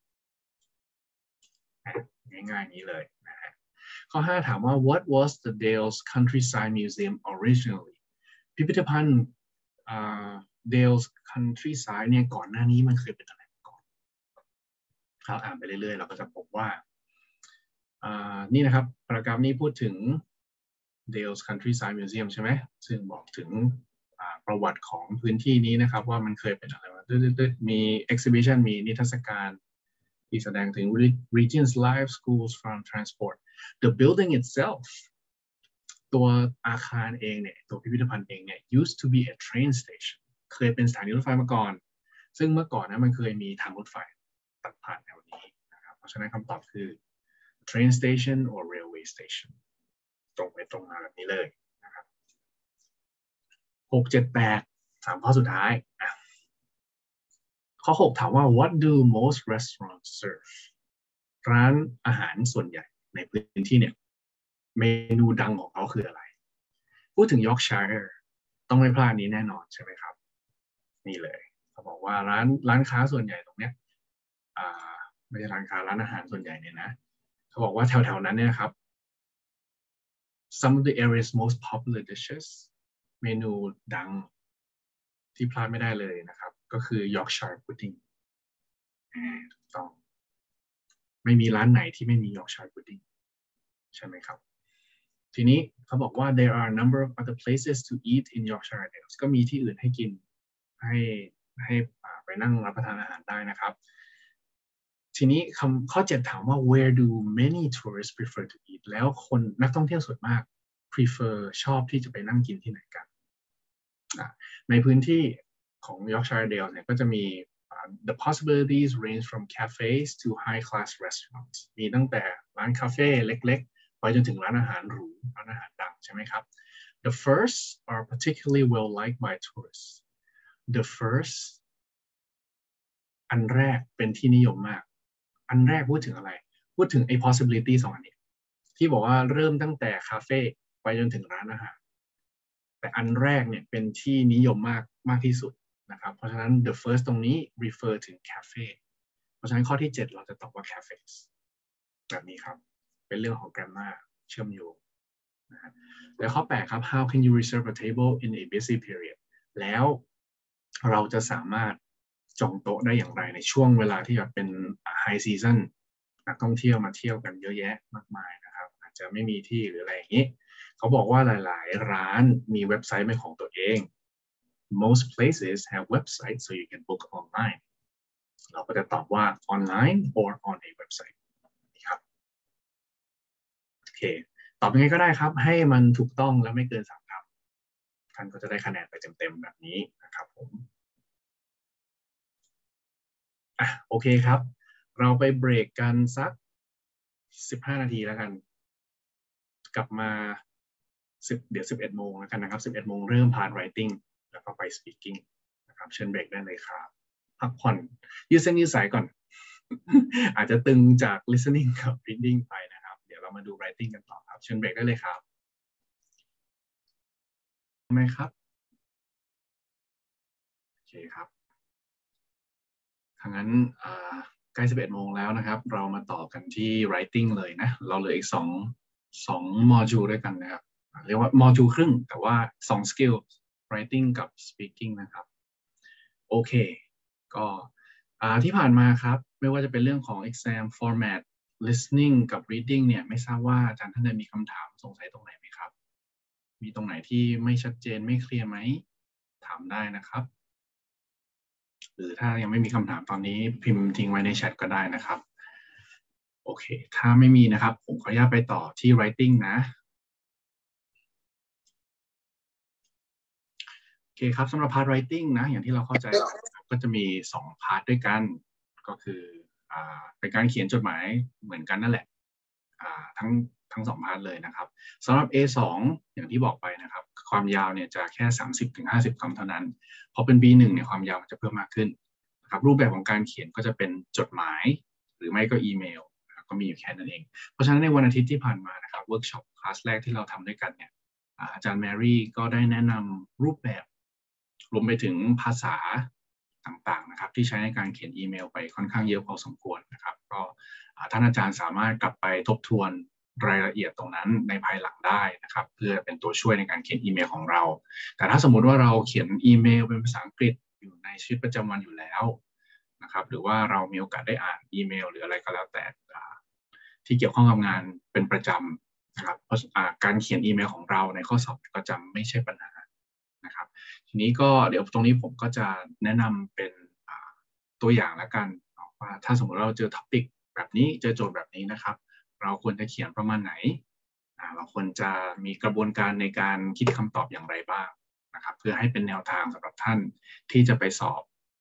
ง่ายๆนี้เลยนะฮะข้อห้าถามว่า what was the Dales Countryside Museum originally พิพิธภัณฑ์ uh, Dales Countryside เนี่ยก่อนหน้านี้มันเคยเป็นอะไรก่อนเราอ่านไปเรื่อยๆเราก็จะพบว่า uh, นี่นะครับพารากราฟนี้พูดถึงDales Countryside Museum ใช่ไหมซึ่งบอกถึงประวัติของพื้นที่นี้นะครับว่ามันเคยเป็นอะไรมามี exhibition มีนิทรรศการที่แสดงถึง regions life schools farm transport the building itself ตัวอาคารเองเนี่ยตัวพิพิธภัณฑ์เองเนี่ย used to be a train station เคยเป็นสถานีรถไฟมาก่อนซึ่งเมื่อก่อนนะมันเคยมีทางรถไฟตัดผ่านแถวนี้นะครับเพราะฉะนั้นคำตอบคือ train station or railway stationตรงไปตรงมาแบบนี้เลยนะครับหก เจ็ด แปดสามข้อสุดท้ายข้อหกถามว่า what do most restaurants serve ร้านอาหารส่วนใหญ่ในพื้นที่เนี่ยเมนูดังของเขาคืออะไรพูดถึง Yorkshire ต้องไม่พลาดนี้แน่นอนใช่ไหมครับนี่เลยเขาบอกว่าร้านร้านค้าส่วนใหญ่ตรงเนี้ยอ่าไม่ใช่ร้านค้าร้านอาหารส่วนใหญ่เนี่ยนะเขาบอกว่าแถวๆนั้นเนี่ยครับsome of the area's most popular dishes เมนูดังที่พลาดไม่ได้เลยนะครับก็คือ Yorkshire pudding ถูกต้องไม่มีร้านไหนที่ไม่มี Yorkshire pudding ใช่ไหมครับทีนี้เขาบอกว่า there are a number of other places to eat in Yorkshire Dales ก็มีที่อื่นให้กินให้ให้ไปนั่งรับประทานอาหารได้นะครับทีนี้คำข้อเจ็ดถามว่า where do many tourists prefer to eat แล้วคนนักท่องเที่ยวส่วนมาก prefer ชอบที่จะไปนั่งกินที่ไหนกันในพื้นที่ของ Yorkshire Dales เนี่ยก็จะมี uh, the possibilities range from cafes to high class restaurants มีตั้งแต่ร้านคาเฟ่เล็กๆไปจนถึงร้านอาหารหรูร้านอาหารดังใช่ไหมครับ the first are particularly well liked by tourists the first อันแรกเป็นที่นิยมมากอันแรกพูดถึงอะไรพูดถึงไอ้ possibility สองอันนี้ที่บอกว่าเริ่มตั้งแต่คาเฟ่ไปจนถึงร้านอาหารแต่อันแรกเนี่ยเป็นที่นิยมมากมากที่สุดนะครับเพราะฉะนั้น the first ตรงนี้ refer ถึงคาเฟ่เพราะฉะนั้นข้อที่เจ็ดเราจะตอบว่า cafes แบบนี้ครับเป็นเรื่องของ grammar เชื่อมโยงนะครับแล้วข้อแปดครับ how can you reserve a table in a busy period แล้วเราจะสามารถจองโต๊ะได้อย่างไรในช่วงเวลาที่แบบเป็น high season นักท่องเที่ยวมาเที่ยวกันเยอะแยะมากมายนะครับอาจจะไม่มีที่หรืออะไรอย่างนี้เขาบอกว่าหลายๆร้านมีเว็บไซต์เป็นของตัวเอง most places have websites so you can book online เราก็จะตอบว่า online or on a website นี่ครับโอเคตอบยังไงก็ได้ครับให้มันถูกต้องและไม่เกินสามคำท่านก็จะได้คะแนนไปเต็มๆแบบนี้นะครับผมอ่ะโอเคครับเราไปเบรกกันสักสิบห้านาทีแล้วกันกลับมา10เดี๋ยวสิบเอ็ดโมงแล้วกันนะครับสิบเอ็ดโมงเริ่มพาร์ท writing แล้วก็ไป speaking นะครับเชิญเบรกได้เลยครับพักผ่อนยืดเส้นยืดสายก่อน อาจจะตึงจาก listening กับ reading ไปนะครับเดี๋ยวเรามาดู writing กันต่อครับเชิญเบรกได้เลยครับทำไมครับโอเคครับทางนั้นใกล้สิบเอ็ดโมงแล้วนะครับเรามาต่อกันที่ writing เลยนะเราเหลืออีกสองสองโมดูลด้วยกันนะครับเรียกว่าโมดูลครึ่งแต่ว่าสอง skill writing กับ speaking นะครับโอเคก็ที่ผ่านมาครับไม่ว่าจะเป็นเรื่องของ exam format listening กับ reading เนี่ยไม่ทราบว่าอาจารย์ท่านใดมีคำถามสงสัยตรงไหนไหมครับมีตรงไหนที่ไม่ชัดเจนไม่เคลียร์ไหมถามได้นะครับหรือถ้ายังไม่มีคำถามตอนนี้พิมพ์ทิ้งไว้ในแชทก็ได้นะครับโอเคถ้าไม่มีนะครับผมขออนุญาตไปต่อที่ writing นะโอเคครับสำหรับ part writing นะอย่างที่เราเข้าใจก็จะมีสองพาร์ทด้วยกันก็คืออ่าเป็นการเขียนจดหมายเหมือนกันนั่นแหละอ่าทั้งทั้งสองพาร์ทเลยนะครับสำหรับ เอ สอง อย่างที่บอกไปนะครับความยาวเนี่ยจะแค่ สามสิบถึงห้าสิบ คำเท่านั้นพอเป็น บี หนึ่ง เนี่ยความยาวมันจะเพิ่มมากขึ้นนะครับรูปแบบของการเขียนก็จะเป็นจดหมายหรือไม่ก็อีเมลก็มีอยู่แค่นั้นเองเพราะฉะนั้นในวันอาทิตย์ที่ผ่านมานะครับเวิร์กช็อปคลาสแรกที่เราทำด้วยกันเนี่ยอาจารย์แมรี่ก็ได้แนะนำรูปแบบรวมไปถึงภาษาต่างๆนะครับที่ใช้ในการเขียนอีเมลไปค่อนข้างเยอะพอสมควรนะครับก็ท่านอาจารย์สามารถกลับไปทบทวนรายละเอียดตรงนั้นในภายหลังได้นะครับเพื่อเป็นตัวช่วยในการเขียนอีเมลของเราแต่ถ้าสมมุติว่าเราเขียนอีเมลเป็นภาษาอังกฤษอยู่ในชีวิตประจำวันอยู่แล้วนะครับหรือว่าเรามีโอกาสได้อ่านอีเมลหรืออะไรก็แล้วแต่ที่เกี่ยวข้องกับงานเป็นประจำนะครับเพราะการเขียนอีเมลของเราในข้อสอบก็จะไม่ใช่ปัญหานะครับทีนี้ก็เดี๋ยวตรงนี้ผมก็จะแนะนำเป็นตัวอย่างละกันว่าถ้าสมมติเราเจอท็อปิกแบบนี้เจอโจทย์แบบนี้นะครับเราควรจะเขียนประมาณไหนเราควรจะมีกระบวนการในการคิดคำตอบอย่างไรบ้างนะครับเพื่อให้เป็นแนวทางสำหรับท่านที่จะไปสอบ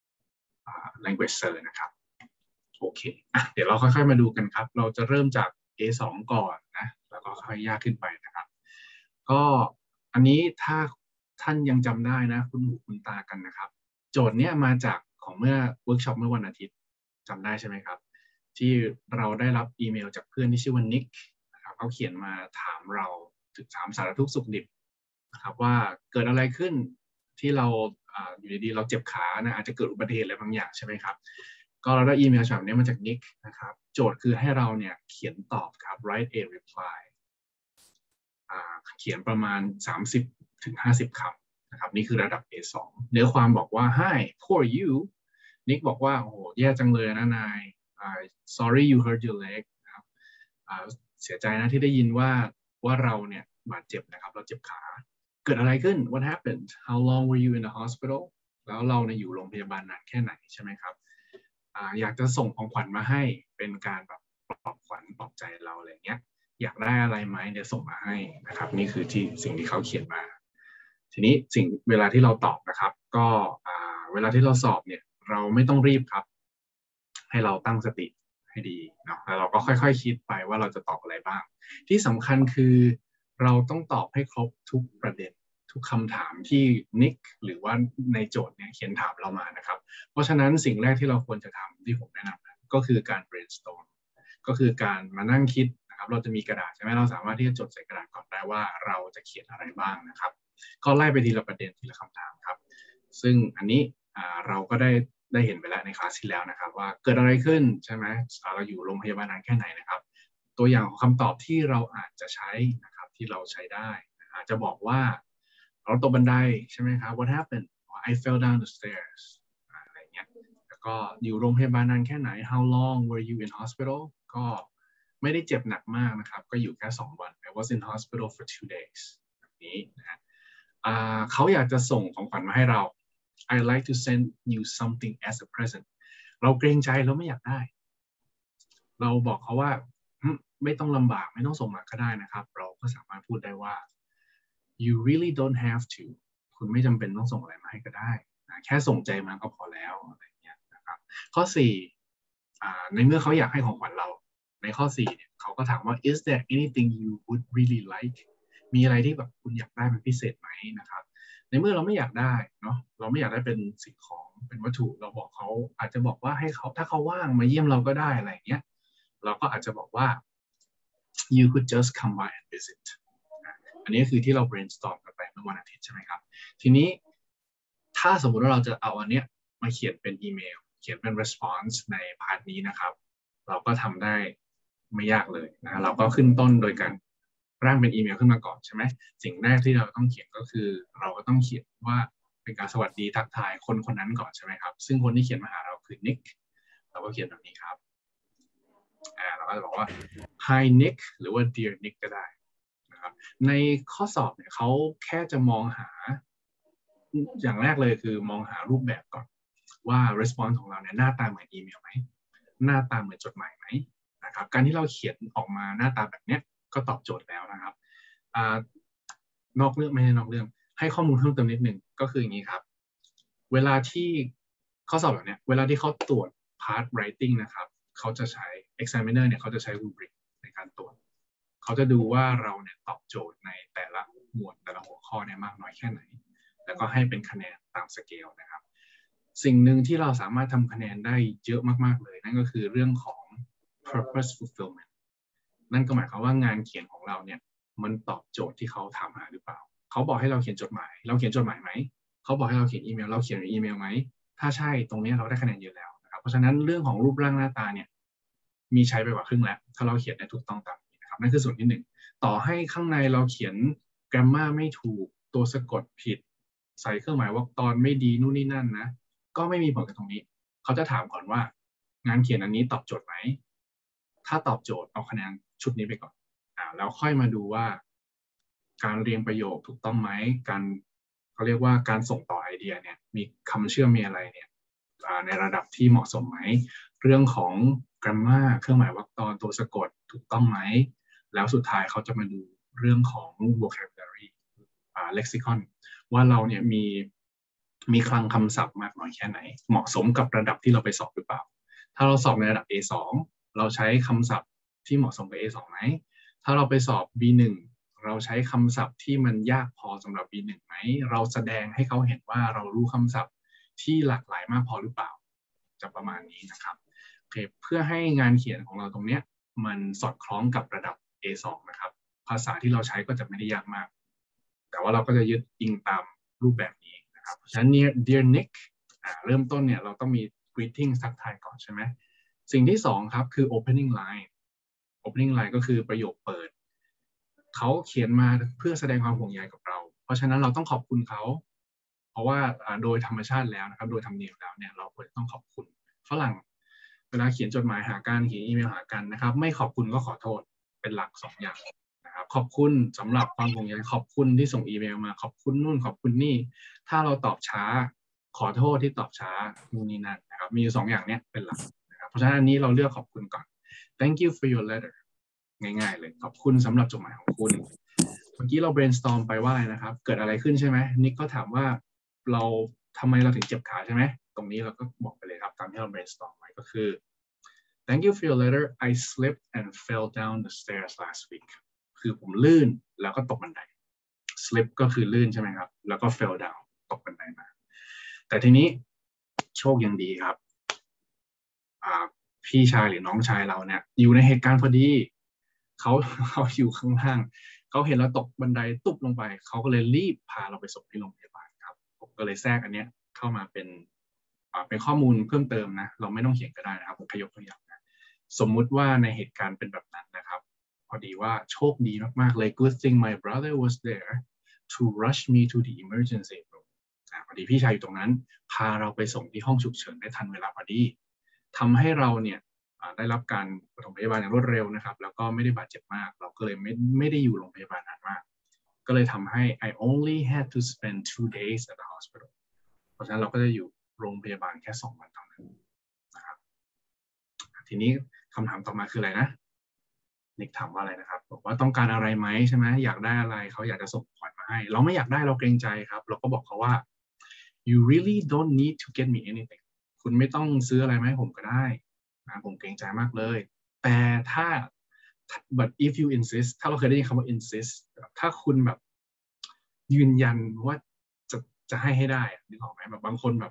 language search นะครับโอเคอ่ะเดี๋ยวเราค่อยๆมาดูกันครับเราจะเริ่มจาก เอ สอง ก่อนนะแล้วก็ค่อยยากขึ้นไปนะครับก็อันนี้ถ้าท่านยังจำได้นะคุณหูคุณตากันนะครับโจทย์เนี้ยมาจากของเมื่อเวิร์กช็อปเมื่อวันอาทิตย์จำได้ใช่ไหมครับที่เราได้รับอีเมลจากเพื่อนที่ชื่อว่านิกนะครับเขาเขียนมาถามเราถึงถามสารทุกข์สุขดิบนะครับว่าเกิดอะไรขึ้นที่เราอ่าอยู่ดีๆเราเจ็บขานะอาจจะเกิดอุบัติเหตุอะไรบางอย่างใช่ไหมครับก็เราได้อีเมลฉบับนี้มาจากนิกนะครับโจทย์คือให้เราเนี่ยเขียนตอบครับ write a reply อ่าเขียนประมาณสามสิบถึงห้าสิบคำนะครับนี่คือระดับ เอ สอง เนื้อความบอกว่า Hi poor you นิกบอกว่าโอ้โหแย่จังเลยนะนาย uh, sorry you hurt your leg นะครับ uh, เสียใจนะที่ได้ยินว่าว่าเราเนี่ยบาดเจ็บนะครับเราเจ็บขาเกิดอะไรขึ้น What happened How long were you in the hospital แล้วเราเนี่ยอยู่โรงพยาบาลนานแค่ไหนใช่ไหมครับ uh, อยากจะส่งของขวัญมาให้เป็นการแบบปลอบขวัญปลอบใจเราอะไรเงี้ยอยากได้อะไรไหมเดี๋ยวส่งมาให้นะครับนี่คือที่สิ่งที่เขาเขียนมาทีนี้สิ่งเวลาที่เราตอบนะครับก็เวลาที่เราสอบเนี่ยเราไม่ต้องรีบครับให้เราตั้งสติให้ดีเนาะแล้วเราก็ค่อยๆ ค, คิดไปว่าเราจะตอบอะไรบ้างที่สำคัญคือเราต้องตอบให้ครบทุกประเด็นทุกคำถามที่นิกหรือว่าในโจทย์เนี่ยเขียนถามเรามานะครับเพราะฉะนั้นสิ่งแรกที่เราควรจะทำที่ผมแนะนำก็คือการ brainstorm ก็คือการมานั่งคิดนะครับเราจะมีกระดาษใช่ไหมเราสามารถที่จะจดใส่กระดาษก่อนได้ว่าเราจะเขียนอะไรบ้างนะครับก็ไล่ไปทีละประเด็นทีละคำถามครับซึ่งอันนี้เราก็ได้ได้เห็นไปแล้วในคลาสที่แล้วนะครับว่าเกิดอะไรขึ้นใช่ไหมเราอยู่โรงพยาบาลนานแค่ไหนนะครับตัวอย่างของคำตอบที่เราอาจจะใช้นะครับที่เราใช้ได้อาจจะบอกว่าเราตกบันไดใช่ไหมครับ What happened I fell down the stairs อะไรเงี้ยแล้วก็อยู่โรงพยาบาลนานแค่ไหน How long were you in hospital ก็ไม่ได้เจ็บหนักมากนะครับก็อยู่แค่สองวัน I was in hospital for two days แบบนี้นะเขาอยากจะส่งของขวัญมาให้เรา I like to send you something as a present เราเกรงใจเราไม่อยากได้เราบอกเขาว่าไม่ต้องลำบากไม่ต้องส่งมาก็ได้นะครับเราก็สามารถพูดได้ว่า you really don't have to คุณไม่จำเป็นต้องส่งอะไรมาให้ก็ได้นะแค่ส่งใจมาก็พอแล้วอะไรอย่างเงี้ยนะครับข้อสี่ในเมื่อเขาอยากให้ของขวัญเราในข้อสี่เนี่ยเขาก็ถามว่า is there anything you would really like มีอะไรที่แบบคุณอยากได้เป็นพิเศษไหมนะครับในเมื่อเราไม่อยากได้เนาะเราไม่อยากได้เป็นสิ่งของเป็นวัตถุเราบอกเขาอาจจะบอกว่าให้เขาถ้าเขาว่างมาเยี่ยมเราก็ได้อะไรอย่างเงี้ยเราก็อาจจะบอกว่า you could just come by and visit อันนี้คือที่เรา brainstorm กันไปเมื่อวันอาทิตย์ใช่ไหมครับทีนี้ถ้าสมมุติว่าเราจะเอาอันเนี้ยมาเขียนเป็นอีเมลเขียนเป็น response ในพาร์ทนี้นะครับเราก็ทำได้ไม่ยากเลยนะเราก็ขึ้นต้นโดยการร่างเป็นอีเมลขึ้นมาก่อนใช่ไหมสิ่งแรกที่เราต้องเขียนก็คือเราก็ต้องเขียนว่าเป็นการสวัสดีทักทายคนคนนั้นก่อนใช่ไหมครับซึ่งคนที่เขียนมาหาเราคือ Nick เราก็เขียนแบบนี้ครับอ่าเราก็จะบอกว่า Hi Nick หรือว่า Dear Nick ก็ได้นะครับในข้อสอบเนี่ยเขาแค่จะมองหาอย่างแรกเลยคือมองหารูปแบบก่อนว่า response ของเราเนี่ยหน้าตาเหมือนอีเมลไหมหน้าตาเหมือนจดหมายไหมนะครับการที่เราเขียนออกมาหน้าตาแบบเนี้ยก็ตอบโจทย์แล้วนะครับอ่านอกเรื่องไม่ใช่นอกเรื่องให้ข้อมูลเพิ่มเติมนิดนึงก็คืออย่างนี้ครับเวลาที่ข้อสอบแบบเนี้ยเวลาที่เขาตรวจ part writing นะครับเขาจะใช้ examiner เนี่ยเขาจะใช้ rubric ในการตรวจเขาจะดูว่าเราเนี่ยตอบโจทย์ในแต่ละหมวดแต่ละหัวข้อเนี่ยมากน้อยแค่ไหนแล้วก็ให้เป็นคะแนนตามสเกลนะครับสิ่งหนึ่งที่เราสามารถทำคะแนนได้เยอะมากๆเลยนั่นก็คือเรื่องของ purpose fulfillment นั่นก็หมายความว่างานเขียนของเราเนี่ยมันตอบโจทย์ที่เขาถามหาหรือเปล่าเขาบอกให้เราเขียนจดหมายเราเขียนจดหมายไหมเขาบอกให้เราเขียนอีเมลเราเขียนอีเมลไหมถ้าใช่ตรงนี้เราได้คะแนนเยอะแล้วนะครับเพราะฉะนั้นเรื่องของรูปร่างหน้าตาเนี่ยมีใช้ไปกว่าครึ่งแล้วถ้าเราเขียนได้ถูกต้องตามนี้นะครับนั่นคือส่วนที่หนึ่งต่อให้ข้างในเราเขียน grammar ไม่ถูกตัวสะกดผิดใส่เครื่องหมายวรรคตอนไม่ดีนู่นนี่นั่นนะก็ไม่มีผลกับตรงนี้เขาจะถามก่อนว่างานเขียนอันนี้ตอบโจทย์ไหมถ้าตอบโจทย์เอาคะแนนชุดนี้ไปก่อนอ่าแล้วค่อยมาดูว่าการเรียงประโยคถูกต้องไหมการเขาเรียกว่าการส่งต่อไอเดียเนี่ยมีคำเชื่อมมีอะไรเนี่ยในระดับที่เหมาะสมไหมเรื่องของ grammar เครื่องหมายวรรคตอนตัวสะกดถูกต้องไหมแล้วสุดท้ายเขาจะมาดูเรื่องของ vocabulary อ่า lexicon ว่าเราเนี่ยมีมีคลังคำศัพท์มากน้อยแค่ไหนเหมาะสมกับระดับที่เราไปสอบหรือเปล่าถ้าเราสอบในระดับ เอ สอง เราใช้คำศัพท์ที่เหมาะสมกับ เอ สอง ไหมถ้าเราไปสอบ บี หนึ่ง เราใช้คำศัพท์ที่มันยากพอสำหรับ บี หนึ่ง ไหมเราแสดงให้เขาเห็นว่าเรารู้คำศัพท์ที่หลากหลายมากพอหรือเปล่าจะประมาณนี้นะครับโอเคเพื่อให้งานเขียนของเราตรงเนี้ยมันสอดคล้องกับระดับ เอ สอง นะครับภาษาที่เราใช้ก็จะไม่ได้ยากมากแต่ว่าเราก็จะยึดอิงตามรูปแบบนี้นะครับฉะนั้น Dear Nick อ่าเริ่มต้นเนี่ยเราต้องมี greeting ทักทายก่อนใช่ไหมสิ่งที่สองครับคือ opening line opening line ก็คือประโยคเปิดเขาเขียนมาเพื่อแสดงความห่วงใยกับเราเพราะฉะนั้นเราต้องขอบคุณเขาเพราะว่าโดยธรรมชาติแล้วนะครับโดยธรรมเนียมแล้วเนี่ยเราควรต้องขอบคุณฝรั่งเวลาเขียนจดหมายหากันเขียนอีเมลหากันนะครับไม่ขอบคุณก็ขอโทษเป็นหลักสองอย่างนะครับขอบคุณสำหรับความห่วงใยขอบคุณที่ส่งอีเมลมาขอบคุณนู่นขอบคุณนี่ถ้าเราตอบช้าขอโทษที่ตอบช้านู่นนี่นั่นนะครับมีสองอย่างเนี้ยเป็นหลักนะครับเพราะฉะนั้นอันนี้เราเลือกขอบคุณก่อน thank you for your letter ง่ายๆเลยขอบคุณสำหรับจดหมายของคุณเมื่อกี้เรา brainstorm ไปว่าอะไรนะครับเกิดอะไรขึ้นใช่ไหมนิกก็ถามว่าเราทำไมเราถึงเจ็บขาใช่ไหมตรงนี้เราก็บอกไปเลยครับตามที่เรา brainstorm ไว้ก็คือ thank you for your letter I slipped and fell down the stairs last week คือผมลื่นแล้วก็ตกบันได slip ก็คือลื่นใช่ไหมครับแล้วก็ fell down ตกบันไดมาแต่ทีนี้โชคยังดีครับพี่ชายหรือน้องชายเราเนี่ยอยู่ในเหตุการณ์พอดีเขาเขาอยู่ข้างล่างเขาเห็นเราตกบันไดตุบลงไปเขาก็เลยรีบพาเราไปส่งที่โรงพยาบาลครับผมก็เลยแทรกอันเนี้ยเข้ามาเป็นเป็นข้อมูลเพิ่มเติมนะเราไม่ต้องเขียนก็ได้นะครับผมขยกตัวอย่างนะสมมุติว่าในเหตุการณ์เป็นแบบนั้นนะครับพอดีว่าโชคดีมากๆเลย good thing my brother was there to rush me to the emergency room พอดีพี่ชายอยู่ตรงนั้นพาเราไปส่งที่ห้องฉุกเฉินได้ทันเวลาพอดีทำให้เราเนี่ยได้รับการปฐมพยาบาลอย่างรวดเร็วนะครับแล้วก็ไม่ได้บาดเจ็บมากเราก็เลยไม่ไม่ได้อยู่โรงพยาบาลนานมากก็เลยทำให้ I only had to spend two days at the hospital เพราะฉะนั้นเราก็จะอยู่โรงพยาบาลแค่สองวันเท่านั้นนะครับทีนี้คำถามต่อมาคืออะไรนะนิกถามว่าอะไรนะครับบอกว่าต้องการอะไรไหมใช่ไหมอยากได้อะไรเขาอยากจะส่งของมาให้เราไม่อยากได้เราเกรงใจครับเราก็บอกเขาว่า you really don't need to get me anything คุณไม่ต้องซื้ออะไรมาให้ผมก็ได้นะผมเกรงใจมากเลยแต่ถ้า but if you insist ถ้าเราเคยได้ยินคำว่า insist ถ้าคุณแบบยืนยันว่าจะจะให้ให้ได้นึกออกไหมแบบบางคนแบบ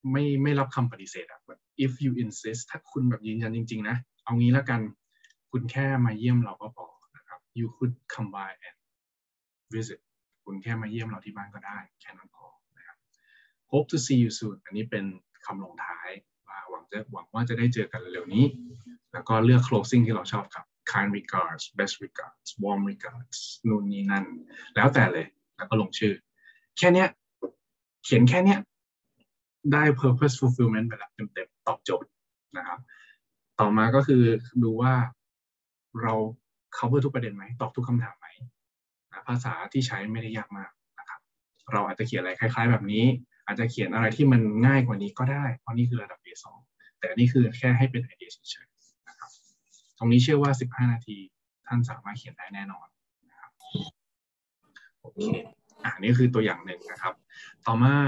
ไม่ไม่รับคำปฏิเสธอะแบบ if you insist ถ้าคุณแบบยืนยันจริงๆนะเอางี้แล้วกันคุณแค่มาเยี่ยมเราก็พอนะครับ you could come by and visit คุณแค่มาเยี่ยมเราที่บ้านก็ได้แค่นั้นพอนะครับ hope to see you soon อันนี้เป็นคำลงท้ายว่าหวังจะหวังว่าจะได้เจอกันเร็วๆนี้แล้วก็เลือก closing ที่เราชอบครับ kind regards best regards warm regards นู่นนี่นั่นแล้วแต่เลยแล้วก็ลงชื่อแค่เนี้ยเขียนแค่เนี้ยได้ purpose fulfillment ไปแล้วเต็มๆตอบโจทย์นะครับต่อมาก็คือดูว่าเรา cover ทุกประเด็นไหมตอบทุกคำถามไหมภาษาที่ใช้ไม่ได้ยากมากนะครับเราอาจจะเขียนอะไรคล้ายๆแบบนี้อาจจะเขียนอะไรที่มันง่ายกว่านี้ก็ได้เพราะนี่คือระดับ เอ สอง แต่นี่คือแค่ให้เป็นไอเดียเฉยๆนะครับตรงนี้เชื่อว่าสิบห้านาทีท่านสามารถเขียนได้แน่นอนนะครับโอเคอ่านี่คือตัวอย่างหนึ่งนะครับต่อมา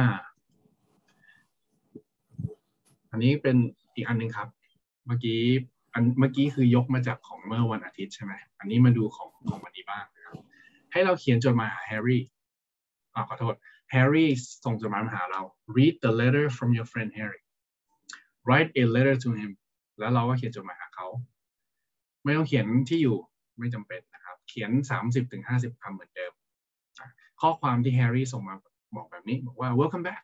อันนี้เป็นอีกอันหนึ่งครับเมื่อกี้อันเมื่อกี้คือยกมาจากของเมื่อวันอาทิตย์ใช่ไหมอันนี้มาดูของของวันนี้บ้างนะครับให้เราเขียนจดหมายหาแฮร์รี่อ่าขอโทษแฮร์รี่ส่งจดหมายมาหาเรา read the letter from your friend Harry write a letter to him แล้วเราก็เขียนจดหมายหาเขาไม่ต้องเขียนที่อยู่ไม่จำเป็นนะครับเขียน สามสิบถึงห้าสิบ คำเหมือนเดิมข้อความที่แฮร์รี่ส่งมาบอกแบบนี้บอกว่า welcome back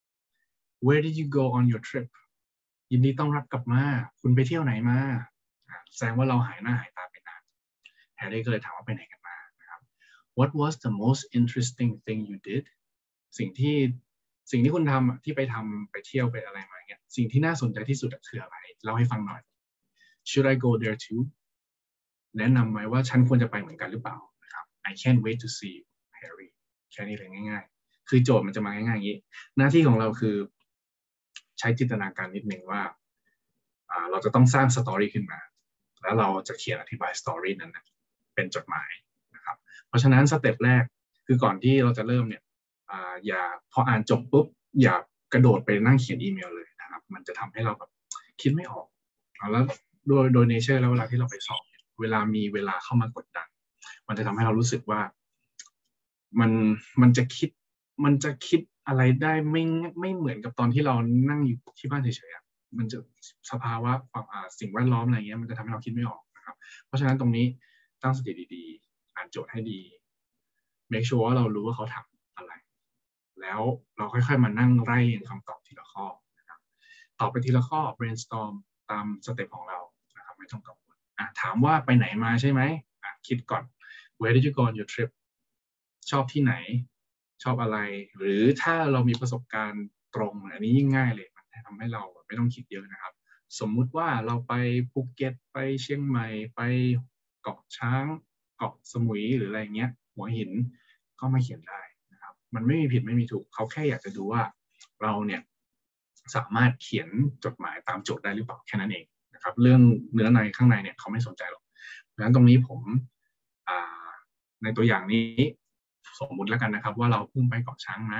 where did you go on your trip ยินดีต้อนรับกลับมาคุณไปเที่ยวไหนมาแสดงว่าเราหายหน้าหายตาไปนานแฮร์รี่ก็เลยถามว่าไปไหนกันมานะครับ what was the most interesting thing you did สิ่งที่สิ่งที่คุณทำที่ไปทำไปเที่ยวไปอะไรมาเนี่ยสิ่งที่น่าสนใจที่สุดคืออะไรเล่าให้ฟังหน่อย should I go there too แนะนำไหมว่าฉันควรจะไปเหมือนกันหรือเปล่านะครับ I can't wait to see you Harry แค่นี้เลยง่ายๆคือโจทย์มันจะมาง่ายๆอย่างนี้หน้าที่ของเราคือใช้จินตนาการนิดหนึ่งว่าเราจะต้องสร้างสตอรี่ขึ้นมาแล้วเราจะเขียนอธิบายสตอรี่นั้นนะเป็นจดหมายนะครับเพราะฉะนั้นสเต็ปแรกคือก่อนที่เราจะเริ่มเนี่ยอย่าพออ่านจบปุ๊บอย่ากระโดดไปนั่งเขียนอีเมลเลยนะครับมันจะทำให้เราแบบคิดไม่ออกแล้วโดยโดยเนเจอร์แล้วเวลาที่เราไปสอบเวลามีเวลาเข้ามากดดันมันจะทำให้เรารู้สึกว่ามันมันจะคิดมันจะคิดอะไรได้ไม่ไม่เหมือนกับตอนที่เรานั่งอยู่ที่บ้านเฉยๆมันจะสภาวะความอ่าสิ่งแวดล้อมอะไรเงี้ยมันจะทำให้เราคิดไม่ออกนะครับเพราะฉะนั้นตรงนี้ตั้งสติดีๆอ่านโจทย์ให้ดี make sure ว่าเรารู้ว่าเขาถามอะไรแล้วเราค่อยๆมานั่งไล่คำตอบทีละข้อนะครับตอบไปทีละข้อ brainstorm ตามสเต็ปของเรานะครับไม่ต้องกังวลอ่ะถามว่าไปไหนมาใช่ไหมอ่ะคิดก่อน where did you go on your trip ชอบที่ไหนชอบอะไรหรือถ้าเรามีประสบการณ์ตรงอันนี้ยิ่งง่ายเลยมันทำให้เราไม่ต้องคิดเยอะนะครับสมมุติว่าเราไปภูเก็ตไปเชียงใหม่ไปเกาะช้างเกาะสมุยหรืออะไรเงี้ยหัวหินก็มาเขียนได้นะครับมันไม่มีผิดไม่มีถูกเขาแค่อยากจะดูว่าเราเนี่ยสามารถเขียนจดหมายตามโจทย์ได้หรือเปล่าแค่นั้นเองนะครับเรื่องเนื้อในข้างในเนี่ยเขาไม่สนใจหรอกดังนั้นตรงนี้ผมในตัวอย่างนี้สมมุติแล้วกันนะครับว่าเราเพิ่งไปเกาะช้างมา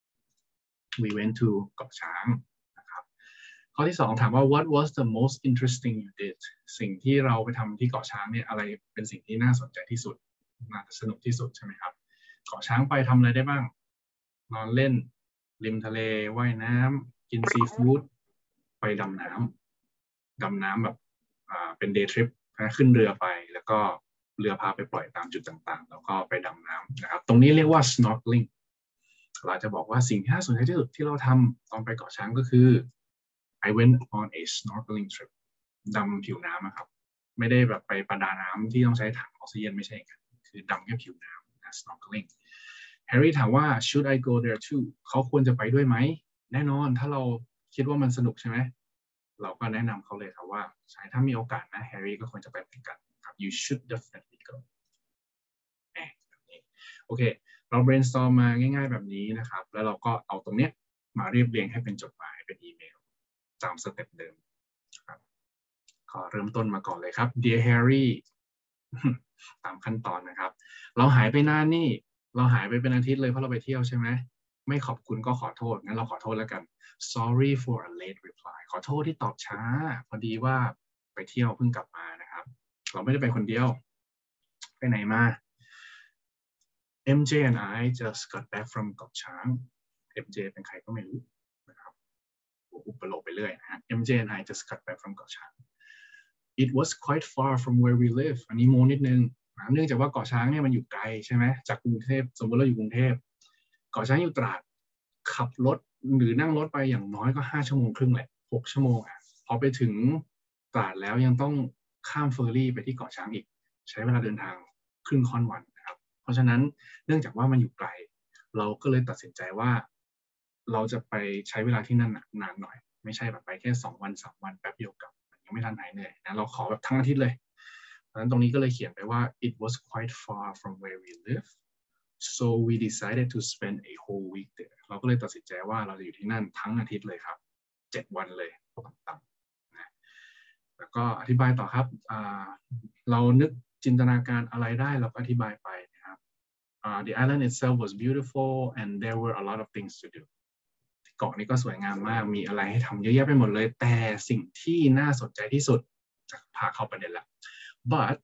we went to เกาะช้างนะครับข้อที่สองถามว่า what was the most interesting you did สิ่งที่เราไปทำที่เกาะช้างเนี่ยอะไรเป็นสิ่งที่น่าสนใจที่สุดน่าจะสนุกที่สุดใช่ไหมครับเกาะช้างไปทำอะไรได้บ้างนอนเล่นริมทะเลว่ายน้ำกินซีฟู้ดไปดำน้ำดำน้ำแบบอ่าเป็น day trip ขึ้นเรือไปแล้วก็เรือพาไปปล่อยตามจุดต่างๆแล้วก็ไปดำน้ำนะครับตรงนี้เรียกว่า snorkeling เราจะบอกว่าสิ่งที่น่าสนใจที่สุดที่เราทำตอนไปเกาะช้างก็คือ I went on a snorkeling trip ดำผิวน้ำครับไม่ได้แบบไปประดาน้ำที่ต้องใช้ถังออกซิเจนไม่ใช่กันคือดำแค่ผิวน้ำนะ snorkeling Harry ถามว่า should I go there too เขาควรจะไปด้วยไหมแน่นอนถ้าเราคิดว่ามันสนุกใช่ไหมเราก็แนะนำเขาเลยครับว่าใช่ถ้ามีโอกาสนะ Harry ก็ควรจะไปเหมือนกันครับ you should definitely go โอเคเรา brainstorm มาง่ายๆแบบนี้นะครับแล้วเราก็เอาตรงเนี้ยมาเรียบเรียงให้เป็นจดหมายเป็นอีเมลตามสเต็ปเดิมครับขอเริ่มต้นมาก่อนเลยครับ Dear Harry ตามขั้นตอนนะครับเราหายไปนานนี่เราหายไปเป็นอาทิตย์เลยเพราะเราไปเที่ยวใช่ไหมไม่ขอบคุณก็ขอโทษงั้นเราขอโทษแล้วกัน sorry for a late reply ขอโทษที่ตอบช้าพอดีว่าไปเที่ยวเพิ่งกลับมานะครับเราไม่ได้ไปคนเดียวไปไหนมา เอ็ม เจ and I just got back from เกาะช้าง เอ็ม เจ เป็นใครก็ไม่รู้นะครับปโลกไปเรื่อยนะฮะ เอ็ม เจ and I just got back from เกาะช้าง It was quite far from where we live อันนี้โมนิดนึงเนื่องจากว่าเกาะช้างเนี่ยมันอยู่ไกลใช่ไหมจากกรุงเทพสมมติเราอยู่กรุงเทพเกาะช้างอยู่ตราดขับรถหรือนั่งรถไปอย่างน้อยก็ห้าชั่วโมงครึ่งแหละหกชั่วโมงอ่ะพอไปถึงตราดแล้วยังต้องข้ามเฟอร์รี่ไปที่เกาะช้างอีกใช้เวลาเดินทางครึ่งค่อนวันนะครับเพราะฉะนั้นเนื่องจากว่ามันอยู่ไกลเราก็เลยตัดสินใจว่าเราจะไปใช้เวลาที่นั่นนานหน่อยไม่ใช่แบบไปแค่สองวันสามวันแป๊บเดียวกับยังไม่ทันหายเหนื่อยนะเราขอแบบทั้งอาทิตย์เลยเพราะฉะนั้นตรงนี้ก็เลยเขียนไปว่า it was quite far from where we live so we decided to spend a whole week there เราก็เลยตัดสินใจว่าเราจะอยู่ที่นั่นทั้งอาทิตย์เลยครับเจ็ดวันเลยต่ำๆนะแล้วก็อธิบายต่อครับเรานึกจินตนาการอะไรได้เราก็อธิบายไปนะครับ uh, the island itself was beautiful and there were a lot of things to do เกาะนี้ก็สวยงามมากมีอะไรให้ทำเยอะแยะไปหมดเลยแต่สิ่งที่น่าสนใจที่สุดจะพาเข้าประเด็นละ but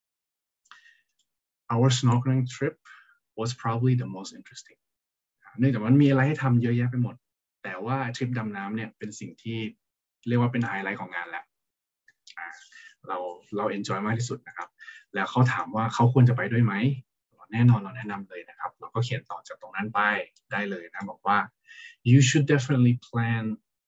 our snorkeling trip was probably the most interesting เนื่องจากมันมีอะไรให้ทำเยอะแยะไปหมดแต่ว่าทริปดำน้ำเนี่ยเป็นสิ่งที่เรียกว่าเป็นไฮไลท์ของงานแล้วเราเราเอนจอยมากที่สุดนะครับแล้วเขาถามว่าเขาควรจะไปด้วยไหมแน่นอนเราแนะนำเลยนะครับเราก็เขียนต่อจากตรงนั้นไปได้เลยนะบอกว่า you should definitely plan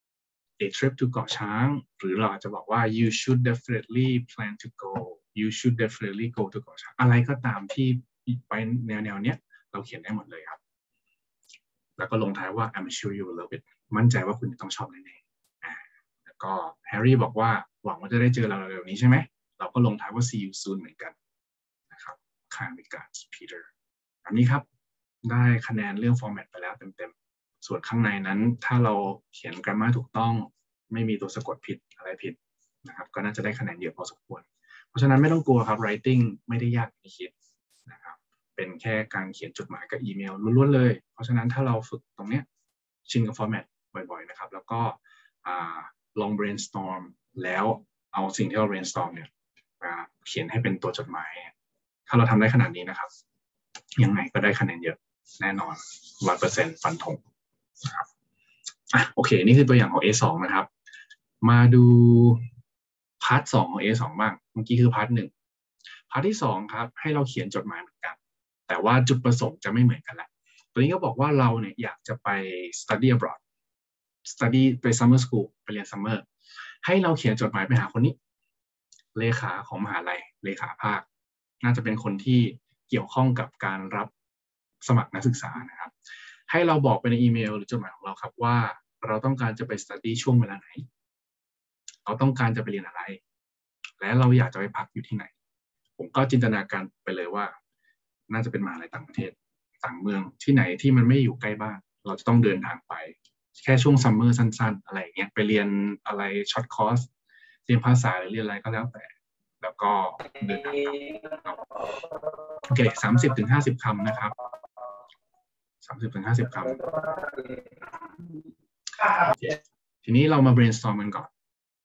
a trip to เกาะช้างหรือเราอาจจะบอกว่า you should definitely plan to go you should definitely go to เกาะช้างอะไรก็ตามที่ไปแนวแนวเนี้ยเราเขียนได้หมดเลยครับแล้วก็ลงท้ายว่า I'm sure you will love it มั่นใจว่าคุณต้องชอบแน่ๆแล้วก็แฮร์รี่บอกว่าหวังว่าจะได้เจอเราเร็วๆนี้ใช่ไหมเราก็ลงท้ายว่า see you soon เหมือนกันนะครับ kind regards Peter อันนี้ครับได้คะแนนเรื่อง format ไปแล้วเต็มๆส่วนข้างในนั้นถ้าเราเขียน grammar ถูกต้องไม่มีตัวสะกดผิดอะไรผิดนะครับก็น่าจะได้คะแนนเยอะพอสมควรเพราะฉะนั้นไม่ต้องกลัวครับ writing ไม่ได้ยากอย่างที่คิดนะครับเป็นแค่การเขียนจดหมายกับอีเมลล้วนๆเลยเพราะฉะนั้นถ้าเราฝึกตรงเนี้ยชินกับ format บ่อยๆนะครับแล้วก็ลอง brainstorm แล้วเอาสิ่งที่เรา brainstorm เนี่ยเขียนให้เป็นตัวจดหมายถ้าเราทำได้ขนาดนี้นะครับยังไงก็ได้คะแนนเยอะแน่นอน ร้อยเปอร์เซ็นต์ ฟันธงนะครับอ่ะโอเคนี่คือตัวอย่างของ เอ สอง นะครับมาดูพาร์ทสองของ เอ สอง บ้างเมื่อกี้คือพาร์ทหนึ่งพาร์ทที่สองครับให้เราเขียนจดหมายเหมือนกันแต่ว่าจุดประสงค์จะไม่เหมือนกันละตัวนี้ก็บอกว่าเราเนี่ยอยากจะไป study abroad study ไป summer school ไปเรียน summer ให้เราเขียนจดหมายไปหาคนนี้เลขาของมหาลัยเลขาภาคน่าจะเป็นคนที่เกี่ยวข้องกับการรับสมัครนักศึกษานะครับให้เราบอกไปในอีเมลหรือจดหมายของเราครับว่าเราต้องการจะไป study ช่วงเวลาไหนเราต้องการจะไปเรียนอะไรและเราอยากจะไปพักอยู่ที่ไหนผมก็จินตนาการไปเลยว่าน่าจะเป็นมหาลัยต่างประเทศต่างเมืองที่ไหนที่มันไม่อยู่ใกล้บ้านเราจะต้องเดินทางไปแค่ช่วงซัมเมอร์สั้นๆอะไรอย่างเงี้ยไปเรียนอะไรช็อตคอร์สเรียนภาษาหรือเรียนอะไรก็แล้วแต่แล้วก็เดินทางกลับโอเคสามสิบถึงห้าสิบคำนะครับสามสิบถึงห้าสิบคำทีนี้เรามา brainstorm กันก่อน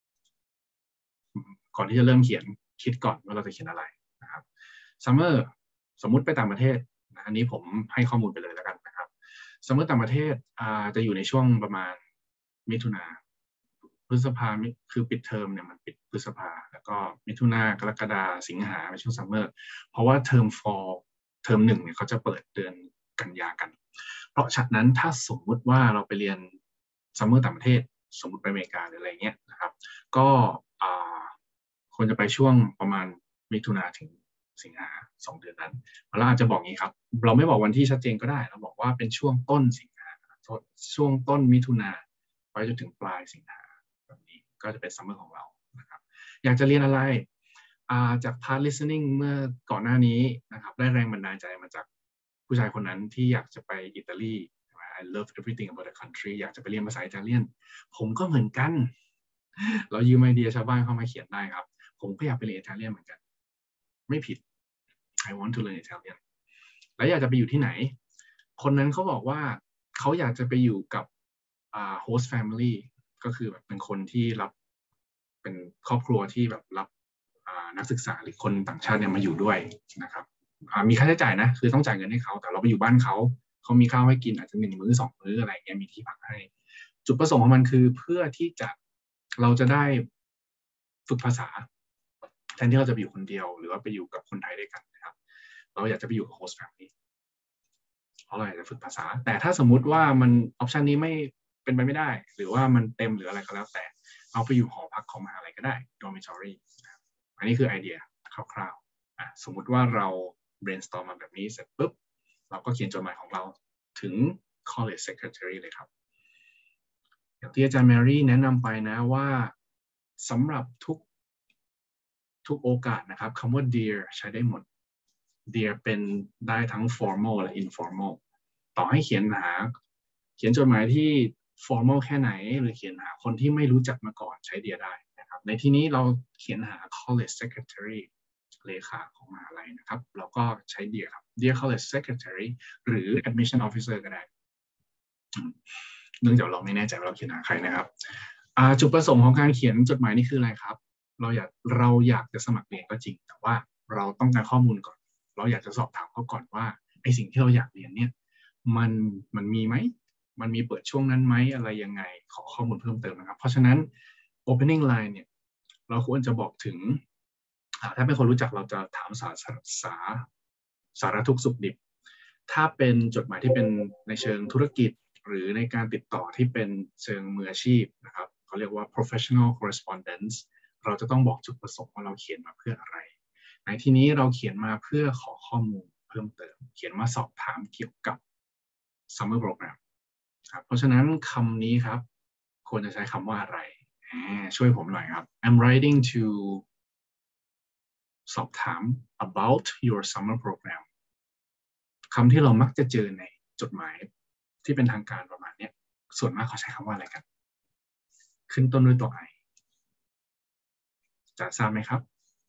ก่อนที่จะเริ่มเขียนคิดก่อนว่าเราจะเขียนอะไรนะครับซัมเมอร์สมมุติไปต่างประเทศนะอันนี้ผมให้ข้อมูลไปเลยแล้วกันนะครับซัมเมอร์ต่างประเทศจะอยู่ในช่วงประมาณมิถุนาพฤษภาคือปิดเทอมเนี่ยมันปิดพฤษภาแล้วก็มิถุนากรกฎาสิงหาเป็นช่วงซัมเมอร์เพราะว่าเทอมฟอลเทอมหนึ่งเนี่ยเขาจะเปิดเดือนกันยากันเพราะฉะนั้นถ้าสมมุติว่าเราไปเรียนซัมเมอร์ต่างประเทศสมมติไปอเมริกาหรืออะไรเงี้ยนะครับก็ควรจะไปช่วงประมาณมิถุนาถึงสิงหาสองเดือนนั้นเราอาจจะบอกงี้ครับเราไม่บอกวันที่ชัดเจนก็ได้เราบอกว่าเป็นช่วงต้นสิงหาช่วงต้นมิถุนาไปจนถึงปลายสิงหาแบบนี้ก็จะเป็นซัมเมอร์ของเรานะครับอยากจะเรียนอะไรจาก part listening เมื่อก่อนหน้านี้นะครับได้แรงบันดาลใจมาจากผู้ชายคนนั้นที่อยากจะไปอิตาลี I love everything about the country อยากจะไปเรียนภาษาอิตาเลียนผมก็เหมือนกันเรายืมไอเดียชาวบ้านเข้ามาเขียนได้ครับผมก็อยากไปเรียนอิตาเลียนเหมือนกันไม่ผิด I want to learn Italian แล้วอยากจะไปอยู่ที่ไหนคนนั้นเขาบอกว่าเขาอยากจะไปอยู่กับอ่า host family ก็คือแบบเป็นคนที่รับเป็นครอบครัวที่แบบรับอ่านักศึกษาหรือคนต่างชาติเนี่ยมาอยู่ด้วยนะครับอ่ามีค่าใช้จ่ายนะคือต้องจ่ายเงินให้เขาแต่เราไปอยู่บ้านเขาเขามีข้าวให้กินอาจจะหนึ่งมื้อสองมื้ออะไรเงี้ยมีที่พักให้จุดประสงค์ของมันคือเพื่อที่จะเราจะได้ฝึกภาษาแทนที่เราจะไปอยู่คนเดียวหรือว่าไปอยู่กับคนไทยด้วยกันนะครับเราอยากจะไปอยู่กับโฮสต์แฟมิลี่เพราะเราอยากจะฝึกภาษาแต่ถ้าสมมุติว่ามันออปชันนี้ไม่เป็นไปไม่ได้หรือว่ามันเต็มหรืออะไรก็แล้วแต่เอาไปอยู่หอพักของมหาลัยก็ได้ dormitory อันนี้คือไอเดียคร่าวๆสมมุติว่าเรา brainstorm มาแบบนี้เสร็จปุ๊บเราก็เขียนจดหมายของเราถึง college secretary เลยครับอย่างที่อาจารย์แมรี่แนะนำไปนะว่าสำหรับทุกทุกโอกาสนะครับคำว่า dear ใช้ได้หมด dear เป็นได้ทั้ง formal และ informal ต่อให้เขียนหาเขียนจดหมายที่ formal แค่ไหนหรือเขียนหาคนที่ไม่รู้จักมาก่อนใช้ dear ได้นะครับในที่นี้เราเขียนหา college secretary เลขาของมหาลัยนะครับเราก็ใช้ dear ครับ dear college secretary หรือ admission officer ก็ได้เนื่องจากเราไม่แน่ใจว่าเราเขียนหาใครนะครับจุดประสงค์ของการเขียนจดหมายนี่คืออะไรครับเราอยากเราอยากจะสมัครเรียนก็จริงแต่ว่าเราต้องการข้อมูลก่อนเราอยากจะสอบถามเขาก่อนว่าไอสิ่งที่เราอยากเรียนเนี่ยมันมันมีไหมมันมีเปิดช่วงนั้นไหมอะไรยังไงขอข้อมูลเพิ่มเติมนะครับเพราะฉะนั้น opening line เนี่ยเราควรจะบอกถึงถ้าเป็นคนรู้จักเราจะถามสาสาสารทุกข์สุขดิบถ้าเป็นจดหมายที่เป็นในเชิงธุรกิจหรือในการติดต่อที่เป็นเชิงมืออาชีพนะครับเขาเรียกว่า professional correspondence เราจะต้องบอกจุดประสงค์ว่าเราเขียนมาเพื่ออะไรในที่นี้เราเขียนมาเพื่อขอข้อมูลเพิ่มเติมเขียนมาสอบถามเกี่ยวกับ summer program ครับเพราะฉะนั้นคำนี้ครับควรจะใช้คำว่าอะไรช่วยผมหน่อยครับ I'm writing to สอบถาม about your summer program คำที่เรามักจะเจอในจดหมายที่เป็นทางการประมาณนี้ส่วนมากเขาใช้คำว่าอะไรกันขึ้นต้นด้วยตัว I จะทราบไหมครับ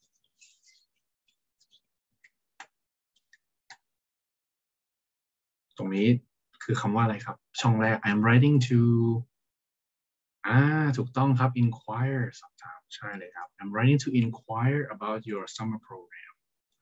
ตรงนี้คือคำว่าอะไรครับช่องแรก I'm writing to อ่าถูกต้องครับ inquire สอบถามใช่เลยครับ I'm writing to inquire about your summer program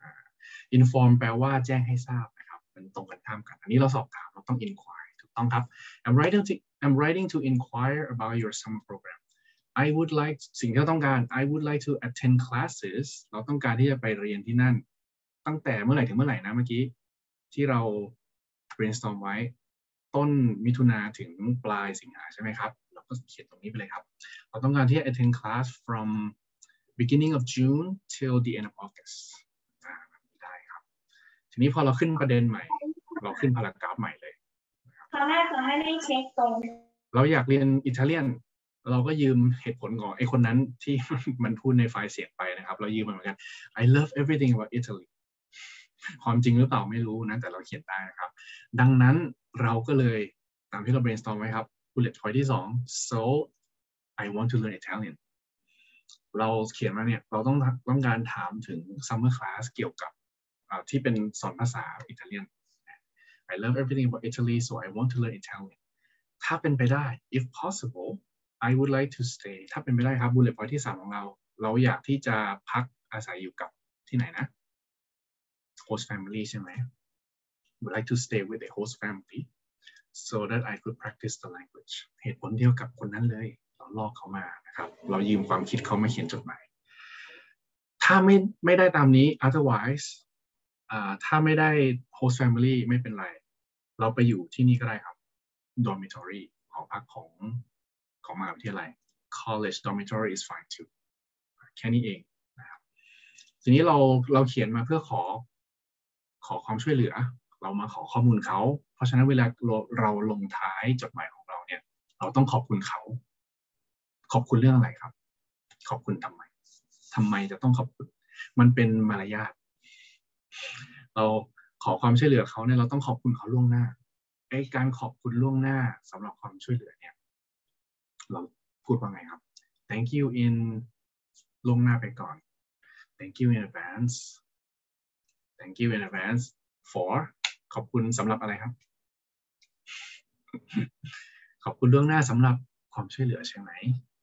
inform แปลว่าแจ้งให้ทราบนะครับเป็นตรงกันข้ามกันอันนี้เราสอบถามเราต้อง inquire ถูกต้องครับ I'm writing to I'm writing to inquire about your summer program I would like สิ่งที่เราต้องการ I would like to attend classes เราต้องการที่จะไปเรียนที่นั่นตั้งแต่เมื่อไหร่ถึงเมื่อไหร่นะเมื่อกี้ที่เรา brainstorm ไว้ต้นมิถุนาถึงปลายสิงหาใช่ไหมครับเราก็เขียนตรงนี้ไปเลยครับเราต้องการที่จะ attend class from beginning of June till the end of August ได้ครับทีนี้พอเราขึ้นประเด็นใหม่เราขึ้นพารากราฟใหม่เลยครั้งแรกเราให้ไม่เช็คตรงเราอยากเรียนอิตาเลียนเราก็ยืมเหตุผลของไอ้คนนั้นที่มันพูดในไฟล์เสียงไปนะครับเรายืมมันเหมือนกัน I love everything about Italy ความจริงหรือเปล่าไม่รู้นะแต่เราเขียนได้นะครับดังนั้นเราก็เลยตามที่เรา brainstorm ไว้ครับ bullet point ที่สอง so I want to learn Italian เราเขียนมาเนี่ยเราต้องต้องการถามถึง summer class เกี่ยวกับที่เป็นสอนภาษาอิตาเลียน I love everything about Italy so I want to learn Italian ถ้าเป็นไปได้ if possible I would like to stay ถ้าเป็นไปได้ครับ bullet point ที่สามของเราเราอยากที่จะพักอาศัยอยู่กับที่ไหนนะ host family ใช่ไหม would like to stay with a host family so that I could practice the language เหตุผลเดียวกับคนนั้นเลยเราลอกเขามานะครับเรายืมความคิดเขามาเขียนจดหมายถ้าไม่ไม่ได้ตามนี้ otherwise อ่าถ้าไม่ได้ host family ไม่เป็นไรเราไปอยู่ที่นี่ก็ได้ครับ dormitory หอพักของของมหาวิทยาลัย college dormitory is fine too แค่นี้เองนะครับทีนี้เราเราเขียนมาเพื่อขอขอความช่วยเหลือเรามาขอข้อมูลเขาเพราะฉะนั้นเวลาเราเราลงท้ายจดหมายของเราเนี่ยเราต้องขอบคุณเขาขอบคุณเรื่องอะไรครับขอบคุณทำไมทำไมจะต้องขอบคุณมันเป็นมารยาทเราขอความช่วยเหลือเขาเนี่ยเราต้องขอบคุณเขาล่วงหน้าไอ้การขอบคุณล่วงหน้าสำหรับความช่วยเหลือเนี่ยเราพูดว่าไงครับ thank you in ล่วงหน้าไปก่อน thank you in advance thank you in advance for ขอบคุณสำหรับอะไรครับ ขอบคุณล่วงหน้าสำหรับความช่วยเหลือใช่ไหม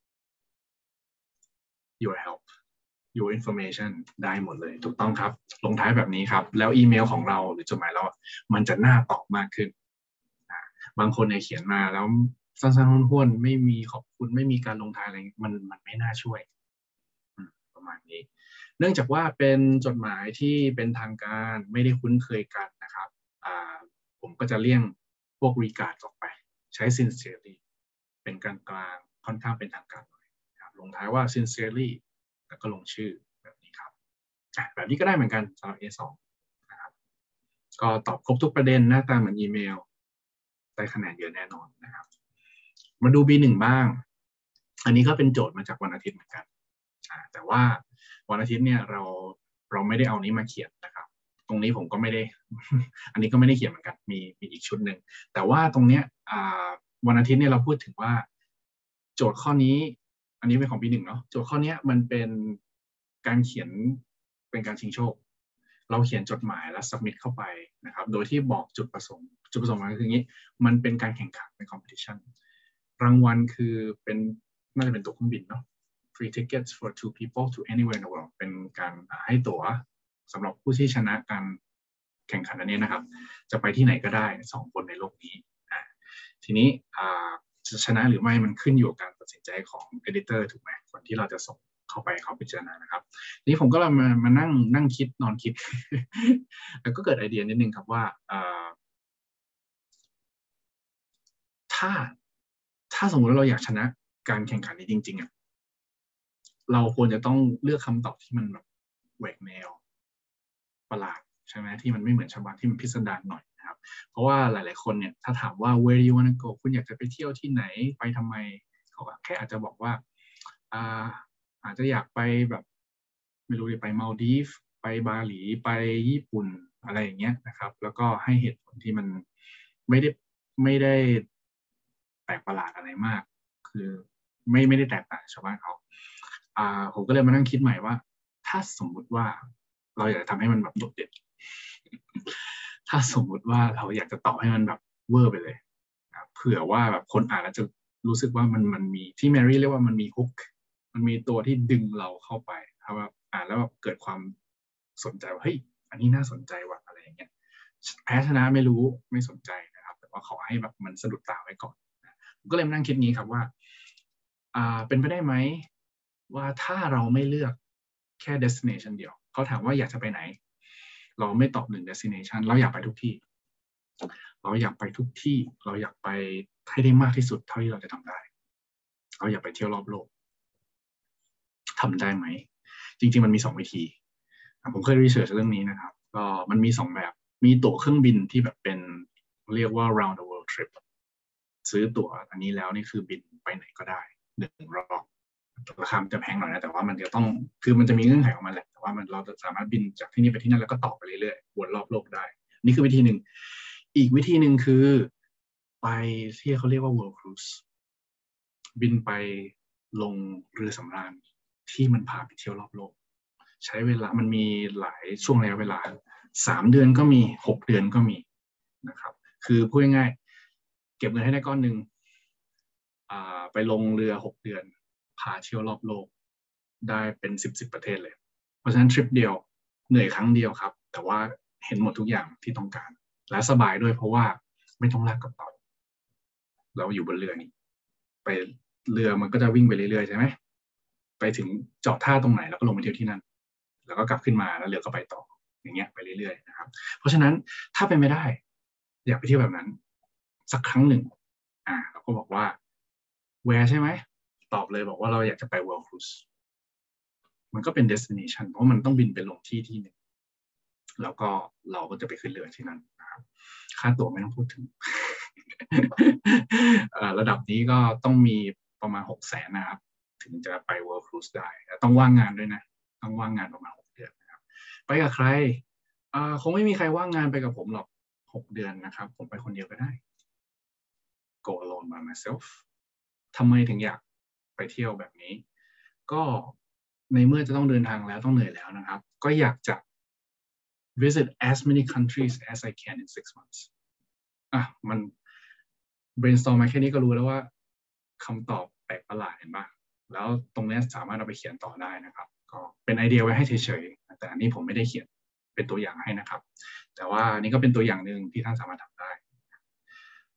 your help your information ได้หมดเลยถูกต้องครับลงท้ายแบบนี้ครับแล้วอีเมลของเราหรือจดหมายเรามันจะน่าตอบมากขึ้นบางคนเนี่ยเขียนมาแล้วสั้นๆห้วนๆไม่มีขอบคุณไม่มีการลงท้ายอะไรมันมันไม่น่าช่วยประมาณนี้เนื่องจากว่าเป็นจดหมายที่เป็นทางการไม่ได้คุ้นเคยกันนะครับผมก็จะเลี่ยงพวก regard ออกไปใช้ sincerely เป็นกลางๆค่อนข้างเป็นทางการหน่อยครับลงท้ายว่า sincerely แล้วก็ลงชื่อแบบนี้ครับแบบนี้ก็ได้เหมือนกันสำหรับ เอ สอง นะครับก็ตอบครบทุกประเด็นหน้าตาเหมือนอีเมลได้คะแนนเยอะแน่นอนนะครับมาดู บี หนึ่ง บ้างอันนี้ก็เป็นโจทย์มาจากวันอาทิตย์เหมือนกันแต่ว่าวันอาทิตย์เนี่ยเราเราไม่ได้เอานี้มาเขียนนะครับตรงนี้ผมก็ไม่ได้ อันนี้ก็ไม่ได้เขียนเหมือนกันมีมีอีกชุดหนึ่งแต่ว่าตรงเนี้ยวันอาทิตย์เนี่ยเราพูดถึงว่าโจทย์ข้อนี้อันนี้เป็นของ บี หนึ่ง เนาะโจทย์ข้อนี้มันเป็นการเขียนเป็นการชิงโชคเราเขียนจดหมายแล้ว submit เข้าไปนะครับโดยที่บอกจุดประสงค์จุดประสงค์มันคืออย่างนี้มันเป็นการแข่งขันเป็น competition รางวัลคือเป็นน่าจะเป็นตั๋วเครื่องบินเนาะ free tickets for two people to anywhere in the world เป็นการให้ตั๋วสำหรับผู้ที่ชนะการแข่งขันอันนี้นะครับจะไปที่ไหนก็ได้สองคนในโลกนี้ทีนี้จะชนะหรือไม่มันขึ้นอยู่กับการตัดสินใจของ editor ถูกไหมคนที่เราจะส่งเข้าไปเขาพิจารณานะครับนี้ผมก็เลยมามานั่งนั่งคิดนอนคิด แล้วก็เกิดไอเดียนิดนึงครับว่าถ้าถ้าสมมติว่าเราอยากชนะการแข่งขันนี้จริงๆอ่ะเราควรจะต้องเลือกคำตอบที่มันแบบแหวกแนวประหลาดใช่ไหมที่มันไม่เหมือนชาวบ้านที่มันพิสดารหน่อยนะครับเพราะว่าหลายๆคนเนี่ยถ้าถามว่า where do you wanna go คุณอยากจะไปเที่ยวที่ไหนไปทำไมเขาแค่อาจจะบอกว่าอ่าอาจจะอยากไปแบบไม่รู้จะไปมาลดีฟไปบาหลีไปญี่ปุ่นอะไรอย่างเงี้ยนะครับแล้วก็ให้เหตุผลที่มันไม่ได้ไม่ได้แปลกประหลาดอะไรมากคือไม่ไม่ได้แตกต่างชาวบ้านเขาอ่าผมก็เลยมานั่งคิดใหม่ว่าถ้าสมมุติว่าเราอยากจะทำให้มันแบบโดดเด่นถ้าสมมุติว่าเราอยากจะตอบให้มันแบบเวอร์ไปเลยเผื่อว่าแบบคนอ่านแล้วจะรู้สึกว่ามันมันมีที่แมรี่เรียกว่ามันมีฮุกมันมีตัวที่ดึงเราเข้าไปถ้าแบบอ่านแล้วแบบเกิดความสนใจว่าเฮ้ยอันนี้น่าสนใจว่ะอะไรอย่างเงี้ยแพ้ชนะไม่รู้ไม่สนใจนะครับแต่ว่าขอให้แบบมันสะดุดตาไว้ก่อนผมก็เลยมานั่งคิดงี้ครับว่าอ่าเป็นไปได้ไหมว่าถ้าเราไม่เลือกแค่ destination เดียวเขาถามว่าอยากจะไปไหนเราไม่ตอบหนึ่ง destination เราอยากไปทุกที่เราอยากไปทุกที่เราอยากไปให้ได้มากที่สุดเท่าที่เราจะทำได้เราอยากไปเที่ยวรอบโลกทำได้ไหมจริงๆมันมีสองวิธีผมเคยรีเสิร์ชเรื่องนี้นะครับก็มันมีสองแบบมีตั๋วเครื่องบินที่แบบเป็นเรียกว่า round the world trip ซื้อตั๋วอันนี้แล้วนี่คือบินไปไหนก็ได้หนึ่งรอบราคาจะแพงหน่อยนะแต่ว่ามันจะต้องคือมันจะมีเงื่อนไขของมันแหละแต่ว่ามันเราจะสามารถบินจากที่นี่ไปที่นั่นแล้วก็ต่อไปเรื่อยๆวนรอบโลกได้นี่คือวิธีหนึ่งอีกวิธีหนึ่งคือไปที่เขาเรียกว่า world cruise บินไปลงเรือสำราญที่มันพาไปเที่ยวรอบโลกใช้เวลามันมีหลายช่วงระยะเวลาสามเดือนก็มีหกเดือนก็มีนะครับคือพูดง่ายๆเก็บเงินให้ได้ก้อนหนึ่งไปลงเรือหกเดือนพาเที่ยวรอบโลกได้เป็นสิบสิบประเทศเลยเพราะฉะนั้นทริปเดียวเหนื่อยครั้งเดียวครับแต่ว่าเห็นหมดทุกอย่างที่ต้องการและสบายด้วยเพราะว่าไม่ต้องลากกระเป๋าเราอยู่บนเรือนี่ไปเรือมันก็จะวิ่งไปเรื่อยๆใช่ไหมไปถึงจอดท่าตรงไหนแล้วก็ลงไปเที่ยวที่นั่นแล้วก็กลับขึ้นมาแล้วเรือก็ไปต่ออย่างเงี้ยไปเรื่อยๆนะครับเพราะฉะนั้นถ้าเป็นไม่ได้อยากไปเที่ยวแบบนั้นสักครั้งหนึ่งอ่าเราก็บอกว่าแวร์ใช่ไหมตอบเลยบอกว่าเราอยากจะไป world cruise มันก็เป็น destination เพราะมันต้องบินไปลงที่ที่หนึ่งแล้วก็เราก็จะไปขึ้นเรือที่นั่นนะครับค่าตั๋วไม่ต้องพูดถึง ระดับนี้ก็ต้องมีประมาณหกแสนนะครับถึงจะไป world cruise ได้ต้องว่างงานด้วยนะต้องว่างงานประมาณหกเดือนนะครับไปกับใครคงไม่มีใครว่างงานไปกับผมหรอกหกเดือนนะครับผมไปคนเดียวก็ได้ go alone by myself ทำไมถึงอยากไปเที่ยวแบบนี้ก็ในเมื่อจะต้องเดินทางแล้วต้องเหนื่อยแล้วนะครับก็อยากจะ visit as many countries as I can in six months อ่ะมัน brainstorm มาแค่นี้ก็รู้แล้วว่าคำตอบแปลกประหลาดเห็นป่ะแล้วตรงนี้สามารถเอาไปเขียนต่อได้นะครับก็เป็นไอเดียไว้ให้เฉยๆแต่อันนี้ผมไม่ได้เขียนเป็นตัวอย่างให้นะครับแต่ว่านี่ก็เป็นตัวอย่างหนึ่งที่ท่านสามารถทำได้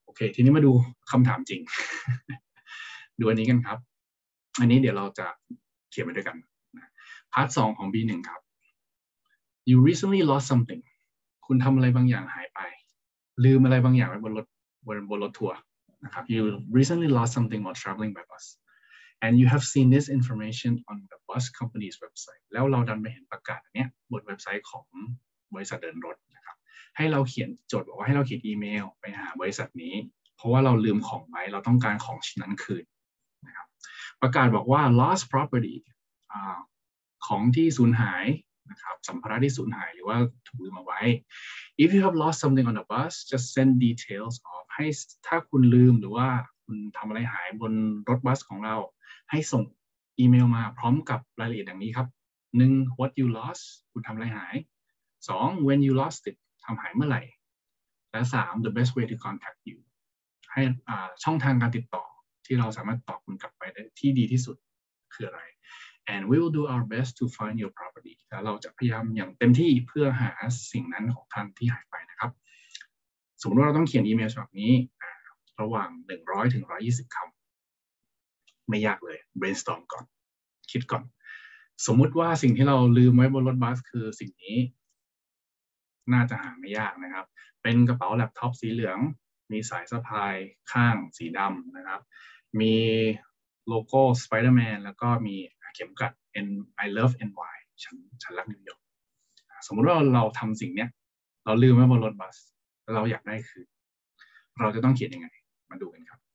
โอเคทีนี้มาดูคำถามจริง ดูอันนี้กันครับอันนี้เดี๋ยวเราจะเขียนไปด้วยกันพาร์ทสองของ บี หนึ่ง ครับ you recently lost something คุณทำอะไรบางอย่างหายไปลืมอะไรบางอย่างไว้บนรถบนบนรถทัวร์นะครับ you recently lost something while traveling by bus and you have seen this information on the bus company's website แล้วเราดันไปเห็นประกาศอันเนี้ยบนเว็บไซต์ของบริษัทเดินรถนะครับให้เราเขียนโจทย์บอกว่าให้เราเขียนอีเมลไปหาบริษัทนี้เพราะว่าเราลืมของไว้เราต้องการของชิ้นนั้นคืนนะครับประกาศบอกว่า lost property อ่าของที่สูญหายนะครับสัมภาระที่สูญหายหรือว่าถูกลืมเอาไว้ if you have lost something on the bus just send details of ให้ถ้าคุณลืมหรือว่าคุณทำอะไรหายบนรถบัสของเราให้ส่งอีเมลมาพร้อมกับรายละเอียดอย่างนี้ครับหนึ่ง what you lost คุณทำอะไรหายสอง when you lost it ทำหายเมื่อไหร่และสาม the best way to contact you ให้ช่องทางการติดต่อที่เราสามารถตอบคุณกลับไปได้ที่ดีที่สุดคืออะไร and we will do our best to find your property แล้วเราจะพยายามอย่างเต็มที่เพื่อหาสิ่งนั้นของท่านที่หายไปนะครับสมมติว่าเราต้องเขียนอีเมลฉบับนี้ระหว่างหนึ่งร้อยถึงหนึ่งร้อยยี่สิบคำไม่ยากเลย brainstorm ก่อนคิดก่อนสมมุติว่าสิ่งที่เราลืมไว้บนรถบัสคือสิ่งนี้น่าจะหาไม่ยากนะครับเป็นกระเป๋าแล็ปท็อปสีเหลืองมีสายสะพายข้างสีดำนะครับมีโลโก้ Spider-Man แล้วก็มีเข็มกัด N I love เอ็น วาย ฉันฉันรักนิวยอร์กสมมุติว่าเราทำสิ่งนี้เราลืมไว้บนรถบัสแล้วเราอยากได้คือเราจะต้องเขียนยังไงมาดูกันครับ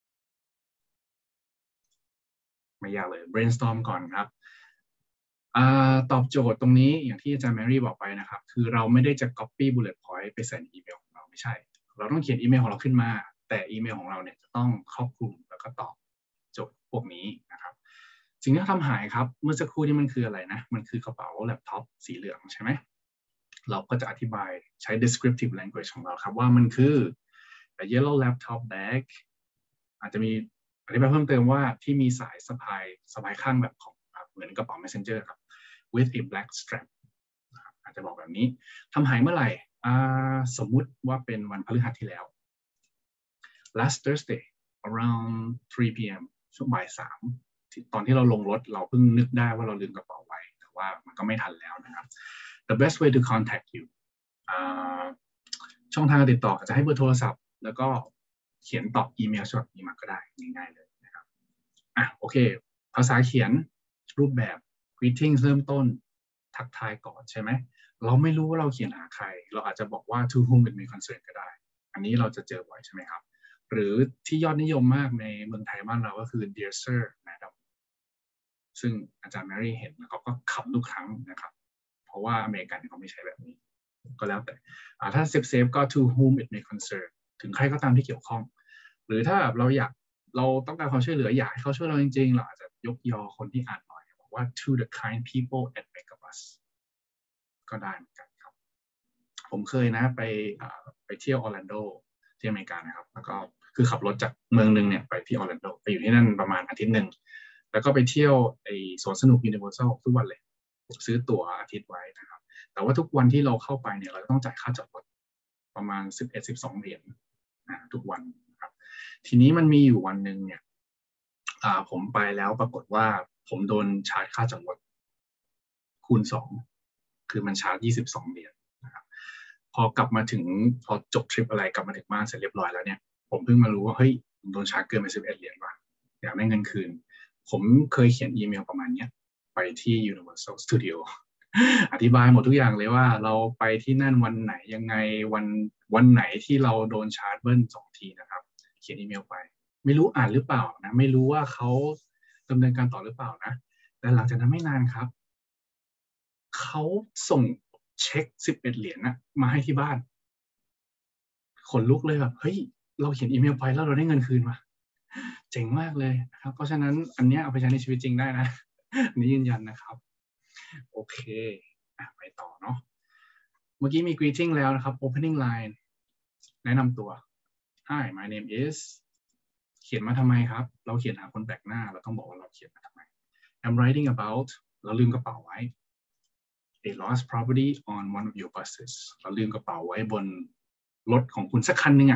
ไม่ยากเลย brainstorm ก่อนครับอ่าตอบโจทย์ตรงนี้อย่างที่อาจารย์แมรี่บอกไปนะครับคือเราไม่ได้จะ copy bullet point ไปใส่ในอีเมลของเราไม่ใช่เราต้องเขียนอีเมลของเราขึ้นมาแต่อีเมลของเราเนี่ยจะต้องครอบคลุมแล้วก็ตอบโจทย์พวกนี้นะครับสิ่งที่ทำหายครับเมื่อสักครู่นี้มันคืออะไรนะมันคือกระเป๋าแล็ปท็อปสีเหลืองใช่ไหมเราก็จะอธิบายใช้ descriptive language ของเราครับว่ามันคือ a yellow laptop bag อาจจะมีอธิบายเพิ่มเติมว่าที่มีสายสะพายสะพายข้างแบบของเหมือนกระเป๋า messenger ครับ with a black strap อาจจะบอกแบบนี้ทำหายเมื่อไหร่สมมุติว่าเป็นวันพฤหัสที่แล้ว last Thursday around three p m ช่วงบ่ายสามตอนที่เราลงรถเราเพิ่งนึกได้ว่าเราลืมกระเป๋าไว้แต่ว่ามันก็ไม่ทันแล้วนะครับ the best way to contact you ช่องทางการติดต่ออาจจะให้เบอร์โทรศัพท์แล้วก็เขียนตอบอีเมลฉบับนี้มาก็ได้ง่ายๆเลยนะครับอ่ะโอเคภาษาเขียนรูปแบบ greeting เริ่มต้นทักทายก่อนใช่ไหมเราไม่รู้ว่าเราเขียนหาใครเราอาจจะบอกว่า to whom it may concern ก็ได้อันนี้เราจะเจอบ่อยใช่ไหมครับหรือที่ยอดนิยมมากในเมืองไทยบ้านเราก็คือ dear sir madam ซึ่งอาจารย์แมรี่เห็นแล้วเขาก็ขำทุกครั้งนะครับเพราะว่าอเมริกันเขาไม่ใช้แบบนี้ก็แล้วแต่ถ้าเซฟเซฟก็ to whom it may concern ถึงใครก็ตามที่เกี่ยวข้องหรือถ้าเราอยากเราต้องการความช่วยเหลืออยากให้เขาช่วยเราจริงๆเราอาจจะยกยอคนที่อ่านหน่อยบอกว่า to the kind people at Megabus ก็ได้เหมือนกันครับผมเคยนะไปไปเที่ยวออร์แลนโดที่อเมริกานะครับแล้วก็คือขับรถจากเมืองนึงเนี่ยไปที่ออร์แลนโดไปอยู่ที่นั่นประมาณอาทิตย์หนึ่งแล้วก็ไปเที่ยวไอ้สวนสนุก Universal ทุกวันเลยซื้อตั๋วอาทิตย์ไว้นะครับแต่ว่าทุกวันที่เราเข้าไปเนี่ยเราต้องจ่ายค่าจอดรถประมาณสิบเอ็ด สิบสองเหรียญทุกวันนะครับทีนี้มันมีอยู่วันหนึ่งเนี่ยผมไปแล้วปรากฏว่าผมโดนชาร์จค่าจอดรถคูณสองคือมันชาร์จยี่สิบสองเหรียญนะครับพอกลับมาถึงพอจบทริปอะไรกลับมาถึงบ้านเสร็จเรียบร้อยแล้วเนี่ยผมเพิ่งมารู้ว่าเฮ้ยโดนชาร์จเกินไปสิบเอ็ดเหรียญว่ะอยากได้เงินคืนผมเคยเขียนอีเมลประมาณนี้ไปที่ Universal Studio อธิบายหมดทุกอย่างเลยว่าเราไปที่นั่นวันไหนยังไงวันวันไหนที่เราโดนชาร์จเบิ้ลสองทีนะครับเขียนอีเมลไปไม่รู้อ่านหรือเปล่านะไม่รู้ว่าเขาดำเนินการต่อหรือเปล่านะแต่หลังจากนั้นไม่นานครับเขาส่งเช็คสิบเอ็ดเหรียญนะมาให้ที่บ้านขนลุกเลยแบบเฮ้ยเราเขียนอีเมลไปแล้วเราได้เงินคืนมาเจ๋งมากเลยนะครับเพราะฉะนั้นอันนี้เอาไปใช้ในชีวิตจริงได้นะอันนี้ยืนยันนะครับโอเคไปต่อเนาะเมื่อกี้มี greeting แล้วนะครับ opening line แนะนำตัว Hi my name is เขียนมาทำไมครับเราเขียนหาคนแปลกหน้าเราต้องบอกว่าเราเขียนมาทำไม I'm writing about เราลืมกระเป๋าไว้ a lost property on one of your buses เราลืมกระเป๋าไว้บนรถของคุณสักคันนึงอ่ะ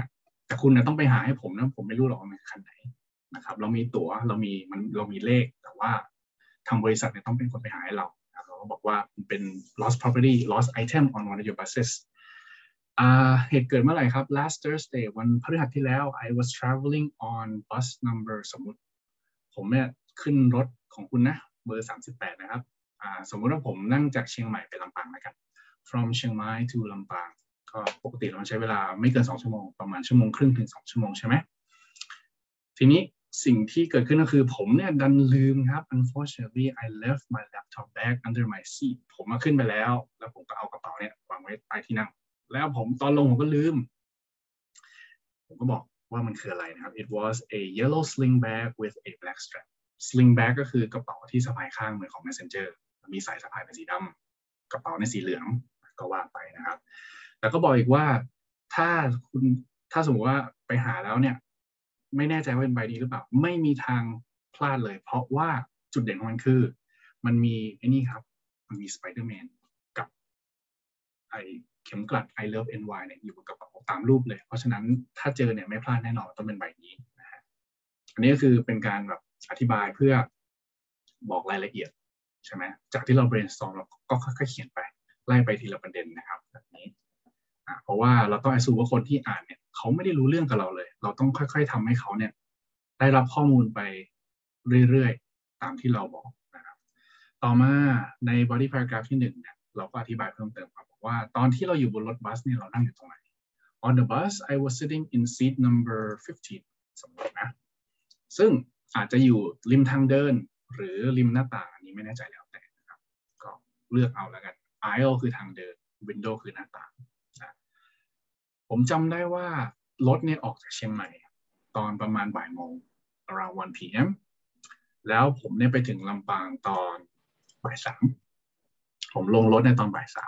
แต่คุณนะต้องไปหาให้ผมนะผมไม่รู้หรอกว่ามันคันไหนนะครับเรามีตั๋วเรามีมันเรามีเลขแต่ว่าทางบริษัทเนี่ยต้องเป็นคนไปหาให้เราเราก็บอกว่ามันเป็น lost property lost item on one of your buses อ่าเหตุเกิดเมื่อไหร่ครับ last Thursday วันพฤหัสที่แล้ว I was traveling on bus number สมมุติผมเนี่ยขึ้นรถของคุณนะเบอร์สามสิบแปดนะครับอ่าสมมุติว่าผมนั่งจากเชียงใหม่ไปลำปางนะครับ from เชียงใหม่ to ลำปางก็ปกติเราใช้เวลาไม่เกินสองชั่วโมงประมาณชั่วโมงครึ่งถึงสองชั่วโมงใช่ไหมทีนี้สิ่งที่เกิดขึ้นก็คือผมเนี่ยดันลืมครับ unfortunately I left my laptop bag under my seat ผมมาขึ้นไปแล้วแล้วผมก็เอากระเป๋าเนี่ยวางไว้ใต้ที่นั่งแล้วผมตอนลงผมก็ลืมผมก็บอกว่ามันคืออะไรนะครับ it was a yellow sling bag with a black strap sling bag ก็คือกระเป๋าที่สะพายข้างเหมือนของ messenger มีสายสะพายเป็นสีดำกระเป๋าในสีเหลืองก็ว่าไปนะครับแล้วก็บอกอีกว่าถ้าคุณถ้าสมมติว่าไปหาแล้วเนี่ยไม่แน่ใจว่าเป็นใบนี้หรือเปล่าไม่มีทางพลาดเลยเพราะว่าจุดเด่นของมันคือมันมีไอ้นี่ครับมันมีสไปเดอร์แมนกับไอเข็มกลัด I love เอ็น วาย เนี่ยอยู่บนกระเป๋าตามรูปเลยเพราะฉะนั้นถ้าเจอเนี่ยไม่พลาดแน่นอนต้องเป็นใบนี้นะฮะอันนี้ก็คือเป็นการแบบอธิบายเพื่อบอกรายละเอียดใช่ไหมจากที่เรา brainstorm เราก็ค่อยๆเขียนไปไล่ไปทีละประเด็นนะครับแบบนี้เพราะว่าเราต้อง assume ว่าคนที่อ่านเนี่ยเขาไม่ได้รู้เรื่องกับเราเลยเราต้องค่อยๆทำให้เขาเนี่ยได้รับข้อมูลไปเรื่อยๆตามที่เราบอกนะครับต่อมาใน body paragraph ที่หนึ่งเนี่ยเราก็อธิบายเพิ่มเติมครับบอกว่าตอนที่เราอยู่บนรถบัสเนี่ยเรานั่งอยู่ตรงไหน on the bus I was sitting in seat number fifteen สมมตินะซึ่งอาจจะอยู่ริมทางเดินหรือริมหน้าต่างอันนี้ไม่แน่ใจแล้วแต่นะครับก็เลือกเอาแล้วกัน aisle คือทางเดิน window คือหน้าต่างผมจำได้ว่ารถเนี่ยออกจากเชียงใหม่ตอนประมาณบ่ายโมง around one p m แล้วผมเนี่ยไปถึงลำปางตอนบ่ายสามผมลงรถในตอนบ่ายสาม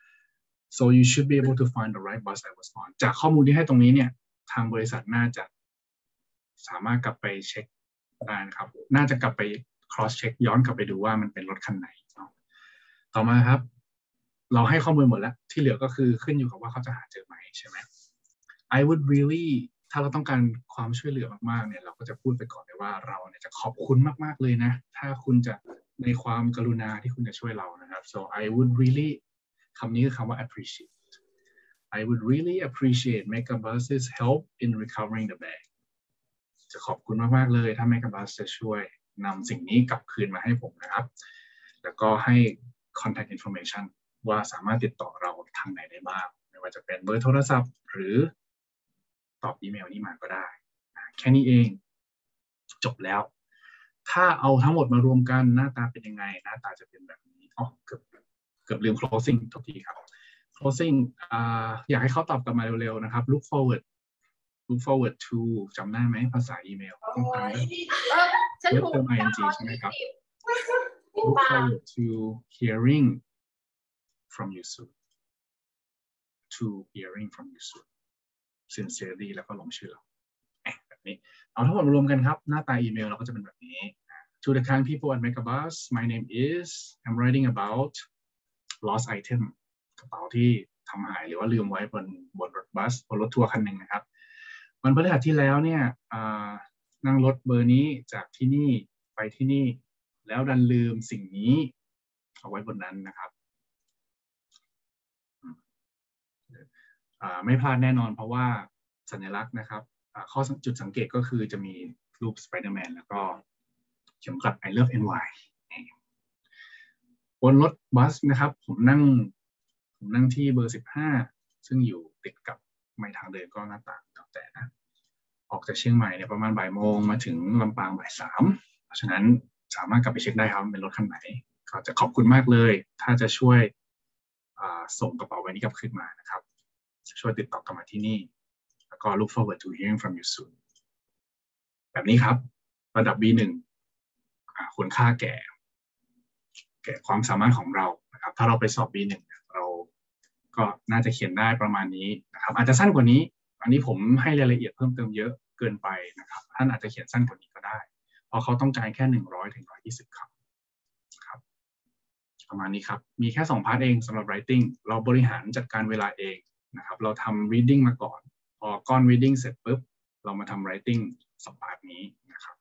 so you should be able to find the right bus I was on จากข้อมูลที่ให้ตรงนี้เนี่ยทางบริษัทน่าจะสามารถกลับไปเช็คได้นะครับน่าจะกลับไป cross check ย้อนกลับไปดูว่ามันเป็นรถคันไหนต่อมาครับเราให้ข้อมูลหมดแล้วที่เหลือก็คือขึ้นอยู่กับว่าเขาจะหาเจอไหมใช่ไหม I would really ถ้าเราต้องการความช่วยเหลือมากๆเนี่ยเราก็จะพูดไปก่อนเลยว่าเราเนี่ยจะขอบคุณมากๆเลยนะถ้าคุณจะในความกรุณาที่คุณจะช่วยเรานะครับ so I would really คำนี้คือคำว่า appreciate I would really appreciate Megabus's help in recovering the bag จะขอบคุณมากๆเลยถ้า Megabus จะช่วยนำสิ่งนี้กลับคืนมาให้ผมนะครับแล้วก็ให้ contact informationว่าสามารถติดต่อเราทางไหนได้บ้างไม่ว่าจะเป็นเบอร์โทรศัพท์หรือตอบอีเมลนี้มาก็ได้แค่นี้เองจบแล้วถ้าเอาทั้งหมดมารวมกันหน้าตาเป็นยังไงหน้าตาจะเป็นแบบนี้อ๋อเกือบเกือบลืม closing ทุกทีครับ closing อ่าอยากให้เขาตอบกลับมาเร็วๆนะครับ look forward look forward to จำได้ไหมภาษาอีเมลต้องตามด้วย verb เติม ing ใช่ไหมครับ look forward to hearing from you soon to hearing from you soon sincerely แล้วก็ลงชื่อเราแบบนี้เอาทั้งหมดรวมกันครับหน้าตาอีเมลเราก็จะเป็นแบบนี้ to the kind people at Megabus my name is I'm writing about lost item กระเป๋าที่ทำหายหรือว่าลืมไว้บนบนรถบัสบนรถทัวร์คันหนึ่งนะครับวันพฤหัสที่แล้วเนี่ยนั่งรถเบอร์นี้จากที่นี่ไปที่นี่แล้วดันลืมสิ่งนี้เอาไว้บนนั้นนะครับไม่พลาดแน่นอนเพราะว่าสัญลักษณ์นะครับข้อจุดสังเกตก็คือจะมีรูปสไปเดอร์แมนแล้วก็เข็มกลัด I love เอ็น วาย บนรถบัสนะครับผมนั่งผมนั่งที่เบอร์สิบห้าซึ่งอยู่ติดกับไม่ทางเดินก็หน้าต่างแล้วแต่นะออกจากเชียงใหม่เนี่ยประมาณบ่ายโมงมาถึงลำปางบ่ายสามเพราะฉะนั้นสามารถกลับไปเช็คได้ครับเป็นรถคันไหนก็จะขอบคุณมากเลยถ้าจะช่วยส่งกระเป๋าใบนี้กลับคืนมานะครับช่วยติดต่อกลับมาที่นี่แล้วก็ look forward to hearing from you soon แบบนี้ครับระดับ บี หนึ่ง คุณค่าแก่แก่ความสามารถของเรานะครับถ้าเราไปสอบ บี หนึ่ง เราก็น่าจะเขียนได้ประมาณนี้นะครับอาจจะสั้นกว่านี้อันนี้ผมให้รายละเอียดเพิ่มเติมเยอะเกินไปนะครับท่านอาจจะเขียนสั้นกว่านี้ก็ได้เพราะเขาต้องการแค่หนึ่งร้อยถึงหนึ่งร้อยยี่สิบคำครับประมาณนี้ครับมีแค่สองพาร์ทเองสำหรับ writing เราบริหารจัดการเวลาเองนะครับเราทำ reading มาก่อนพพอก้อน reading เสร็จปุ๊บเรามาทำ writing สองพาร์ทนี้นะครับ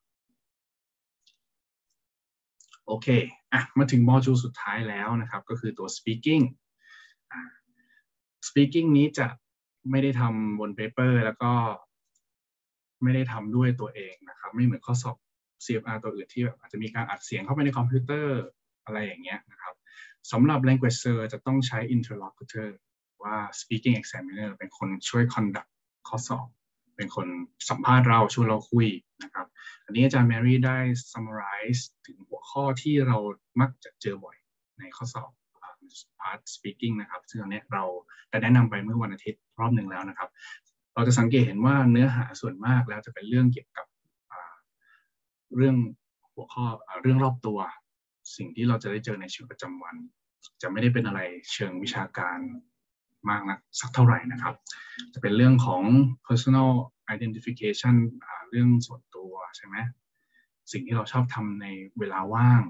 โอเคอ่ะมาถึงโมดูลสุดท้ายแล้วนะครับก็คือตัว speaking อ่า speaking นี้จะไม่ได้ทำบน paper แล้วก็ไม่ได้ทำด้วยตัวเองนะครับไม่เหมือนข้อสอบ ซี เอฟ อาร์ ตัวอื่นที่แบบอาจจะมีการอัดเสียงเข้าไปในคอมพิวเตอร์อะไรอย่างเงี้ยนะครับสำหรับ language search จะต้องใช้ interlocutor ว่า speaking examiner เป็นคนช่วย conduct ข้อสอบเป็นคนสัมภาษณ์เราชวนเราคุยนะครับอันนี้อาจารย์แมรี่ได้ summarize ถึงหัวข้อที่เรามักจะเจอบ่อยในข้อสอบ part speaking นะครับซึ่งอันนี้เราได้แนะนำไปเมื่อวันอาทิตย์รอบหนึ่งแล้วนะครับเราจะสังเกตเห็นว่าเนื้อหาส่วนมากแล้วจะเป็นเรื่องเกี่ยวกับเรื่องหัวข้อเรื่องรอบตัวสิ่งที่เราจะได้เจอในชีวิตประจำวันจะไม่ได้เป็นอะไรเชิงวิชาการมากนักสักเท่าไหร่นะครับจะเป็นเรื่องของ personal identification เรื่องส่วนตัวใช่ไหมสิ่งที่เราชอบทำในเวลาว่าง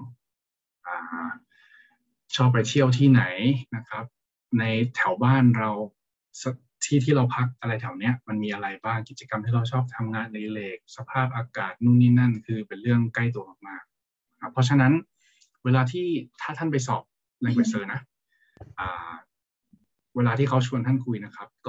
ชอบไปเที่ยวที่ไหนนะครับในแถวบ้านเราที่ที่เราพักอะไรแถวเนี้ยมันมีอะไรบ้างกิจกรรมที่เราชอบทำงานในเลกสภาพอากาศนู่นนี่นั่นคือเป็นเรื่องใกล้ตัวมากๆเพราะฉะนั้นเวลาที่ถ้าท่านไปสอบ language search นะเวลาที่เขาชวนท่านคุยนะครับก็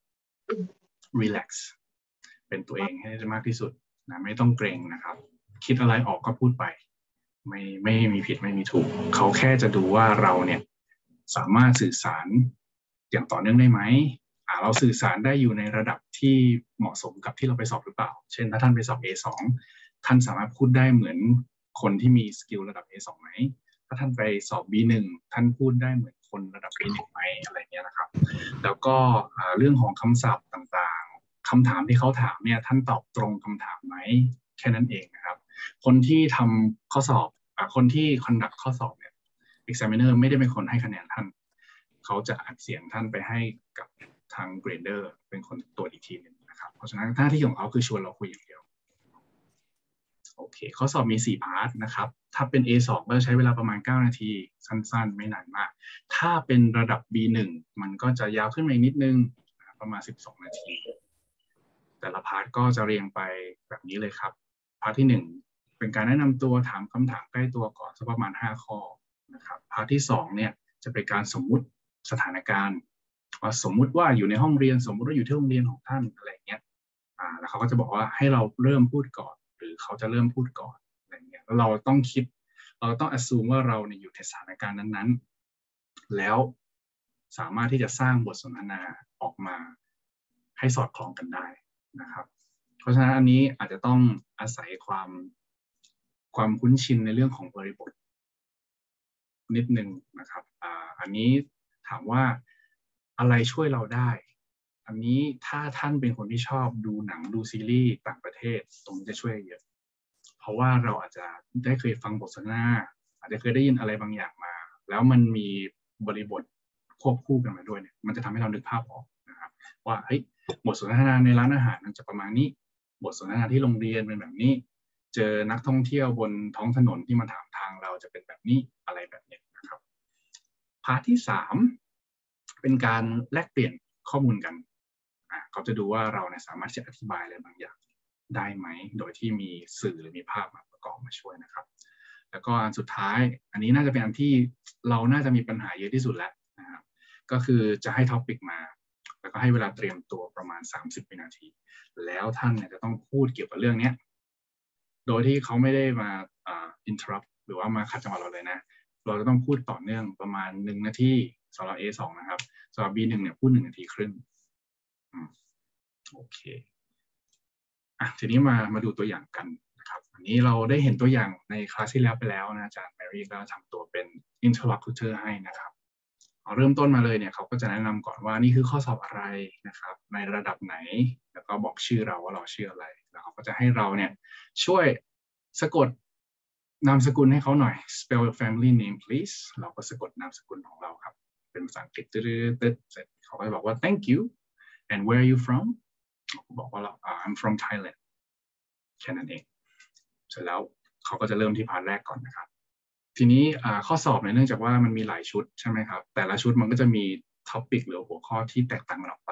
relax เป็นตัวเองให้ได้มากที่สุดนะไม่ต้องเกรงนะครับคิดอะไรออกก็พูดไปไม่ไม่มีผิดไม่มีถูกเขาแค่จะดูว่าเราเนี่ยสามารถสื่อสารอย่างต่อเนื่องได้ไหมเราสื่อสารได้อยู่ในระดับที่เหมาะสมกับที่เราไปสอบหรือเปล่าเช่นถ้าท่านไปสอบ เอ สอง ท่านสามารถพูดได้เหมือนคนที่มีสกิลระดับ เอ สอง ไหมถ้าท่านไปสอบ บี หนึ่ง ท่านพูดได้เหมือนคนระดับ บี หนึ่ง ไหมอะไรเงี้ยนะครับแล้วก็เรื่องของคำศัพท์ต่างๆคำถามที่เขาถามเนี่ยท่านตอบตรงคำถามไหมแค่นั้นเองนะครับคนที่ทำข้อสอบคนที่ conduct ข้อสอบเนี่ย examiner ไม่ได้เป็นคนให้คะแนนท่านเขาจะอัดเสียงท่านไปให้กับทาง grader เป็นคนตรวจอีกทีนึงนะครับเพราะฉะนั้นหน้าที่ของเขาคือชวนเราคุยอย่างเดียวโอเคข้อสอบมีสี่พาร์ทนะครับถ้าเป็น เอ สอง ก็จะใช้เวลาประมาณเก้านาทีสั้นๆไม่นานมากถ้าเป็นระดับ บี หนึ่ง มันก็จะยาวขึ้นมาอีกนิดนึงประมาณสิบสองนาทีแต่ละพาร์ทก็จะเรียงไปแบบนี้เลยครับพาร์ทที่หนึ่งเป็นการแนะนำตัวถามคำถามใกล้ตัวก่อนสักประมาณห้าข้อนะครับพาร์ทที่สองเนี่ยจะเป็นการสมมุติสถานการณ์ว่าสมมุติว่าอยู่ในห้องเรียนสมมุติว่าอยู่ที่โรงเรียนของท่านอะไรเงี้ยอ่าแล้วเขาก็จะบอกว่าให้เราเริ่มพูดก่อนหรือเขาจะเริ่มพูดก่อนอะไรเงี้ยแล้วเราต้องคิดเราต้อง assume ว่าเราเนี่ยอยู่ในสถานการณ์นั้นๆแล้วสามารถที่จะสร้างบทสนทนาออกมาให้สอดคล้องกันได้นะครับเพราะฉะนั้นอันนี้อาจจะต้องอาศัยความความคุ้นชินในเรื่องของบริบทนิดนึงนะครับอ่าอันนี้ถามว่าอะไรช่วยเราได้อันนี้ถ้าท่านเป็นคนที่ชอบดูหนังดูซีรีส์ต่างประเทศตรงนี้จะช่วยเยอะเพราะว่าเราอาจจะได้เคยฟังบทสนทนาอาจจะเคยได้ยินอะไรบางอย่างมาแล้วมันมีบริบทควบคู่กันมาด้วยเนี่ยมันจะทำให้เรานึกภาพออกนะครับว่าเฮ้ยบทสนทนาในร้านอาหารมันจะประมาณนี้บทสนทนาที่โรงเรียนเป็นแบบนี้เจอนักท่องเที่ยวบนท้องถนนที่มาถามทางเราจะเป็นแบบนี้อะไรแบบนี้นะครับพาร์ทที่สามเป็นการแลกเปลี่ยนข้อมูลกันอ่าเขาจะดูว่าเราเนี่ยสามารถจะอธิบายอะไรบางอย่างได้ไหมโดยที่มีสื่อหรือมีภาพมาประกอบมาช่วยนะครับแล้วก็อันสุดท้ายอันนี้น่าจะเป็นอันที่เราน่าจะมีปัญหาเยอะที่สุดแล้วนะครับก็คือจะให้ท็อปิกมาแล้วก็ให้เวลาเตรียมตัวประมาณสามสิบวินาทีแล้วท่านเนี่ยจะต้องพูดเกี่ยวกับเรื่องนี้โดยที่เขาไม่ได้มาอ่า interrupt หรือว่ามาขัดจังหวะเราเลยนะเราจะต้องพูดต่อเนื่องประมาณหนึ่งนาทีสำหรับ เอ สอง นะครับสำหรับ บี หนึ่ง เนี่ยพูดหนึ่งนาทีครึ่งโอเคอ่ะทีนี้มามาดูตัวอย่างกันนะครับอันนี้เราได้เห็นตัวอย่างในคลาสที่แล้วไปแล้วนะอาจารย์แมรี่ก็ทำตัวเป็น interlocutor ให้นะครับเอาเริ่มต้นมาเลยเนี่ยเขาก็จะแนะนำก่อนว่านี่คือข้อสอบอะไรนะครับในระดับไหนแล้วก็บอกชื่อเราว่าเราชื่ออะไรแล้วเขาก็จะให้เราเนี่ยช่วยสะกดนามสกุลให้เขาหน่อย spell your family name please เราก็สะกดนามสกุลของเราครับเป็นภาษาอังกฤษตึ๊ดๆเสร็จเขาก็จะบอกว่า thank you and where are you from บอกว่าเรา I'm from Thailand แค่นั้นเองเสร็จแล้วเขาก็จะเริ่มที่พาร์ทแรกก่อนนะครับทีนี้ข้อสอบเนี่ยเนื่องจากว่ามันมีหลายชุดใช่ไหมครับแต่ละชุดมันก็จะมีท็อปิกหรือหัวข้อที่แตกต่างกันออกไป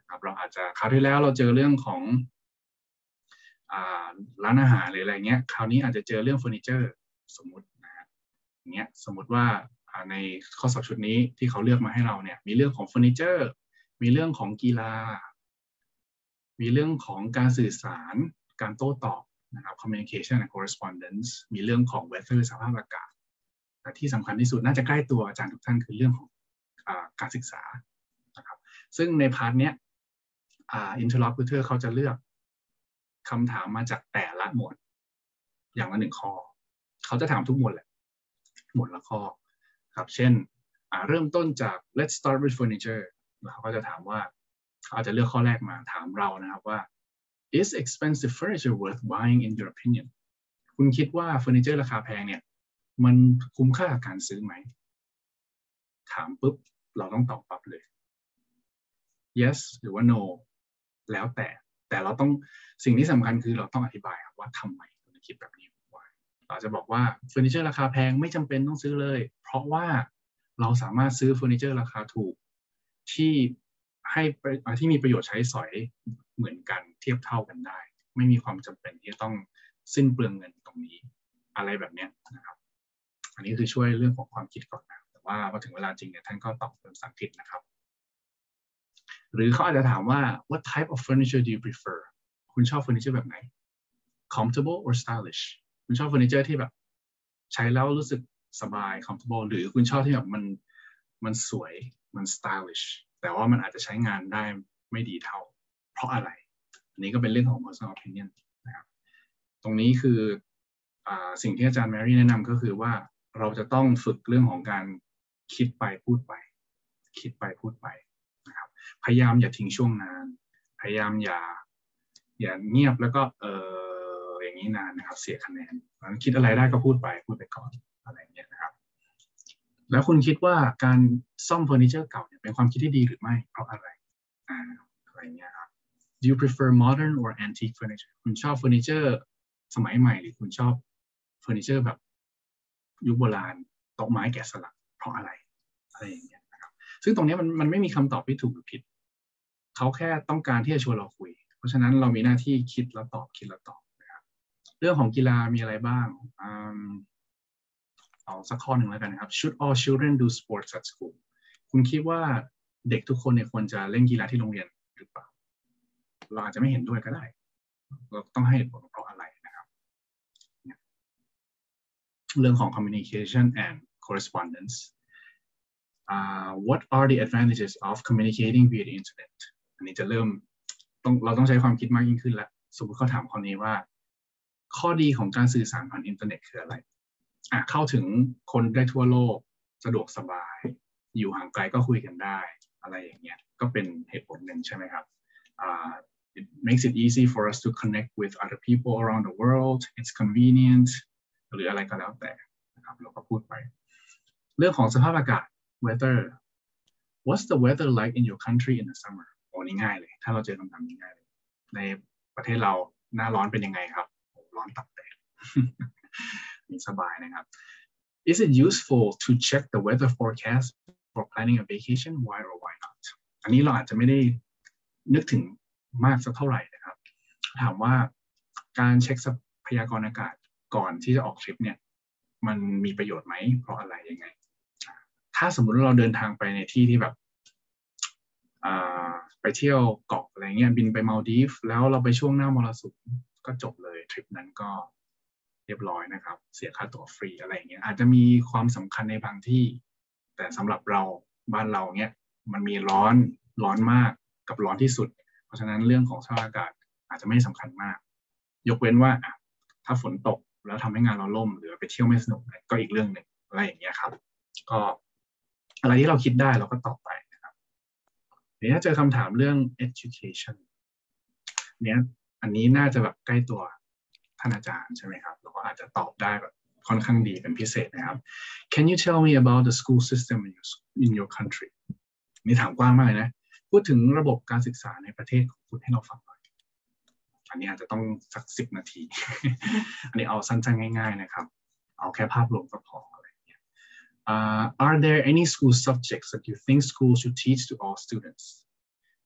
ครับเราอาจจะคราวที่แล้วเราเจอเรื่องของอ่าร้านอาหารหรืออะไรเงี้ยคราวนี้อาจจะเจอเรื่องเฟอร์นิเจอร์สมมุตินะฮะอย่างเงี้ยสมมติว่าในข้อสอบชุดนี้ที่เขาเลือกมาให้เราเนี่ยมีเรื่องของเฟอร์นิเจอร์มีเรื่องของกีฬามีเรื่องของการสื่อสารการโต้ตอบนะครับ communication and correspondence มีเรื่องของ weather สภาพอากาศแต่ที่สำคัญที่สุดน่าจะใกล้ตัวอาจารย์ทุกท่านคือเรื่องของอ่าการศึกษานะครับซึ่งในพาร์ทเนี้ยอ่า interlocutor เขาจะเลือกคำถามมาจากแต่ละหมวดอย่างละหนึ่งข้อเขาจะถามทุกหมวดแหละหมวดละข้อครับเช่นเริ่มต้นจาก let's start with furniture แล้วเขาก็จะถามว่าเขาอาจจะเลือกข้อแรกมาถามเรานะครับว่า is expensive furniture worth buying in your opinion คุณคิดว่าเฟอร์นิเจอร์ราคาแพงเนี่ยมันคุ้มค่ากับการซื้อไหมถามปุ๊บเราต้องตอบปั๊บเลย yes หรือว่า no แล้วแต่แต่เราต้องสิ่งที่สำคัญคือเราต้องอธิบายว่าทำไมเราคิดแบบนี้เราจะบอกว่าเฟอร์นิเจอร์ราคาแพงไม่จำเป็นต้องซื้อเลยเพราะว่าเราสามารถซื้อเฟอร์นิเจอร์ราคาถูกที่ให้ที่มีประโยชน์ใช้สอยเหมือนกันเทียบเท่ากันได้ไม่มีความจำเป็นที่จะต้องสิ้นเปลืองเงินตรงนี้อะไรแบบนี้นะครับอันนี้คือช่วยเรื่องของความคิดก่อนนะแต่ว่าพอถึงเวลาจริงเนี่ยท่านก็ตอบเป็นภาษาอังกฤษนะครับหรือเขาอาจจะถามว่า what type of furniture do you prefer คุณชอบเฟอร์นิเจอร์แบบไหน comfortable or stylish คุณชอบเฟอร์นิเจอร์ที่แบบใช้แล้วรู้สึกสบาย comfortable หรือคุณชอบที่แบบมันมันสวยมัน stylish แต่ว่ามันอาจจะใช้งานได้ไม่ดีเท่าเพราะอะไรอันนี้ก็เป็นเรื่องของ personal opinion นะครับตรงนี้คืออ่าสิ่งที่อาจารย์แมรี่แนะนำก็คือว่าเราจะต้องฝึกเรื่องของการคิดไปพูดไปคิดไปพูดไปนะครับพยายามอย่าทิ้งช่วงนานพยายามอย่าอย่าเงียบแล้วก็เอออย่างนี้นานนะครับเสียคะแนนคิดอะไรได้ก็พูดไปพูดไปก่อนอะไรอย่างเงี้ยนะครับแล้วคุณคิดว่าการซ่อมเฟอร์นิเจอร์เก่าเนี่ยเป็นความคิดที่ดีหรือไม่เพราะอะไรอ่าอะไรเงี้ยครับ Do you prefer modern or antique furniture คุณชอบเฟอร์นิเจอร์สมัยใหม่หรือคุณชอบเฟอร์นิเจอร์แบบยุคโบราณโต๊ะไม้แกะสลักเพราะอะไรอะไรอย่างเงี้ยนะครับซึ่งตรงนี้มันมันไม่มีคำตอบที่ถูกหรือผิดเขาแค่ต้องการที่จะชวนเราคุยเพราะฉะนั้นเรามีหน้าที่คิดแล้วตอบคิดแล้วตอบนะครับเรื่องของกีฬามีอะไรบ้างเอาสักข้อหนึ่งแล้วกันนะครับ Should all children do sports at school คุณคิดว่าเด็กทุกคนเนี่ยควรจะเล่นกีฬาที่โรงเรียนหรือเปล่าเราอาจจะไม่เห็นด้วยก็ได้เราต้องให้ผลเพราะอะไรนะครับเรื่องของ communication and correspondence uh, what are the advantages of communicating via the internet อันนี้จะเริ่มต้องเราต้องใช้ความคิดมากยิ่งขึ้นแล้วสมมติเขาถามข้อนี้ว่าข้อดีของการสื่อสารผ่านอินเทอร์เน็ตคืออะไรอ่ะเข้าถึงคนได้ทั่วโลกสะดวกสบายอยู่ห่างไกลก็คุยกันได้อะไรอย่างเงี้ยก็เป็นเหตุผลหนึ่งใช่ไหมครับ uh, it makes it easy for us to connect with other people around the world it's convenient หรืออะไรก็แล้วแต่นะครับเราก็พูดไปเรื่องของสภาพอากาศ weather what's the weather like in your country in the summer โอ้นี่ง่ายเลยถ้าเราเจอคำถามนี้ง่ายเลยในประเทศเราหน้าร้อนเป็นยังไงครับร้อนตับแตก นี่สบายนะครับ is it useful to check the weather forecast for planning a vacation why or why not อันนี้เราอาจจะไม่ได้นึกถึงมากสักเท่าไหร่นะครับถามว่าการเช็คพยากรณ์อากาศก่อนที่จะออกทริปเนี่ยมันมีประโยชน์ไหมเพราะอะไรยังไงถ้าสมมุติว่าเราเดินทางไปในที่ที่แบบไปเที่ยวเกาะอะไรเงี้ยบินไปมาลดีฟแล้วเราไปช่วงหน้ามรสุมก็จบเลยทริปนั้นก็เรียบร้อยนะครับเสียค่าตั๋วฟรีอะไรเงี้ยอาจจะมีความสำคัญในบางที่แต่สำหรับเราบ้านเราเนี้ยมันมีร้อนร้อนมากกับร้อนที่สุดเพราะฉะนั้นเรื่องของสภาพอากาศอาจจะไม่สำคัญมากยกเว้นว่าถ้าฝนตกแล้วทำให้งานเราล่มหรือไปเที่ยวไม่สนุกก็อีกเรื่องหนึ่งอะไรอย่างเงี้ยครับก็อะไรที่เราคิดได้เราก็ตอบไปนะครับเดี๋ยวเจอคำถามเรื่อง education เนี้ยอันนี้น่าจะแบบใกล้ตัวท่านอาจารย์ใช่ไหมครับเราก็อาจจะตอบได้แบบค่อนข้างดีเป็นพิเศษนะครับ Can you tell me about the school system in your in your country นี่ถามกว้างมากเลยนะพูดถึงระบบการศึกษาในประเทศของคุณให้เราฟังหน่อยอันนี้อาจจะต้องสักสิบนาที อันนี้เอาสั้นๆง่ายๆนะครับเอาแค่ภาพรวมก็พออะไรอย่างเงี้ย uh, Are there any school subjects that you think schools should teach to all students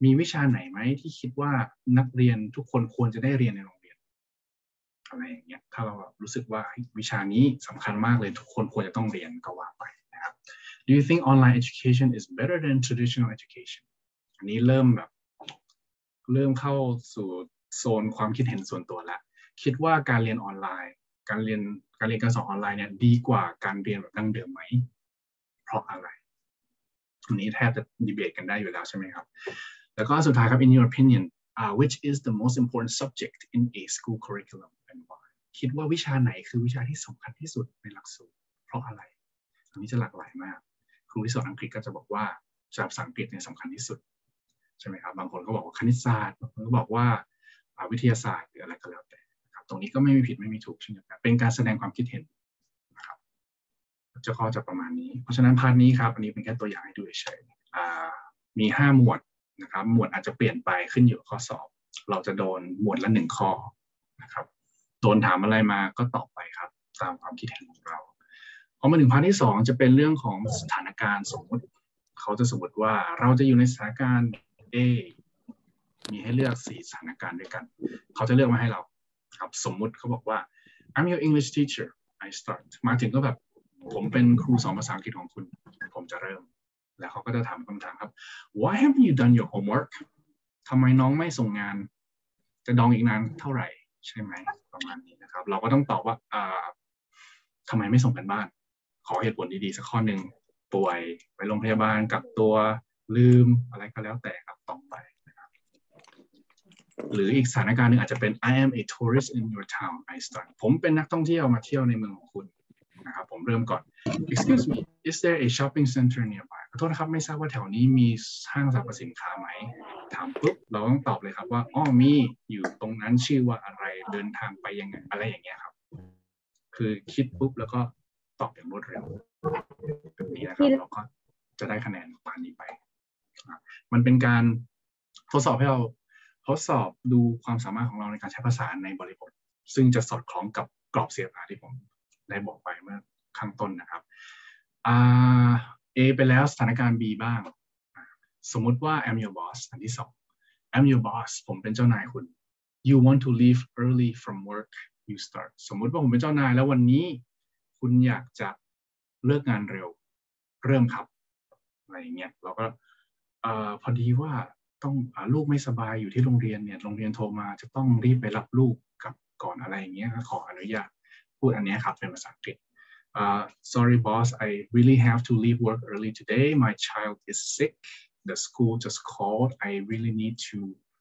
มีวิชาไหนไหมที่คิดว่านักเรียนทุกคนควรจะได้เรียนในโรงเรียนอะไรอย่างเงี้ยถ้าเรารู้สึกว่าวิชานี้สำคัญมากเลยทุกคนควรจะต้องเรียนก็ว่าไปนะครับ Do you think online education is better than traditional education อันนี้เริ่มแบบเริ่มเข้าสู่โซนความคิดเห็นส่วนตัวละคิดว่าการเรียนออนไลน์การเรียนการเรียนการสอนออนไลน์เนี่ยดีกว่าการเรียนแบบดั้งเดิมไหมเพราะอะไรอันนี้แทบจะดีเบตกันได้อยู่แล้วใช่ไหมครับแล้วก็สุดท้ายครับ in your opinion uh, which is the most important subject in a school curriculum and why คิดว่าวิชาไหนคือวิชาที่สำคัญที่สุดในหลักสูตรเพราะอะไรอันนี้จะหลากหลายมากครูที่สอนอังกฤษก็จะบอกว่าภาษาอังกฤษเนี่ยสำคัญที่สุดใช่ไหมครับบางคนก็บอกว่าคณิตศาสตร์บางคนก็บอกว่าวิทยาศาสตร์หรืออะไรก็แล้วแต่ครับตรงนี้ก็ไม่มีผิดไม่มีถูกเช่นเดียวกันเป็นการแสดงความคิดเห็นนะครับจะข้อจะประมาณนี้เพราะฉะนั้นพาร์ทนี้ครับอันนี้เป็นแค่ตัวอย่างให้ดูเฉยๆมีห้าหมวดนะครับหมวดอาจจะเปลี่ยนไปขึ้นอยู่กับข้อสอบเราจะโดนหมวดละหนึ่งข้อนะครับโดนถามอะไรมาก็ตอบไปครับตามความคิดเห็นของเราพอมาถึงพาร์ทที่สองจะเป็นเรื่องของสถานการณ์สมมติเขาจะสมมติว่าเราจะอยู่ในสถานการณ์ A มีให้เลือกสี่สถานการณ์ด้วยกันเขาจะเลือกมาให้เราครับสมมุติเขาบอกว่า I'm your English teacher I start มาถึงก็แบบผมเป็นครูสอนภาษาอังกฤษของคุณผมจะเริ่มแล้วเขาก็จะถามคำถามครับ Why haven't you done your homework ทำไมน้องไม่ส่งงานจะดองอีกนานเท่าไหร่ใช่ไหมประมาณนี้นะครับเราก็ต้องตอบว่าอ่าทำไมไม่ส่งกันบ้านขอเหตุผลดีๆสักข้อหนึ่งป่วยไปโรงพยาบาลกักตัวลืมอะไรก็แล้วแต่ครับต่อไปนะครับหรืออีกสถานการณ์หนึ่งอาจจะเป็น I am a tourist in your town I start ผมเป็นนักท่องเที่ยวมาเที่ยวในเมืองของคุณนะครับผมเริ่มก่อน Excuse me is there a shopping center nearby ขอโทษนะครับไม่ทราบว่าแถวนี้มีห้างสรรพสินค้าไหมถามปุ๊บเราต้องตอบเลยครับว่าอ๋อมีอยู่ตรงนั้นชื่อว่าอะไรเดินทางไปยังไงอะไรอย่างเงี้ยครับคือคิดปุ๊บแล้วก็ตอบอย่างรวดเร็วแบบนี้นะครับเราก็จะได้คะแนนปานนี้ไปมันเป็นการทดสอบให้เราทดสอบดูความสามารถของเราในการใช้ภาษาในบริบทซึ่งจะสอดคล้องกับกรอบ ซี เอฟ อาร์ ที่ผมได้บอกไปเมื่อข้างต้นนะครับอ่า A ไปแล้วสถานการณ์ B บ้างสมมุติว่า I'm your boss อันที่สอง I'm your boss ผมเป็นเจ้านายคุณ You want to leave early from work you start สมมุติว่าผมเป็นเจ้านายแล้ววันนี้คุณอยากจะเลิกงานเร็วเริ่มครับอะไรอย่างเงี้ยเราก็เอ่อพอดีว่าต้องลูกไม่สบายอยู่ที่โรงเรียนเนี่ยโรงเรียนโทรมาจะต้องรีบไปรับลูกกับก่อนอะไรอย่างเงี้ยขออนุญาตพูดอันนี้ครับเป็นภาษาอังกฤษ uh, sorry boss I really have to leave work early today my child is sick the school just called I really need to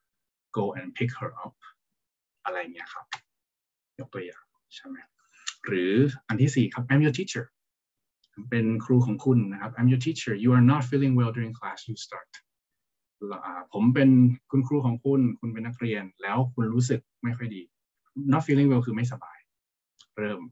go and pick her up อะไรเงี้ยครับยกตัวอย่างใช่ไหมหรืออันที่สี่ครับ I'm your teacher เป็นครูของคุณนะครับ I'm your teacher you are not feeling well during class you start ผมเป็นคุณครูของคุณคุณเป็นนักเรียนแล้วคุณรู้สึกไม่ค่อยดี not feeling well คือไม่สบายเริ่ม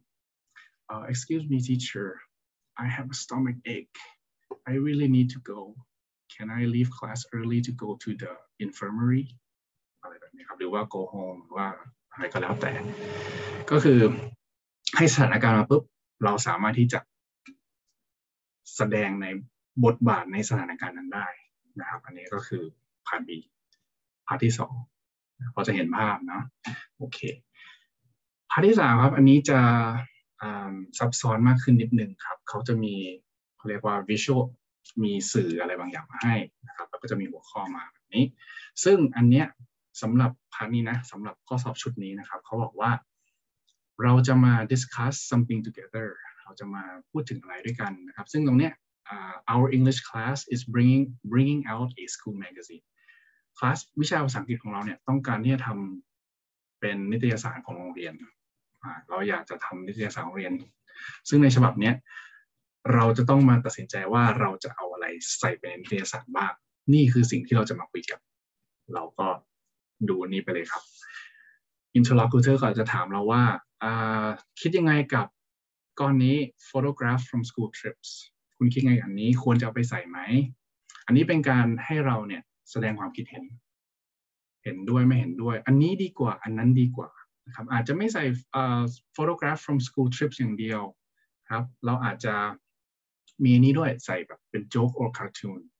uh, excuse me teacher I have a stomach ache I really need to go can I leave class early to go to the infirmary อะไรแบบนี้ครับหรือว่า go home หรือว่าอะไรก็แล้วแต่ก็คือให้สถานการณ์มาปุ๊บเราสามารถที่จะแสดงในบทบาทในสถานการณ์นั้นได้นะครับอันนี้ก็คือพาร์ท B พาร์ทที่สองพอจะเห็นภาพเนาะโอเคพาร์ทที่สามครับอันนี้จะซับซ้อนมากขึ้นนิดนึงครับเขาจะมีเขาเรียกว่า visual มีสื่ออะไรบางอย่างมาให้นะครับแล้วก็จะมีหัวข้อมาแบบนี้ซึ่งอันเนี้ยสำหรับพาร์ทนี้นะสำหรับข้อสอบชุดนี้นะครับเขาบอกว่าเราจะมา discuss something together เราจะมาพูดถึงอะไรด้วยกันนะครับซึ่งตรงเนี้ย uh, our English class is bringing bringing out a school magazine คลาสวิชาภาษาอังกฤษของเราเนี่ยต้องการที่จะทำเป็นนิตยสารของโรงเรียนเราอยากจะทำนิตยสารโรงเรียนซึ่งในฉบับนี้เราจะต้องมาตัดสินใจว่าเราจะเอาอะไรใส่เป็นนิตยสารบ้างนี่คือสิ่งที่เราจะมาคุยกันเราก็ดูนี้ไปเลยครับ interlocutor ก็จะถามเราว่าคิดยังไงกับก้อนนี้ photograph from school trips คุณคิดไงอันนี้ควรจะเอาไปใส่ไหมอันนี้เป็นการให้เราเนี่ยแสดงความคิดเห็นเห็นด้วยไม่เห็นด้วยอันนี้ดีกว่าอันนั้นดีกว่านะครับอาจจะไม่ใส่ uh, photograph from school trips อย่างเดียวครับเราอาจจะมีนี้ด้วยใส่แบบเป็น joke or cartoon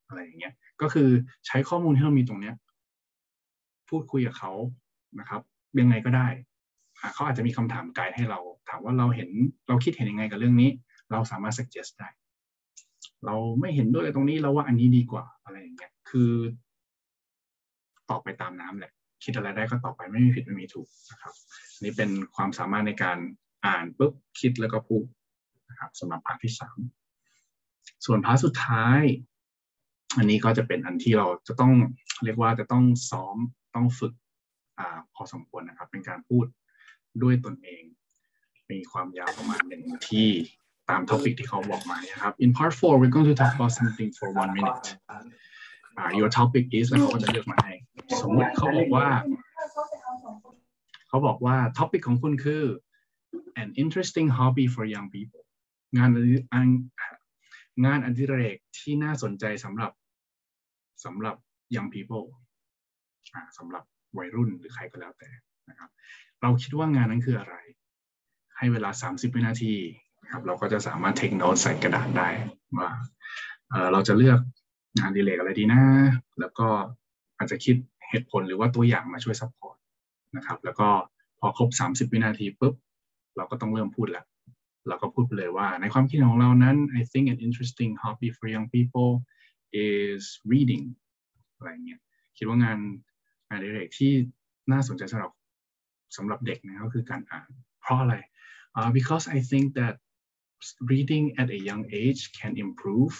อะไรอย่างเงี้ยก็คือใช้ข้อมูลที่เรามีตรงเนี้ยพูดคุยกับเขานะครับยังไงก็ได้เขาอาจจะมีคำถามไกด์ให้เราถามว่าเราเห็นเราคิดเห็นยังไงกับเรื่องนี้เราสามารถ suggest ได้เราไม่เห็นด้วยตรงนี้เราว่าอันนี้ดีกว่าอะไรอย่างเงี้ยคือตอบไปตามน้ำแหละคิดอะไรได้ก็ตอบไปไม่มีผิดไม่มีถูกนะครับนี่เป็นความสามารถในการอ่านปุ๊บคิดแล้วก็พูดนะครับสำหรับพาร์ทที่สามส่วนพาร์ทสุดท้ายอันนี้ก็จะเป็นอันที่เราจะต้องเรียกว่าจะต้องซ้อมต้องฝึกอ่าพอสมควรนะครับเป็นการพูดด้วยตนเองมีความยาวประมาณหนึ่งนาทีตามท็อปิกที่เขาบอกมานะครับ In part four we're going to talk about something for one minute uh, your topic is แล้วเขาก็จะเลือกมาให้สมมติเขาบอกว่าเขาบอกว่าท็อปิกของคุณคือ an interesting hobby for young people งานงานอดิเรกที่น่าสนใจสำหรับสำหรับ young people สำหรับวัยรุ่นหรือใครก็แล้วแต่นะครับเราคิดว่างานนั้นคืออะไรให้เวลาสามสิบวินาทีครับเราก็จะสามารถ take note ใส่กระดาษได้ว่าเอ่อเราจะเลือกงานอดิเรกอะไรดีนะแล้วก็อาจจะคิดเหตุผลหรือว่าตัวอย่างมาช่วยซัพพอร์ตนะครับแล้วก็พอครบสามสิบวินาทีปุ๊บเราก็ต้องเริ่มพูดแล้วเราก็พูดไปเลยว่าในความคิดของเรานั้น I think an interesting hobby for young people is reading อะไรเงี้ยคิดว่างานงานอดิเรกที่น่าสนใจสำหรับสำหรับเด็กนะก็คือการอ่านเพราะอะไร uh, because I think that reading at a young age can improve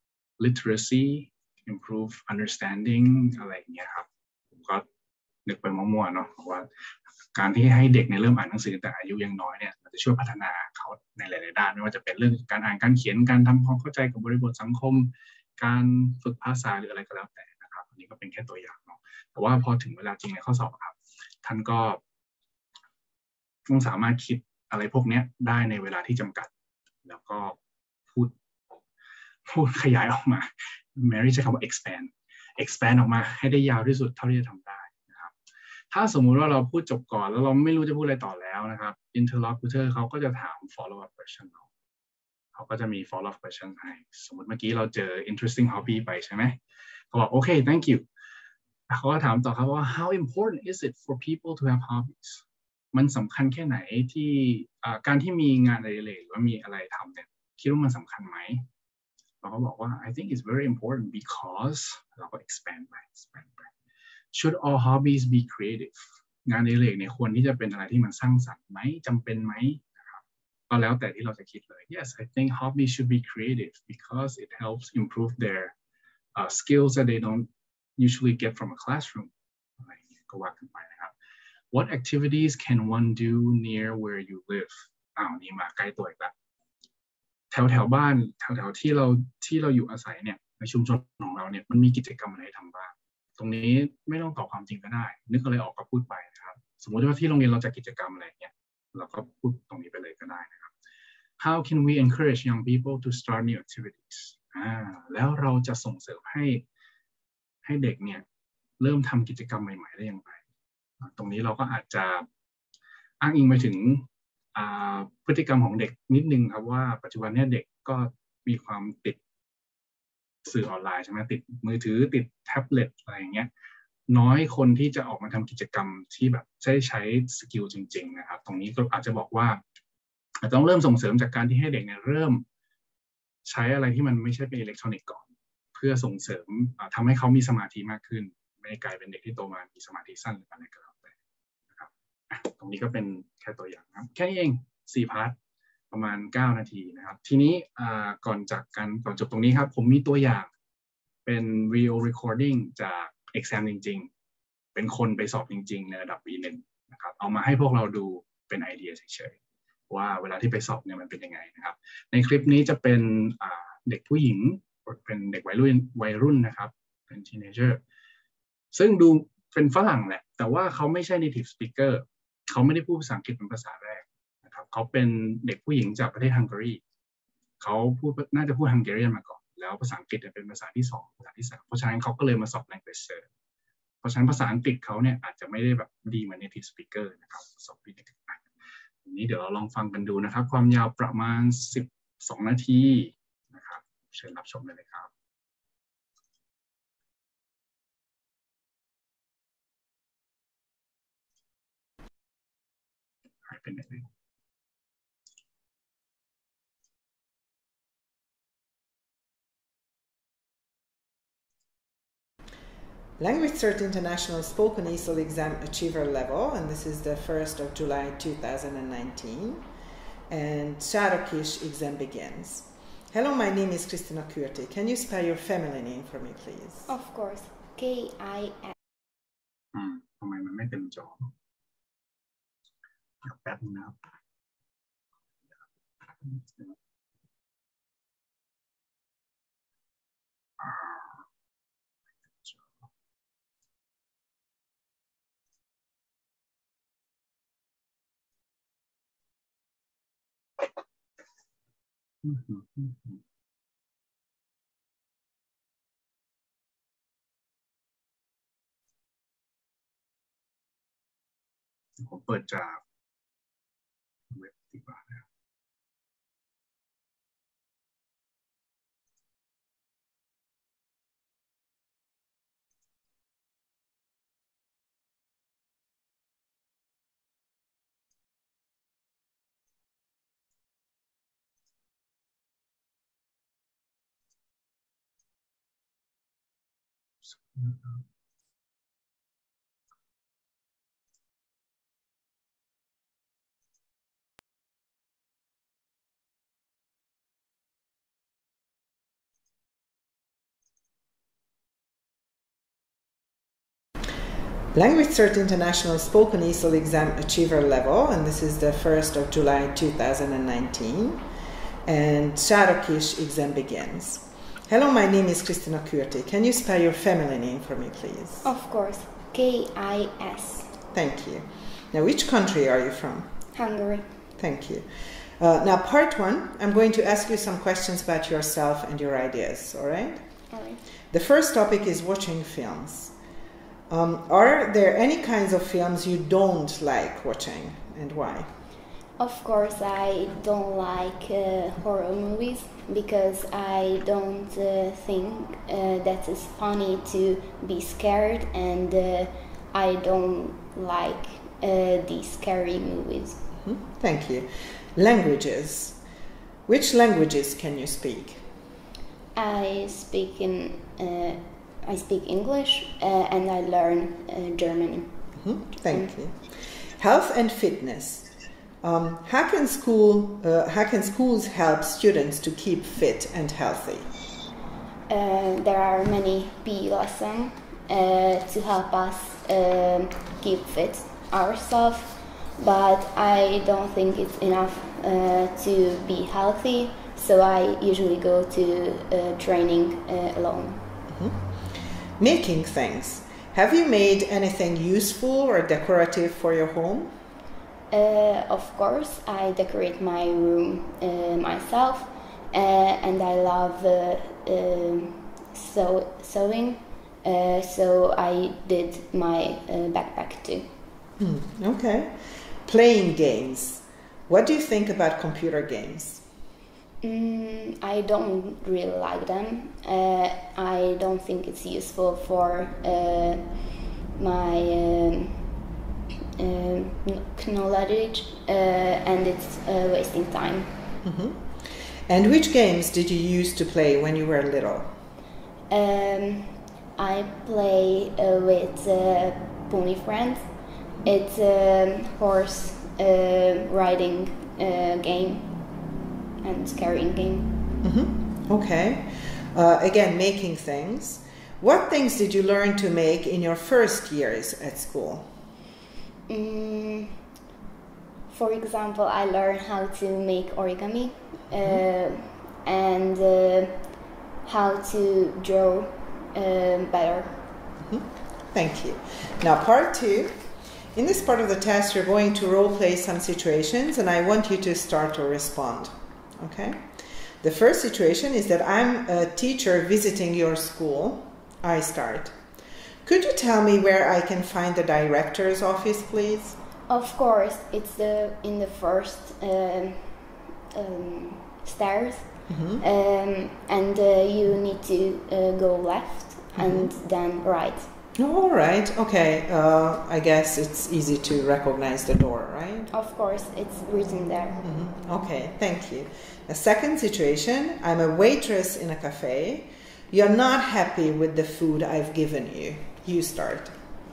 literacy improve understanding อะไรอย่างเงี้ยครับผมก็นึกไปมั่วๆเนาะว่าการที่ให้เด็กเนี่ยเริ่มอ่านหนังสือตั้งแต่อายุยังน้อยเนี่ยมันจะช่วยพัฒนาเขาในหลายๆด้านไม่ว่าจะเป็นเรื่องการอ่านการเขียนการทำความเข้าใจกับบริบทสังคมการฝึกภาษาหรืออะไรก็แล้วแต่นะครับอันนี้ก็เป็นแค่ตัวอย่างเนาะแต่ว่าพอถึงเวลาจริงในข้อสอบครับท่านก็ต้องสามารถคิดอะไรพวกนี้ได้ในเวลาที่จำกัดแล้วก็พูดพูดขยายออกมา Mary ใช้คำว่า expand expand ออกมาให้ได้ยาวที่สุดเท่าที่จะทำได้นะครับถ้าสมมุติว่าเราพูดจบก่อนแล้วเราไม่รู้จะพูดอะไรต่อแล้วนะครับ interlocutor เขาก็จะถาม follow up question เราเขาก็จะมี follow up question ให้สมมติเมื่อกี้เราเจอ interesting hobby ไปใช่ไหมเขาบอกโอเค thank you เขาก็ถามต่อครับว่า how important is it for people to have hobbiesมันสำคัญแค่ไหนที่การที่มีงานอะไรเลยหรือว่ามีอะไรทำเนี่ยคิดว่ามันสำคัญไหมเราก็บอกว่า I think it's very important because เราก็ expand ไป expand ไป should all hobbies be creative งานอดิเรกเนี่ยควรที่จะเป็นอะไรที่มันสร้างสรรค์ไหมจำเป็นไหมนะครับก็แล้วแต่ที่เราจะคิดเลย yes I think hobbies should be creative because it helps improve their uh, skills that they don't usually get from a classroom อะไรอย่างเงี้ยก็ว่ากันไปนะครับWhat activities can one do near where you live อ้าวนี่มาใกล้ตัวอีกแล้วแถวแถวบ้านแถวแถวที่เราที่เราอยู่อาศัยเนี่ยในชุมชนของเราเนี่ยมันมีกิจกรรมอะไรทำบ้างตรงนี้ไม่ต้องตอบความจริงก็ได้นึกอะไรออกก็พูดไปนะครับสมมติว่าที่โรงเรียนเราจัดกิจกรรมอะไรเนี่ยเราก็พูดตรงนี้ไปเลยก็ได้นะครับ How can we encourage young people to start new activities อ่าแล้วเราจะส่งเสริมให้ให้เด็กเนี่ยเริ่มทำกิจกรรมใหม่ๆได้อย่างไรตรงนี้เราก็อาจจะอ้างอิงไปถึงพฤติกรรมของเด็กนิดนึงครับว่าปัจจุบันนี้เด็กก็มีความติดสื่อออนไลน์ใช่ไหมติดมือถือติดแท็บเล็ตอะไรอย่างเงี้ยน้อยคนที่จะออกมาทำกิจกรรมที่แบบใช้ใช้สกิลจริงๆนะครับตรงนี้ก็อาจจะบอกว่าอาจจะต้องเริ่มส่งเสริมจากการที่ให้เด็กเนี่ยเริ่มใช้อะไรที่มันไม่ใช่เป็นอิเล็กทรอนิกส์ก่อนเพื่อส่งเสริมทำให้เขามีสมาธิมากขึ้นไม่กลายเป็นเด็กที่โตมามีสมาธิสั้นหรืออะไรก็แล้วแต่นะครับตรงนี้ก็เป็นแค่ตัวอย่างครับแค่นี้เองสี่พาร์ทประมาณเก้านาทีนะครับทีนี้ก่อนจากกันก่อนจบตรงนี้ครับผมมีตัวอย่างเป็น video recording จาก exam จริงๆเป็นคนไปสอบจริงๆในระดับ บี หนึ่ง นะครับเอามาให้พวกเราดูเป็นไอเดียเฉยๆว่าเวลาที่ไปสอบเนี่ยมันเป็นยังไงนะครับในคลิปนี้จะเป็นเด็กผู้หญิงเป็นเด็กวัยรุ่นวัยรุ่นนะครับเป็น teenagerซึ่งดูเป็นฝรั่งแหละแต่ว่าเขาไม่ใช่ native speaker เขาไม่ได้พูดภาษาอังกฤษเป็นภาษาแรกนะครับเขาเป็นเด็กผู้หญิงจากประเทศฮังการีเขาพูดน่าจะพูดฮังการีมาก่อนแล้วภาษาอังกฤษเป็นภาษาที่สองภาษาที่สามเพราะฉะนั้นเขาก็เลยมาสอบ language search เพราะฉะนั้นภาษาอังกฤษเขาเนี่ยอาจจะไม่ได้แบบดีเหมือน native speaker นะครับสอบปีหนึ่งอันนี้เดี๋ยวเราลองฟังกันดูนะครับความยาวประมาณสิบสองนาทีนะครับเชิญรับชมเลยครับเป็นอย่างไร Language Cert International Spoken E S O L Exam Achiever Level, and this is the first of July two thousand nineteen, and Sárokish exam begins. Hello, my name is Kristina Kürti. Can you spell your family name for me, please? Of course. K I S อืมทำไมมันไม่เต็มจอแป๊บนึงนะครับ ผมเปิดจากเว็บดีกว่านะ Language Cert International Spoken E S O L Exam Achiever Level, and this is the first of July two thousand nineteen, and Sárokish exam begins. Hello, my name is Kristina Kürti. Can you spell your family name for me, please? Of course. K I S Thank you. Now, which country are you from? Hungary. Thank you. Uh, now, part one, I'm going to ask you some questions about yourself and your ideas, all right? All right. The first topic is watching films. Um, are there any kinds of films you don't like watching, and why? Of course, I don't like uh, horror movies because I don't uh, think uh, that it's funny to be scared, and uh, I don't like uh, these scary movies. Mm-hmm. Thank you. Languages. Which languages can you speak? I speak in uh, I speak English uh, and I learn uh, German. Mm-hmm. Thank mm-hmm. you. Health and fitness. Um, how can school uh, how can schools help students to keep fit and healthy? Uh, there are many P E lessons uh, to help us uh, keep fit ourselves, but I don't think it's enough uh, to be healthy. So I usually go to uh, training uh, alone. Mm-hmm. Making things. Have you made anything useful or decorative for your home? Uh, of course, I decorate my room uh, myself, uh, and I love uh, uh, sew sewing, uh, so I did my uh, backpack too. Hmm, okay. Playing games. What do you think about computer games? Mm, I don't really like them. Uh, I don't think it's useful for uh, my um, uh, knowledge, uh, and it's uh, wasting time. Mm-hmm. And which games did you use to play when you were little? Um, I play uh, with uh, Pony Friends. It's a horse uh, riding uh, game and carrying game. Mm-hmm. Okay. Uh, again, making things. What things did you learn to make in your first years at school? Mm, for example, I learned how to make origami uh, mm-hmm. and uh, how to draw uh, better. Mm-hmm. Thank you. Now, part two. In this part of the test, you're going to role play some situations, and I want you to start or respond. Okay? The first situation is that I'm a teacher visiting your school. I start. Could you tell me where I can find the director's office, please? Of course, it's the in the first uh, um, stairs, mm-hmm. um, and uh, you need to uh, go left mm-hmm. and then right. All right. Okay. Uh, I guess it's easy to recognize the door, right? Of course, it's written there. Mm-hmm. Okay. Thank you. The second situation, I'm a waitress in a cafe. You're not happy with the food I've given you. You start.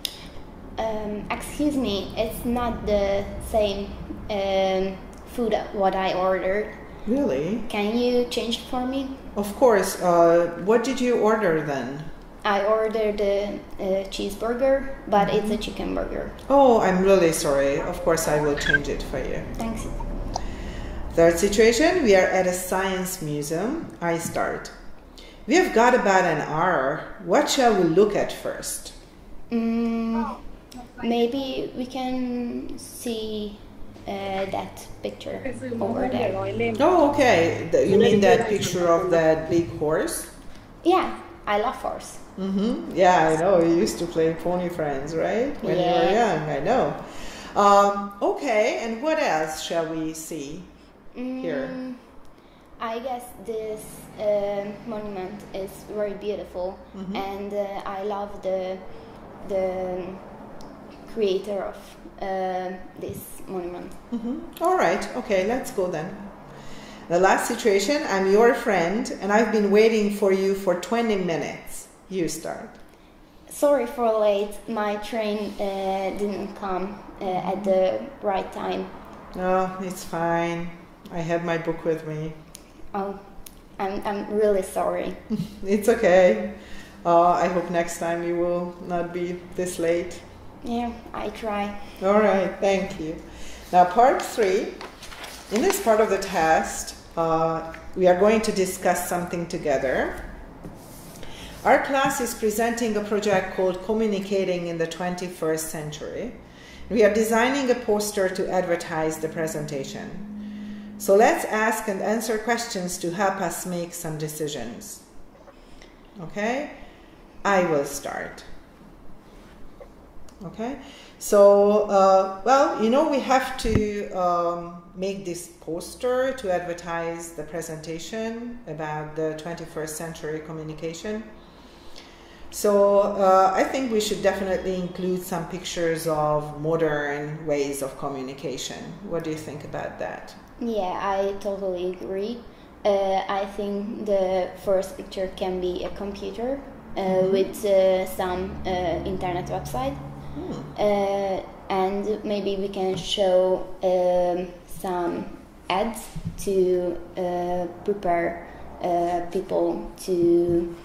Um, excuse me, it's not the same um, food what I ordered. Really? Can you change it for me? Of course. Uh, what did you order then? I ordered a, a cheeseburger, but mm-hmm. it's a chicken burger. Oh, I'm really sorry. Of course, I will change it for you. Thanks. Third situation, we are at a science museum. I start. We have got about an hour. What shall we look at first? Mm, maybe we can see uh, that picture over there. Oh, okay. You mean that picture of that big horse? Yeah, I love horse. Mm-hmm. Yeah, I know. You used to play Pony Friends, right? When yeah. you were young, I know. Um, okay, and what else shall we see mm, here? I guess this uh, monument is very beautiful, mm-hmm. and uh, I love the the creator of uh, this monument. Mm-hmm. All right. Okay, let's go then. The last situation, I'm your friend, and I've been waiting for you for twenty minutes. You start. Sorry for late. My train uh, didn't come uh, at the right time. No, it's fine. I had my book with me. Oh, I'm, I'm really sorry. It's okay. Uh, I hope next time you will not be this late. Yeah, I try. All right, thank you. Now, part three. In this part of the test, uh, we are going to discuss something together. Our class is presenting a project called Communicating in the twenty-first Century. We are designing a poster to advertise the presentation. So let's ask and answer questions to help us make some decisions. Okay? I will start. Okay? So, uh, well, you know, we have to um, make this poster to advertise the presentation about the twenty-first century communication. So uh, I think we should definitely include some pictures of modern ways of communication. What do you think about that? Yeah, I totally agree. Uh, I think the first picture can be a computer uh, mm-hmm. with uh, some uh, internet website. Mm. Uh, and maybe we can show um, some ads to uh, prepare uh, people to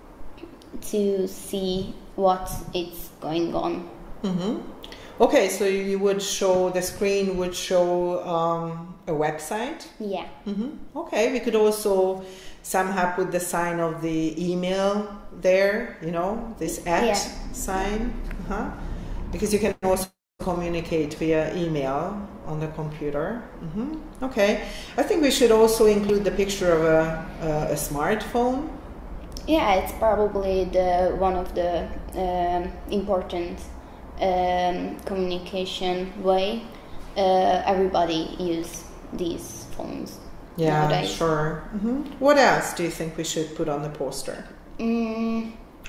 to see what is going on. Mm-hmm. Okay, so you would show, the screen would show um, a website? Yeah. Mm-hmm. Okay, we could also somehow put the sign of the email there, you know, this at yeah. sign. Uh-huh. Because you can also communicate via email on the computer. Mm-hmm. Okay, I think we should also include the picture of a, a, a smartphone. Yeah, it's probably the one of the um, important um, communication way. Uh, everybody use these phones yeah, nowadays. Sure. Mm-hmm. What else do you think we should put on the poster? Mm,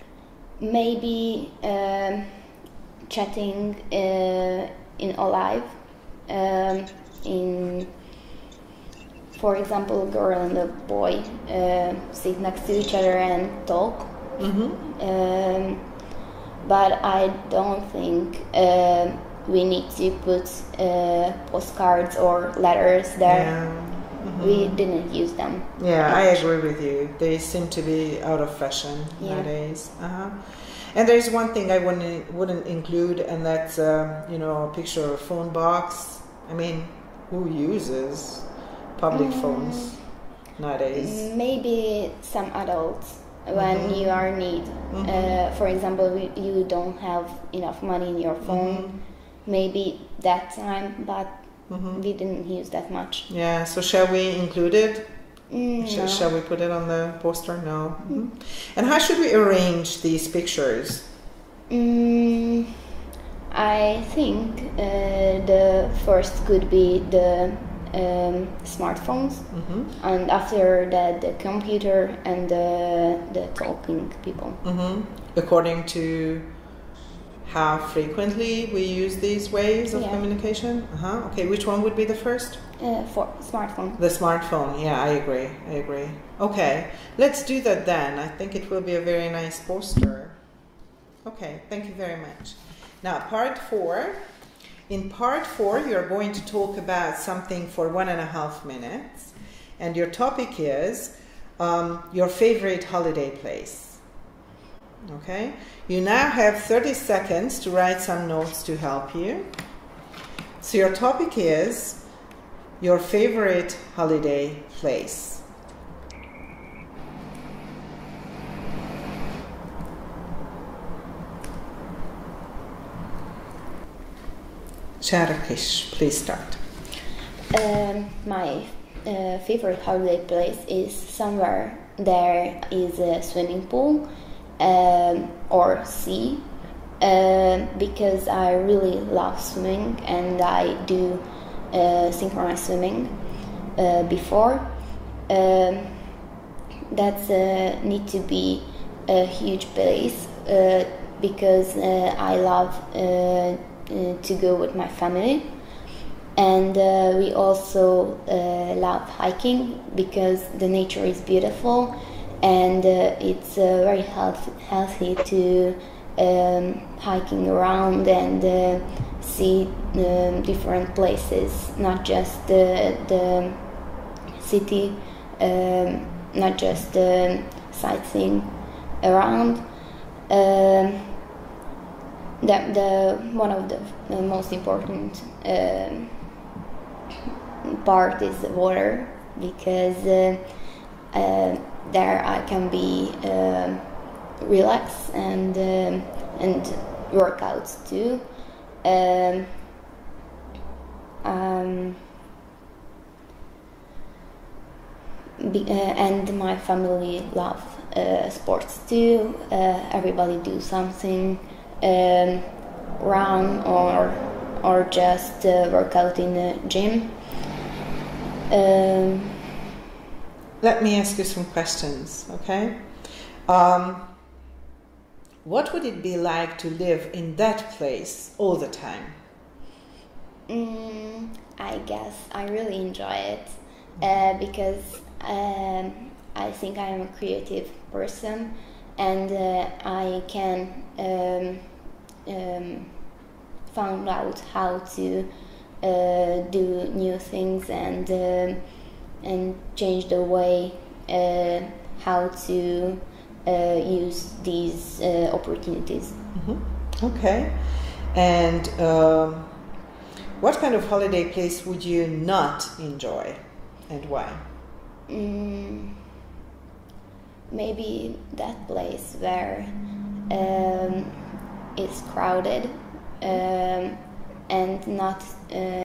maybe um, chatting uh, in alive. Um, in For example, a girl and a boy uh, sit next to each other and talk. Mm-hmm. Um, but I don't think uh, we need to put uh, postcards or letters there. Yeah. Mm-hmm. We didn't use them. Yeah, much. I agree with you. They seem to be out of fashion yeah. nowadays. Uh-huh. And there's one thing I wouldn't wouldn't include, and that's uh, you know, a picture of a phone box. I mean, who uses public mm. phones nowadays? Maybe some adults when mm-hmm. you are in need. Mm-hmm. Uh, for example, we, you don't have enough money in your phone. Mm-hmm. Maybe that time, but mm-hmm. we didn't use that much. Yeah. So shall we include it? Mm, Sh- no. Shall we put it on the poster? No. Mm-hmm. And how should we arrange these pictures? Mm, I think uh, the first could be the um, smartphones, mm-hmm. and after that the computer and the, the talking people. Mm-hmm. According to how frequently we use these ways of Yeah. communication? Uh-huh. Okay, which one would be the first? Uh, for smartphone. The smartphone, yeah, I agree, I agree. Okay, let's do that then. I think it will be a very nice poster. Okay, thank you very much. Now, part four. In part four, you're going to talk about something for one and a half minutes. And your topic is um, your favorite holiday place. Okay? You now have thirty seconds to write some notes to help you. So your topic is your favorite holiday place. Sharakish, please start. Um, my uh, favorite holiday place is somewhere there is a swimming pool um, or sea uh, because I really love swimming and I do uh, synchronized swimming uh, before. Um, that's uh, need to be a huge place uh, because uh, I love uh, uh, to go with my family. And uh, we also uh, love hiking because the nature is beautiful and uh, it's uh, very health healthy to um, hiking around and uh, see um, different places, not just the, the city, um, not just the sightseeing around. Um, the, the, one of the, the most important um, part is the water because uh, uh, there I can be uh, relax and um, and workouts too. Um, um, be, uh, and my family love uh, sports too. Uh, everybody do something, um, run or or just uh, work out in the gym. Um, Let me ask you some questions, okay? Um, what would it be like to live in that place all the time? mm, I guess I really enjoy it uh, because um, I think I am a creative person and uh, I can um, um, find out how to uh, do new things and uh, and change the way uh, how to uh, use these uh, opportunities. Mm-hmm. Okay. And um, what kind of holiday place would you not enjoy and why? Mm, maybe that place where um, it's crowded um, and not uh,